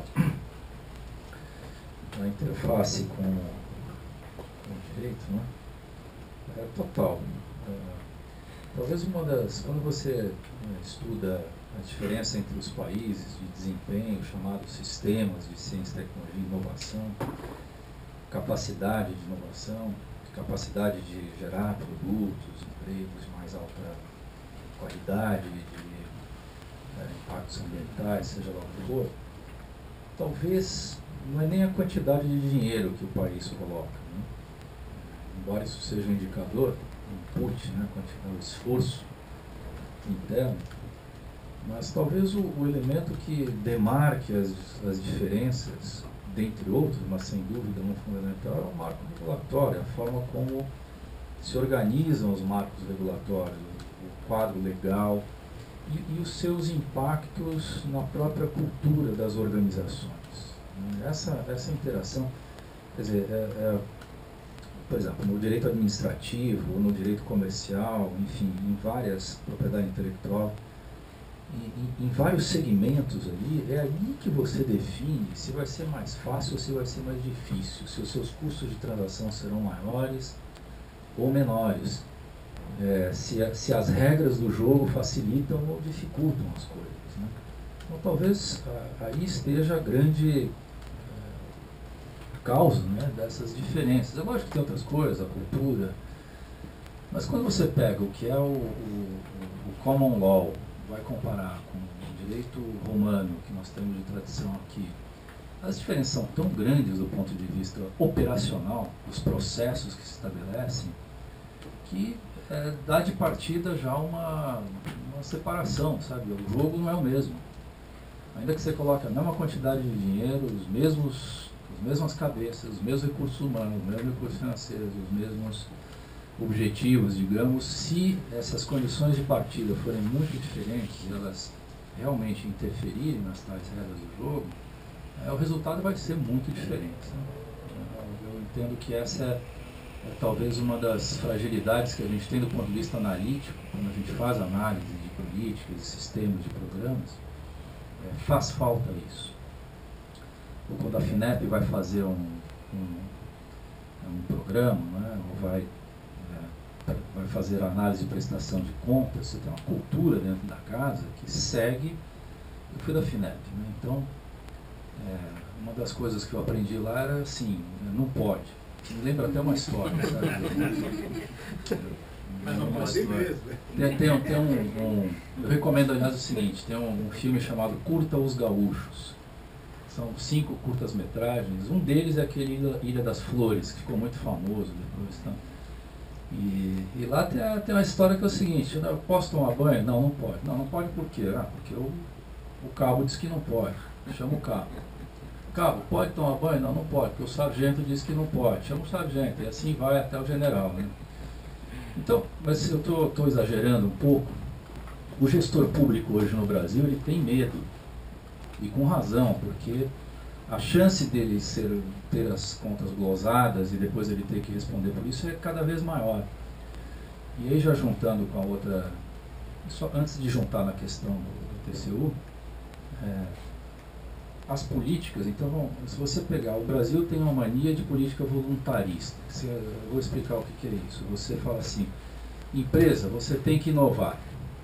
A interface com, com o direito, né? É total. É, talvez uma das, quando você né, estuda a diferença entre os países de desempenho, chamados sistemas de ciência, tecnologia e inovação, capacidade de inovação, capacidade de gerar produtos, empregos de mais alta qualidade, de é, impactos ambientais, seja lá o que for, talvez não é nem a quantidade de dinheiro que o país coloca, né? Embora isso seja um indicador, um input, né, o esforço interno, mas talvez o, o elemento que demarque as, as diferenças, dentre outros, mas sem dúvida um fundamental, é o marco regulatório, a forma como se organizam os marcos regulatórios, o quadro legal e, e os seus impactos na própria cultura das organizações. Essa, essa interação, quer dizer, é, é, por exemplo, no direito administrativo, ou no direito comercial, enfim, em várias propriedade intelectual, em, em, em vários segmentos ali, é ali que você define se vai ser mais fácil ou se vai ser mais difícil, se os seus custos de transação serão maiores ou menores, é, se, a, se as regras do jogo facilitam ou dificultam as coisas, né? Então talvez a, aí esteja a grande causa, né, dessas diferenças. É lógico que tem outras coisas, a cultura, mas quando você pega o que é o, o, o common law, vai comparar com o direito romano que nós temos de tradição aqui, as diferenças são tão grandes do ponto de vista operacional, dos processos que se estabelecem, que é, dá de partida já uma, uma separação, sabe? O jogo não é o mesmo. Ainda que você coloque a mesma quantidade de dinheiro, os mesmos, as mesmas cabeças, os mesmos recursos humanos, os mesmos recursos financeiros, os mesmos objetivos, digamos, se essas condições de partida forem muito diferentes e elas realmente interferirem nas tais regras do jogo, é, o resultado vai ser muito diferente. Né? Eu entendo que essa é, é talvez uma das fragilidades que a gente tem do ponto de vista analítico, quando a gente faz análise de políticas, de sistemas, de programas, é, faz falta isso. Ou quando a FINEP vai fazer um, um, um programa, né, ou vai, é, vai fazer análise de prestação de contas, você tem uma cultura dentro da casa que segue. Eu fui da FINEP, né, então é, uma das coisas que eu aprendi lá era assim, não pode. Me lembra até uma história, sabe? Mas não pode mesmo. Tem, tem, tem um, um, eu recomendo, aliás, o seguinte, tem um, um filme chamado Curta os Gaúchos. São cinco curtas-metragens. Um deles é aquele Ilha, Ilha das Flores, que ficou muito famoso depois. Tá? E, e lá tem, a, tem uma história que é o seguinte, eu posso tomar banho? Não, não pode. Não, não pode por quê? Ah, porque o, o cabo diz que não pode. Chama o cabo. Cabo, pode tomar banho? Não, não pode, porque o sargento diz que não pode. Chama o sargento, e assim vai até o general. Né? Então, mas eu estou exagerando um pouco. O gestor público hoje no Brasil, ele tem medo. E com razão, porque a chance dele ser, ter as contas glosadas e depois ele ter que responder por isso é cada vez maior. E aí, já juntando com a outra, só antes de juntar na questão do, do T C U, é, as políticas, então, bom, se você pegar, o Brasil tem uma mania de política voluntarista. Eu vou explicar o que, que é isso. Você fala assim, empresa, você tem que inovar.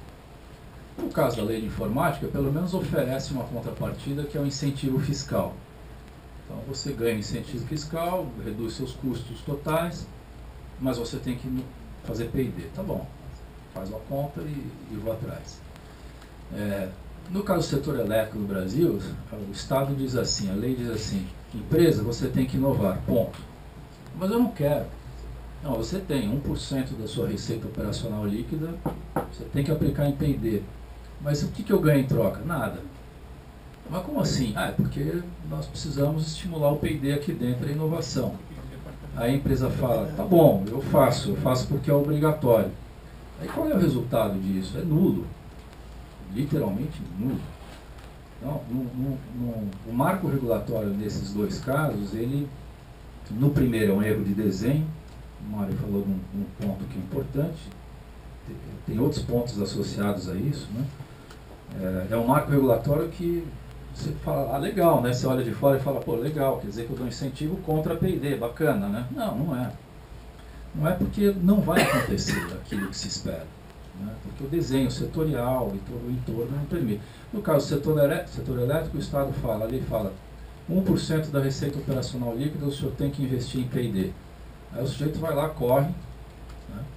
No caso da lei de informática, pelo menos oferece uma contrapartida que é o incentivo fiscal. Então você ganha incentivo fiscal, reduz seus custos totais, mas você tem que fazer P e D. Tá bom, faz uma conta e, e vou atrás. É, no caso do setor elétrico do Brasil, o Estado diz assim, a lei diz assim, empresa, você tem que inovar, ponto. Mas eu não quero. Não, você tem um por cento da sua receita operacional líquida, você tem que aplicar em P e D. Mas o que, que eu ganho em troca? Nada. Mas como assim? Ah, é porque nós precisamos estimular o P e D aqui dentro, a inovação. Aí a empresa fala, tá bom, eu faço, eu faço porque é obrigatório. Aí qual é o resultado disso? É nulo. Literalmente nulo. Então, no, no, no, o marco regulatório nesses dois casos, ele, no primeiro é um erro de desenho, o Mário falou de um, um ponto que é importante, tem, tem outros pontos associados a isso, né? É, é um marco regulatório que você fala, ah, legal, né? Você olha de fora e fala, pô, legal, quer dizer que eu dou incentivo contra a P e D, bacana, né? Não, não é. Não é porque não vai acontecer aquilo que se espera. Né? Porque o desenho setorial e todo o entorno não permite. No caso do setor elétrico, setor elétrico, o Estado fala, ali fala, um por cento da receita operacional líquida o senhor tem que investir em P e D. Aí o sujeito vai lá, corre, né?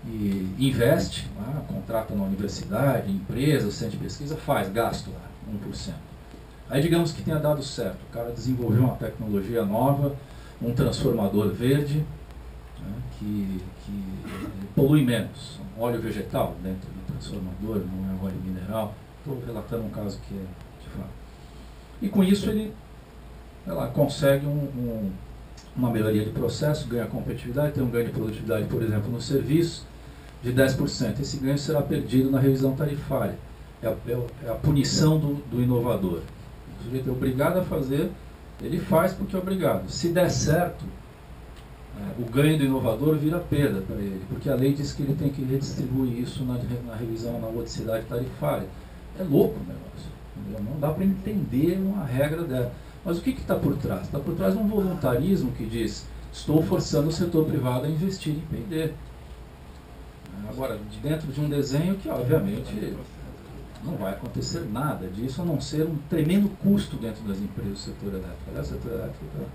e investe, né, contrata na universidade, empresa, centro de pesquisa, faz, gasto lá, um por cento. Aí digamos que tenha dado certo, o cara desenvolveu uma tecnologia nova, um transformador verde, né, que, que polui menos, óleo vegetal dentro do transformador, não é óleo mineral. Estou relatando um caso que é de fato. E com isso ele ela consegue um, um, uma melhoria de processo, ganha competitividade, tem um ganho de produtividade, por exemplo, no serviço, de dez por cento. Esse ganho será perdido na revisão tarifária. É a, é a punição do, do inovador. O sujeito é obrigado a fazer, ele faz porque é obrigado. Se der certo, é, o ganho do inovador vira perda para ele, porque a lei diz que ele tem que redistribuir isso na, na revisão, na modicidade tarifária. É louco o negócio. Entendeu? Não dá para entender uma regra dela. Mas o que está por trás? Está por trás de um voluntarismo que diz: estou forçando o setor privado a investir em P e D. Agora, dentro de um desenho que, obviamente, não vai acontecer nada disso, a não ser um tremendo custo dentro das empresas do setor elétrico. Aliás, o setor elétrico tá...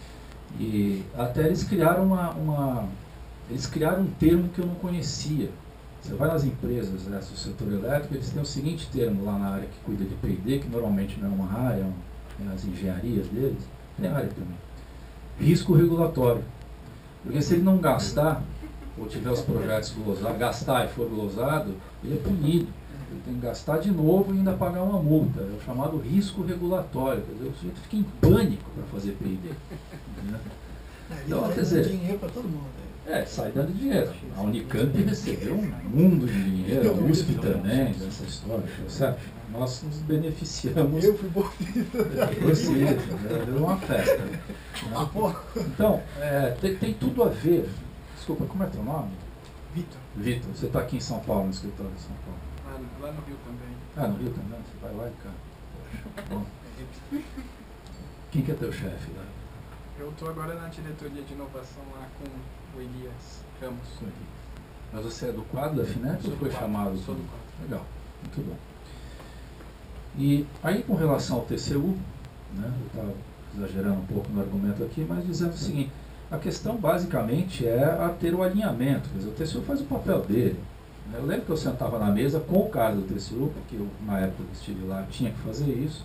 E até eles criaram uma, uma... Eles criaram um termo que eu não conhecia. Você vai nas empresas, né, do setor elétrico, eles têm o seguinte termo lá na área que cuida de P e D, que normalmente não é uma área, é as engenharias deles, tem área também. Risco regulatório. Porque se ele não gastar, ou tiver os projetos glosados, gastar e for glosado, ele é punido. Ele tem que gastar de novo e ainda pagar uma multa. É o chamado risco regulatório. Quer dizer, o sujeito fica em pânico para fazer P e D. Né? Então, quer dizer, dinheiro para todo mundo. É, sai dando dinheiro. A Unicamp recebeu um mundo de dinheiro, a U S P também, dessa história, certo? Nós nos beneficiamos. Eu fui bolsista. Você, deu uma festa. Né? Então, é, tem, tem tudo a ver. Desculpa, como é teu nome? Vitor. Vitor, você está aqui em São Paulo, no escritório de São Paulo. Ah, lá no Rio também. Ah, no Rio também? Você vai lá e cá. Poxa, bom. Quem que é teu chefe lá? Eu estou agora na diretoria de inovação lá com o Elias Ramos. Mas você é do quadro da FINEP ou foi chamado? Sou do quadro. Legal, muito bom. E aí, com relação ao T C U, né, eu estava exagerando um pouco no argumento aqui, mas dizendo o seguinte: a questão basicamente é a ter o alinhamento. Quer dizer, o T C U faz o papel dele. Eu lembro que eu sentava na mesa com o cara do T C U, porque eu, na época que estive lá, tinha que fazer isso.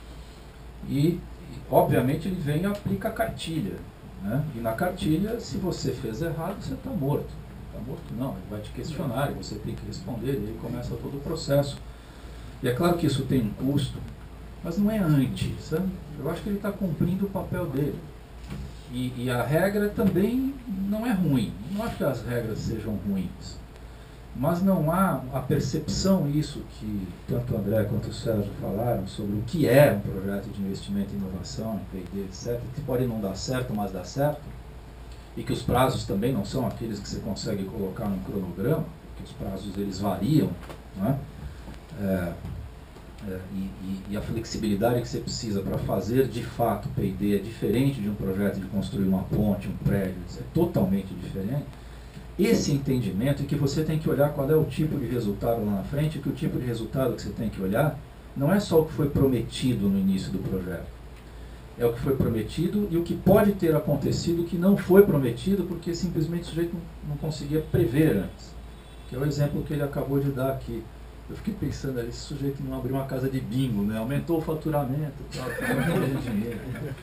E, obviamente, ele vem e aplica a cartilha. Né? E na cartilha, se você fez errado, você está morto. Está morto não, ele vai te questionar, e você tem que responder, e aí começa todo o processo. E é claro que isso tem um custo, mas não é antes, sabe? Eu acho que ele está cumprindo o papel dele. E, e a regra também não é ruim. Não acho que as regras sejam ruins. Mas não há a percepção, isso que tanto o André quanto o Sérgio falaram, sobre o que é um projeto de investimento em inovação, em P e D, etcétera, que pode não dar certo, mas dá certo, e que os prazos também não são aqueles que você consegue colocar num cronograma, que os prazos eles variam, né? É, é, e, e, e a flexibilidade que você precisa para fazer de fato P e D é diferente de um projeto de construir uma ponte, um prédio, é totalmente diferente. Esse entendimento é que você tem que olhar qual é o tipo de resultado lá na frente, que o tipo de resultado que você tem que olhar não é só o que foi prometido no início do projeto. É o que foi prometido e o que pode ter acontecido que não foi prometido porque simplesmente o sujeito não, não conseguia prever antes. Que é o exemplo que ele acabou de dar aqui. Eu fiquei pensando ali, esse sujeito não abriu uma casa de bingo, né? Aumentou o faturamento, tal, tal, dinheiro.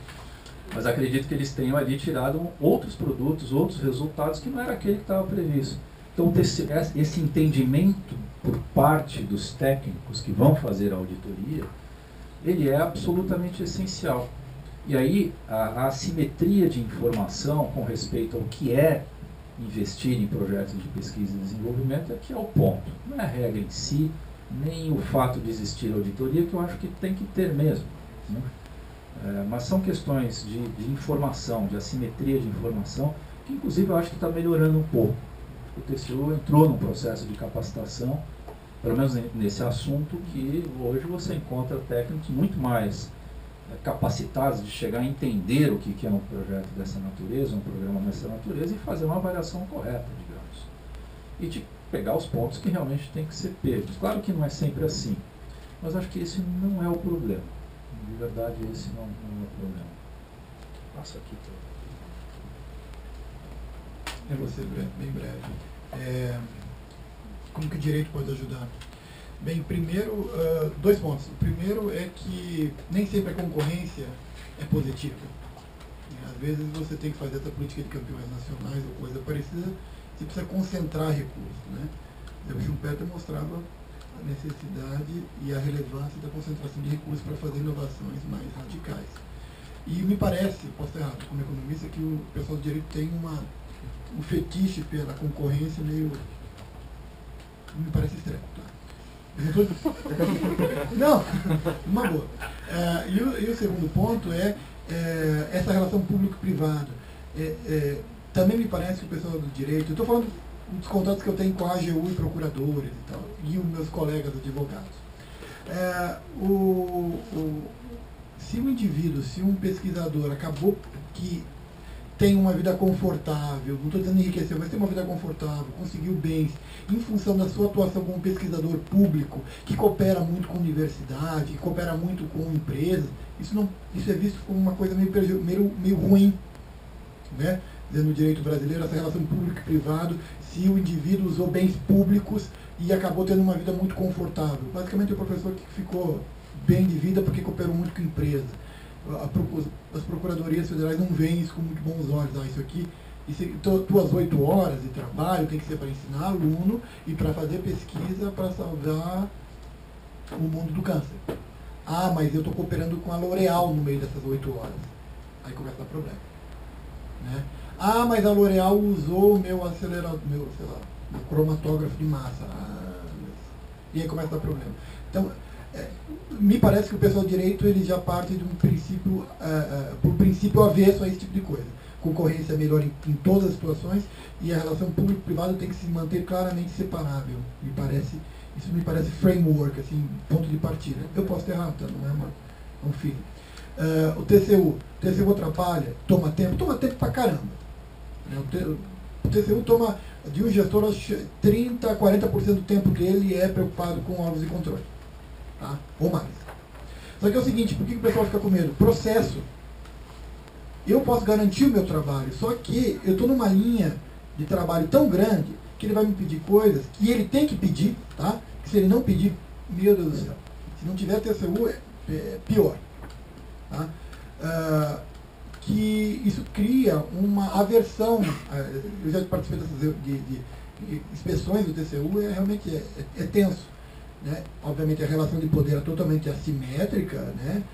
Mas acredito que eles tenham ali tirado outros produtos, outros resultados que não era aquele que estava previsto. Então, esse, esse entendimento por parte dos técnicos que vão fazer a auditoria, ele é absolutamente essencial. E aí, a, a assimetria de informação com respeito ao que é investir em projetos de pesquisa e desenvolvimento é que é o ponto. Não é a regra em si, nem o fato de existir auditoria, que eu acho que tem que ter mesmo. Né? É, mas são questões de, de informação, de assimetria de informação, que inclusive eu acho que está melhorando um pouco. O T C U entrou num processo de capacitação, pelo menos nesse assunto, que hoje você encontra técnicos muito mais é, capacitados de chegar a entender o que, que é um projeto dessa natureza, um programa dessa natureza, e fazer uma avaliação correta, digamos. E de pegar os pontos que realmente tem que ser pegos. Claro que não é sempre assim, mas acho que esse não é o problema. De verdade, esse não, não é o problema. Passa aqui. É você, bem breve. É, como que o direito pode ajudar? Bem, primeiro, uh, dois pontos. O primeiro é que nem sempre a concorrência é positiva. Às vezes você tem que fazer essa política de campeões nacionais ou coisa parecida, você precisa concentrar recursos, né? O Schumpeter mostrava a necessidade e a relevância da concentração de recursos para fazer inovações mais radicais. E me parece, posso estar errado como economista, que o pessoal do direito tem uma, um fetiche pela concorrência meio... me parece estranho, tá? Não, uma boa. Uh, e, o, e o segundo ponto é, é essa relação público-privada. É, é, também me parece que o pessoal do direito, eu estou falando dos contatos que eu tenho com a A G U e procuradores e tal, e os meus colegas advogados. É, o, o, se um indivíduo, se um pesquisador acabou que tem uma vida confortável, não estou dizendo enriquecer, mas tem uma vida confortável, conseguiu bens, em função da sua atuação como pesquisador público, que coopera muito com universidade, que coopera muito com empresas, isso, não, isso é visto como uma coisa meio, meio, meio ruim, né? No direito brasileiro, essa relação público-privado, se o indivíduo usou bens públicos e acabou tendo uma vida muito confortável. Basicamente, o professor que ficou bem de vida porque cooperou muito com a empresa. As procuradorias federais não veem isso com muito bons olhos. Ah, isso aqui, isso, tuas oito horas de trabalho tem que ser para ensinar aluno e para fazer pesquisa para salvar o mundo do câncer. Ah, mas eu estou cooperando com a L'Oréal no meio dessas oito horas. Aí começa a dar problema. Né? Ah, mas a L'Oréal usou o meu acelerador, meu, sei lá, meu cromatógrafo de massa. Ah, e aí começa a dar problema. Então, é, me parece que o pessoal do direito ele já parte de um princípio, uh, uh, por princípio avesso a esse tipo de coisa. Concorrência é melhor em, em todas as situações e a relação público-privada tem que se manter claramente separável. Me parece, isso me parece framework, assim, ponto de partida. Eu posso ter errado, tá? Não é uma, é um filho. Uh, o T C U. O T C U atrapalha? Toma tempo? Toma tempo pra caramba. O T C U toma, de um gestor, trinta, quarenta por cento do tempo dele é preocupado com órgãos de controle. Tá? Ou mais. Só que é o seguinte, por que o pessoal fica com medo? Processo. Eu posso garantir o meu trabalho, só que eu estou numa linha de trabalho tão grande que ele vai me pedir coisas que ele tem que pedir, tá? Que se ele não pedir, meu Deus do céu, se não tiver T C U, é, é pior. Tá? Uh, que isso cria uma aversão. Eu já participei dessas de, de, de inspeções do T C U, é, realmente é, é, é tenso. Né? Obviamente a relação de poder é totalmente assimétrica, né?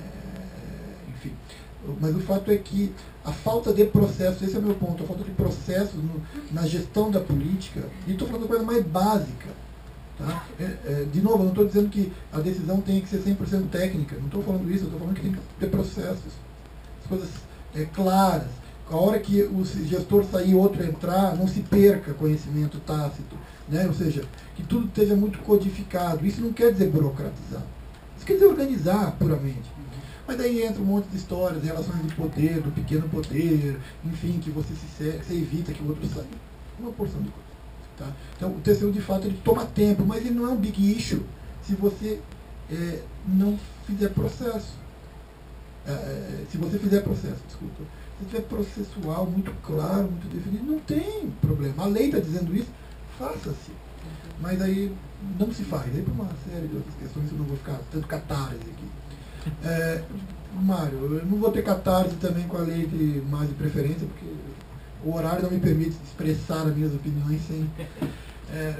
É, enfim. Mas o fato é que a falta de processo, esse é o meu ponto, a falta de processo no, na gestão da política, e estou falando da coisa mais básica. Tá? É, é, de novo, eu não estou dizendo que a decisão tem que ser cem por cento técnica, não estou falando isso, eu estou falando que tem que ter processos. Coisas é, claras. A hora que o gestor sair e outro entrar, não se perca conhecimento tácito. Né? Ou seja, que tudo esteja muito codificado. Isso não quer dizer burocratizar. Isso quer dizer organizar puramente. Mas daí entra um monte de histórias, relações de poder, do pequeno poder, enfim, que você, se, você evita que o outro saia. Uma porção de coisa. Tá? Então, o T C U, de fato, ele toma tempo, mas ele não é um big issue se você é, não fizer processo. É, se você fizer processo, desculpa, se tiver processual muito claro, muito definido, não tem problema. A lei está dizendo isso, faça-se. Mas aí não se faz. Aí por uma série de outras questões eu não vou ficar tanto catarse aqui. É, Mário, eu não vou ter catarse também com a lei de mais de preferência, porque o horário não me permite expressar as minhas opiniões sem... É,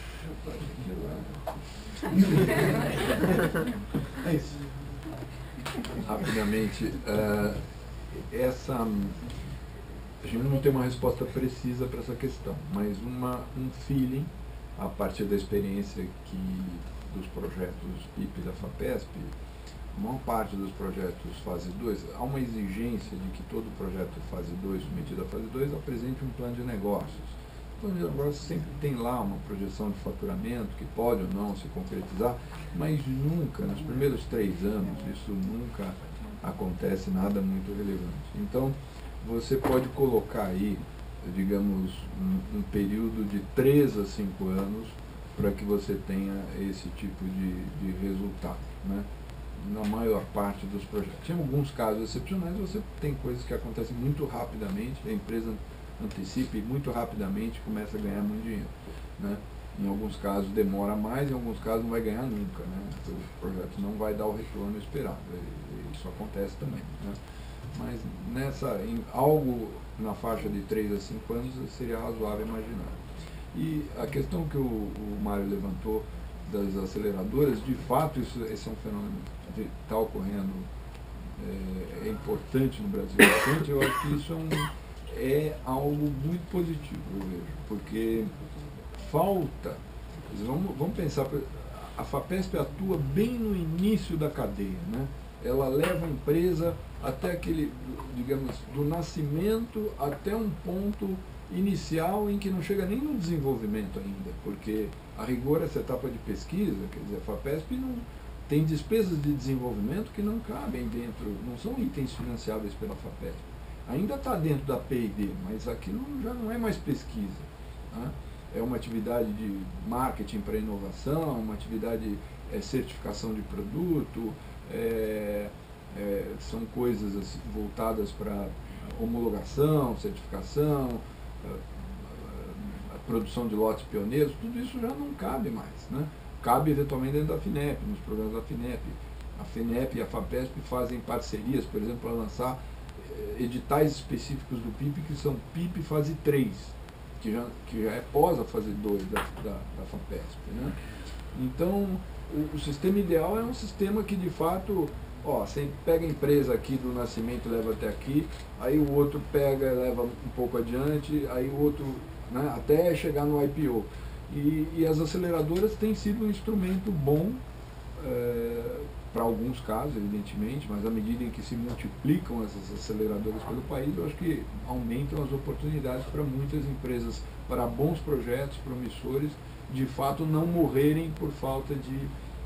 é isso. Rapidamente, uh, essa, a gente não tem uma resposta precisa para essa questão, mas uma, um feeling, a partir da experiência que, dos projetos I P da FAPESP, a maior parte dos projetos fase dois, há uma exigência de que todo projeto fase dois, submetido à fase dois, apresente um plano de negócios. O plano de negócios sempre tem lá uma projeção de faturamento, que pode ou não se concretizar, mas nunca, nos primeiros três anos, isso nunca acontece nada muito relevante. Então, você pode colocar aí, digamos, um, um período de três a cinco anos para que você tenha esse tipo de, de resultado, né? Na maior parte dos projetos. Em alguns casos excepcionais, você tem coisas que acontecem muito rapidamente, a empresa antecipa e muito rapidamente começa a ganhar muito dinheiro, né? Em alguns casos demora mais, em alguns casos não vai ganhar nunca, né? O projeto não vai dar o retorno esperado, isso acontece também, né? Mas nessa, em algo na faixa de três a cinco anos seria razoável imaginar. E a questão que o, o Mário levantou das aceleradoras, de fato isso, esse é um fenômeno que está ocorrendo, é, é importante no Brasil. Portanto, eu acho que isso é, um, é algo muito positivo, eu vejo, porque falta, vamos, vamos pensar, a FAPESP atua bem no início da cadeia, né? Ela leva a empresa até aquele, digamos, do nascimento até um ponto inicial em que não chega nem no desenvolvimento ainda, porque a rigor essa etapa de pesquisa, quer dizer, a FAPESP não tem despesas de desenvolvimento que não cabem dentro, não são itens financiáveis pela FAPESP. Ainda está dentro da P e D, mas aquilo já não é mais pesquisa, né? É uma atividade de marketing para inovação, uma atividade de é, certificação de produto, é, é, são coisas assim, voltadas para homologação, certificação, a, a, a produção de lotes pioneiros, tudo isso já não cabe mais, né? Cabe eventualmente dentro da FINEP, nos programas da FINEP. A FINEP e a FAPESP fazem parcerias, por exemplo, para lançar eh, editais específicos do P I P, que são P I P fase três, que já, que já é pós a fase dois da, da, da FAPESP, né? Então, o, o sistema ideal é um sistema que, de fato, ó, você pega a empresa aqui do nascimento e leva até aqui, aí o outro pega e leva um pouco adiante, aí o outro, né, até chegar no I P O. E, e as aceleradoras têm sido um instrumento bom, é, para alguns casos, evidentemente, mas à medida em que se multiplicam essas aceleradoras pelo país, eu acho que aumentam as oportunidades para muitas empresas, para bons projetos promissores, de fato não morrerem por falta de,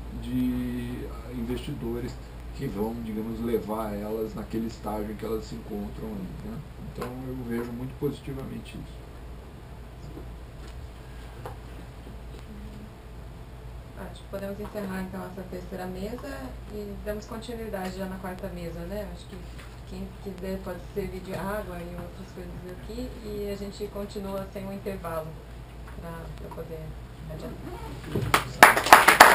de investidores que vão, digamos, levar elas naquele estágio em que elas se encontram aí, né? Então eu vejo muito positivamente isso. Acho que podemos encerrar então essa terceira mesa e damos continuidade já na quarta mesa, né? Acho que quem quiser pode servir de água e outras coisas aqui e a gente continua sem um intervalo para poder adiantar.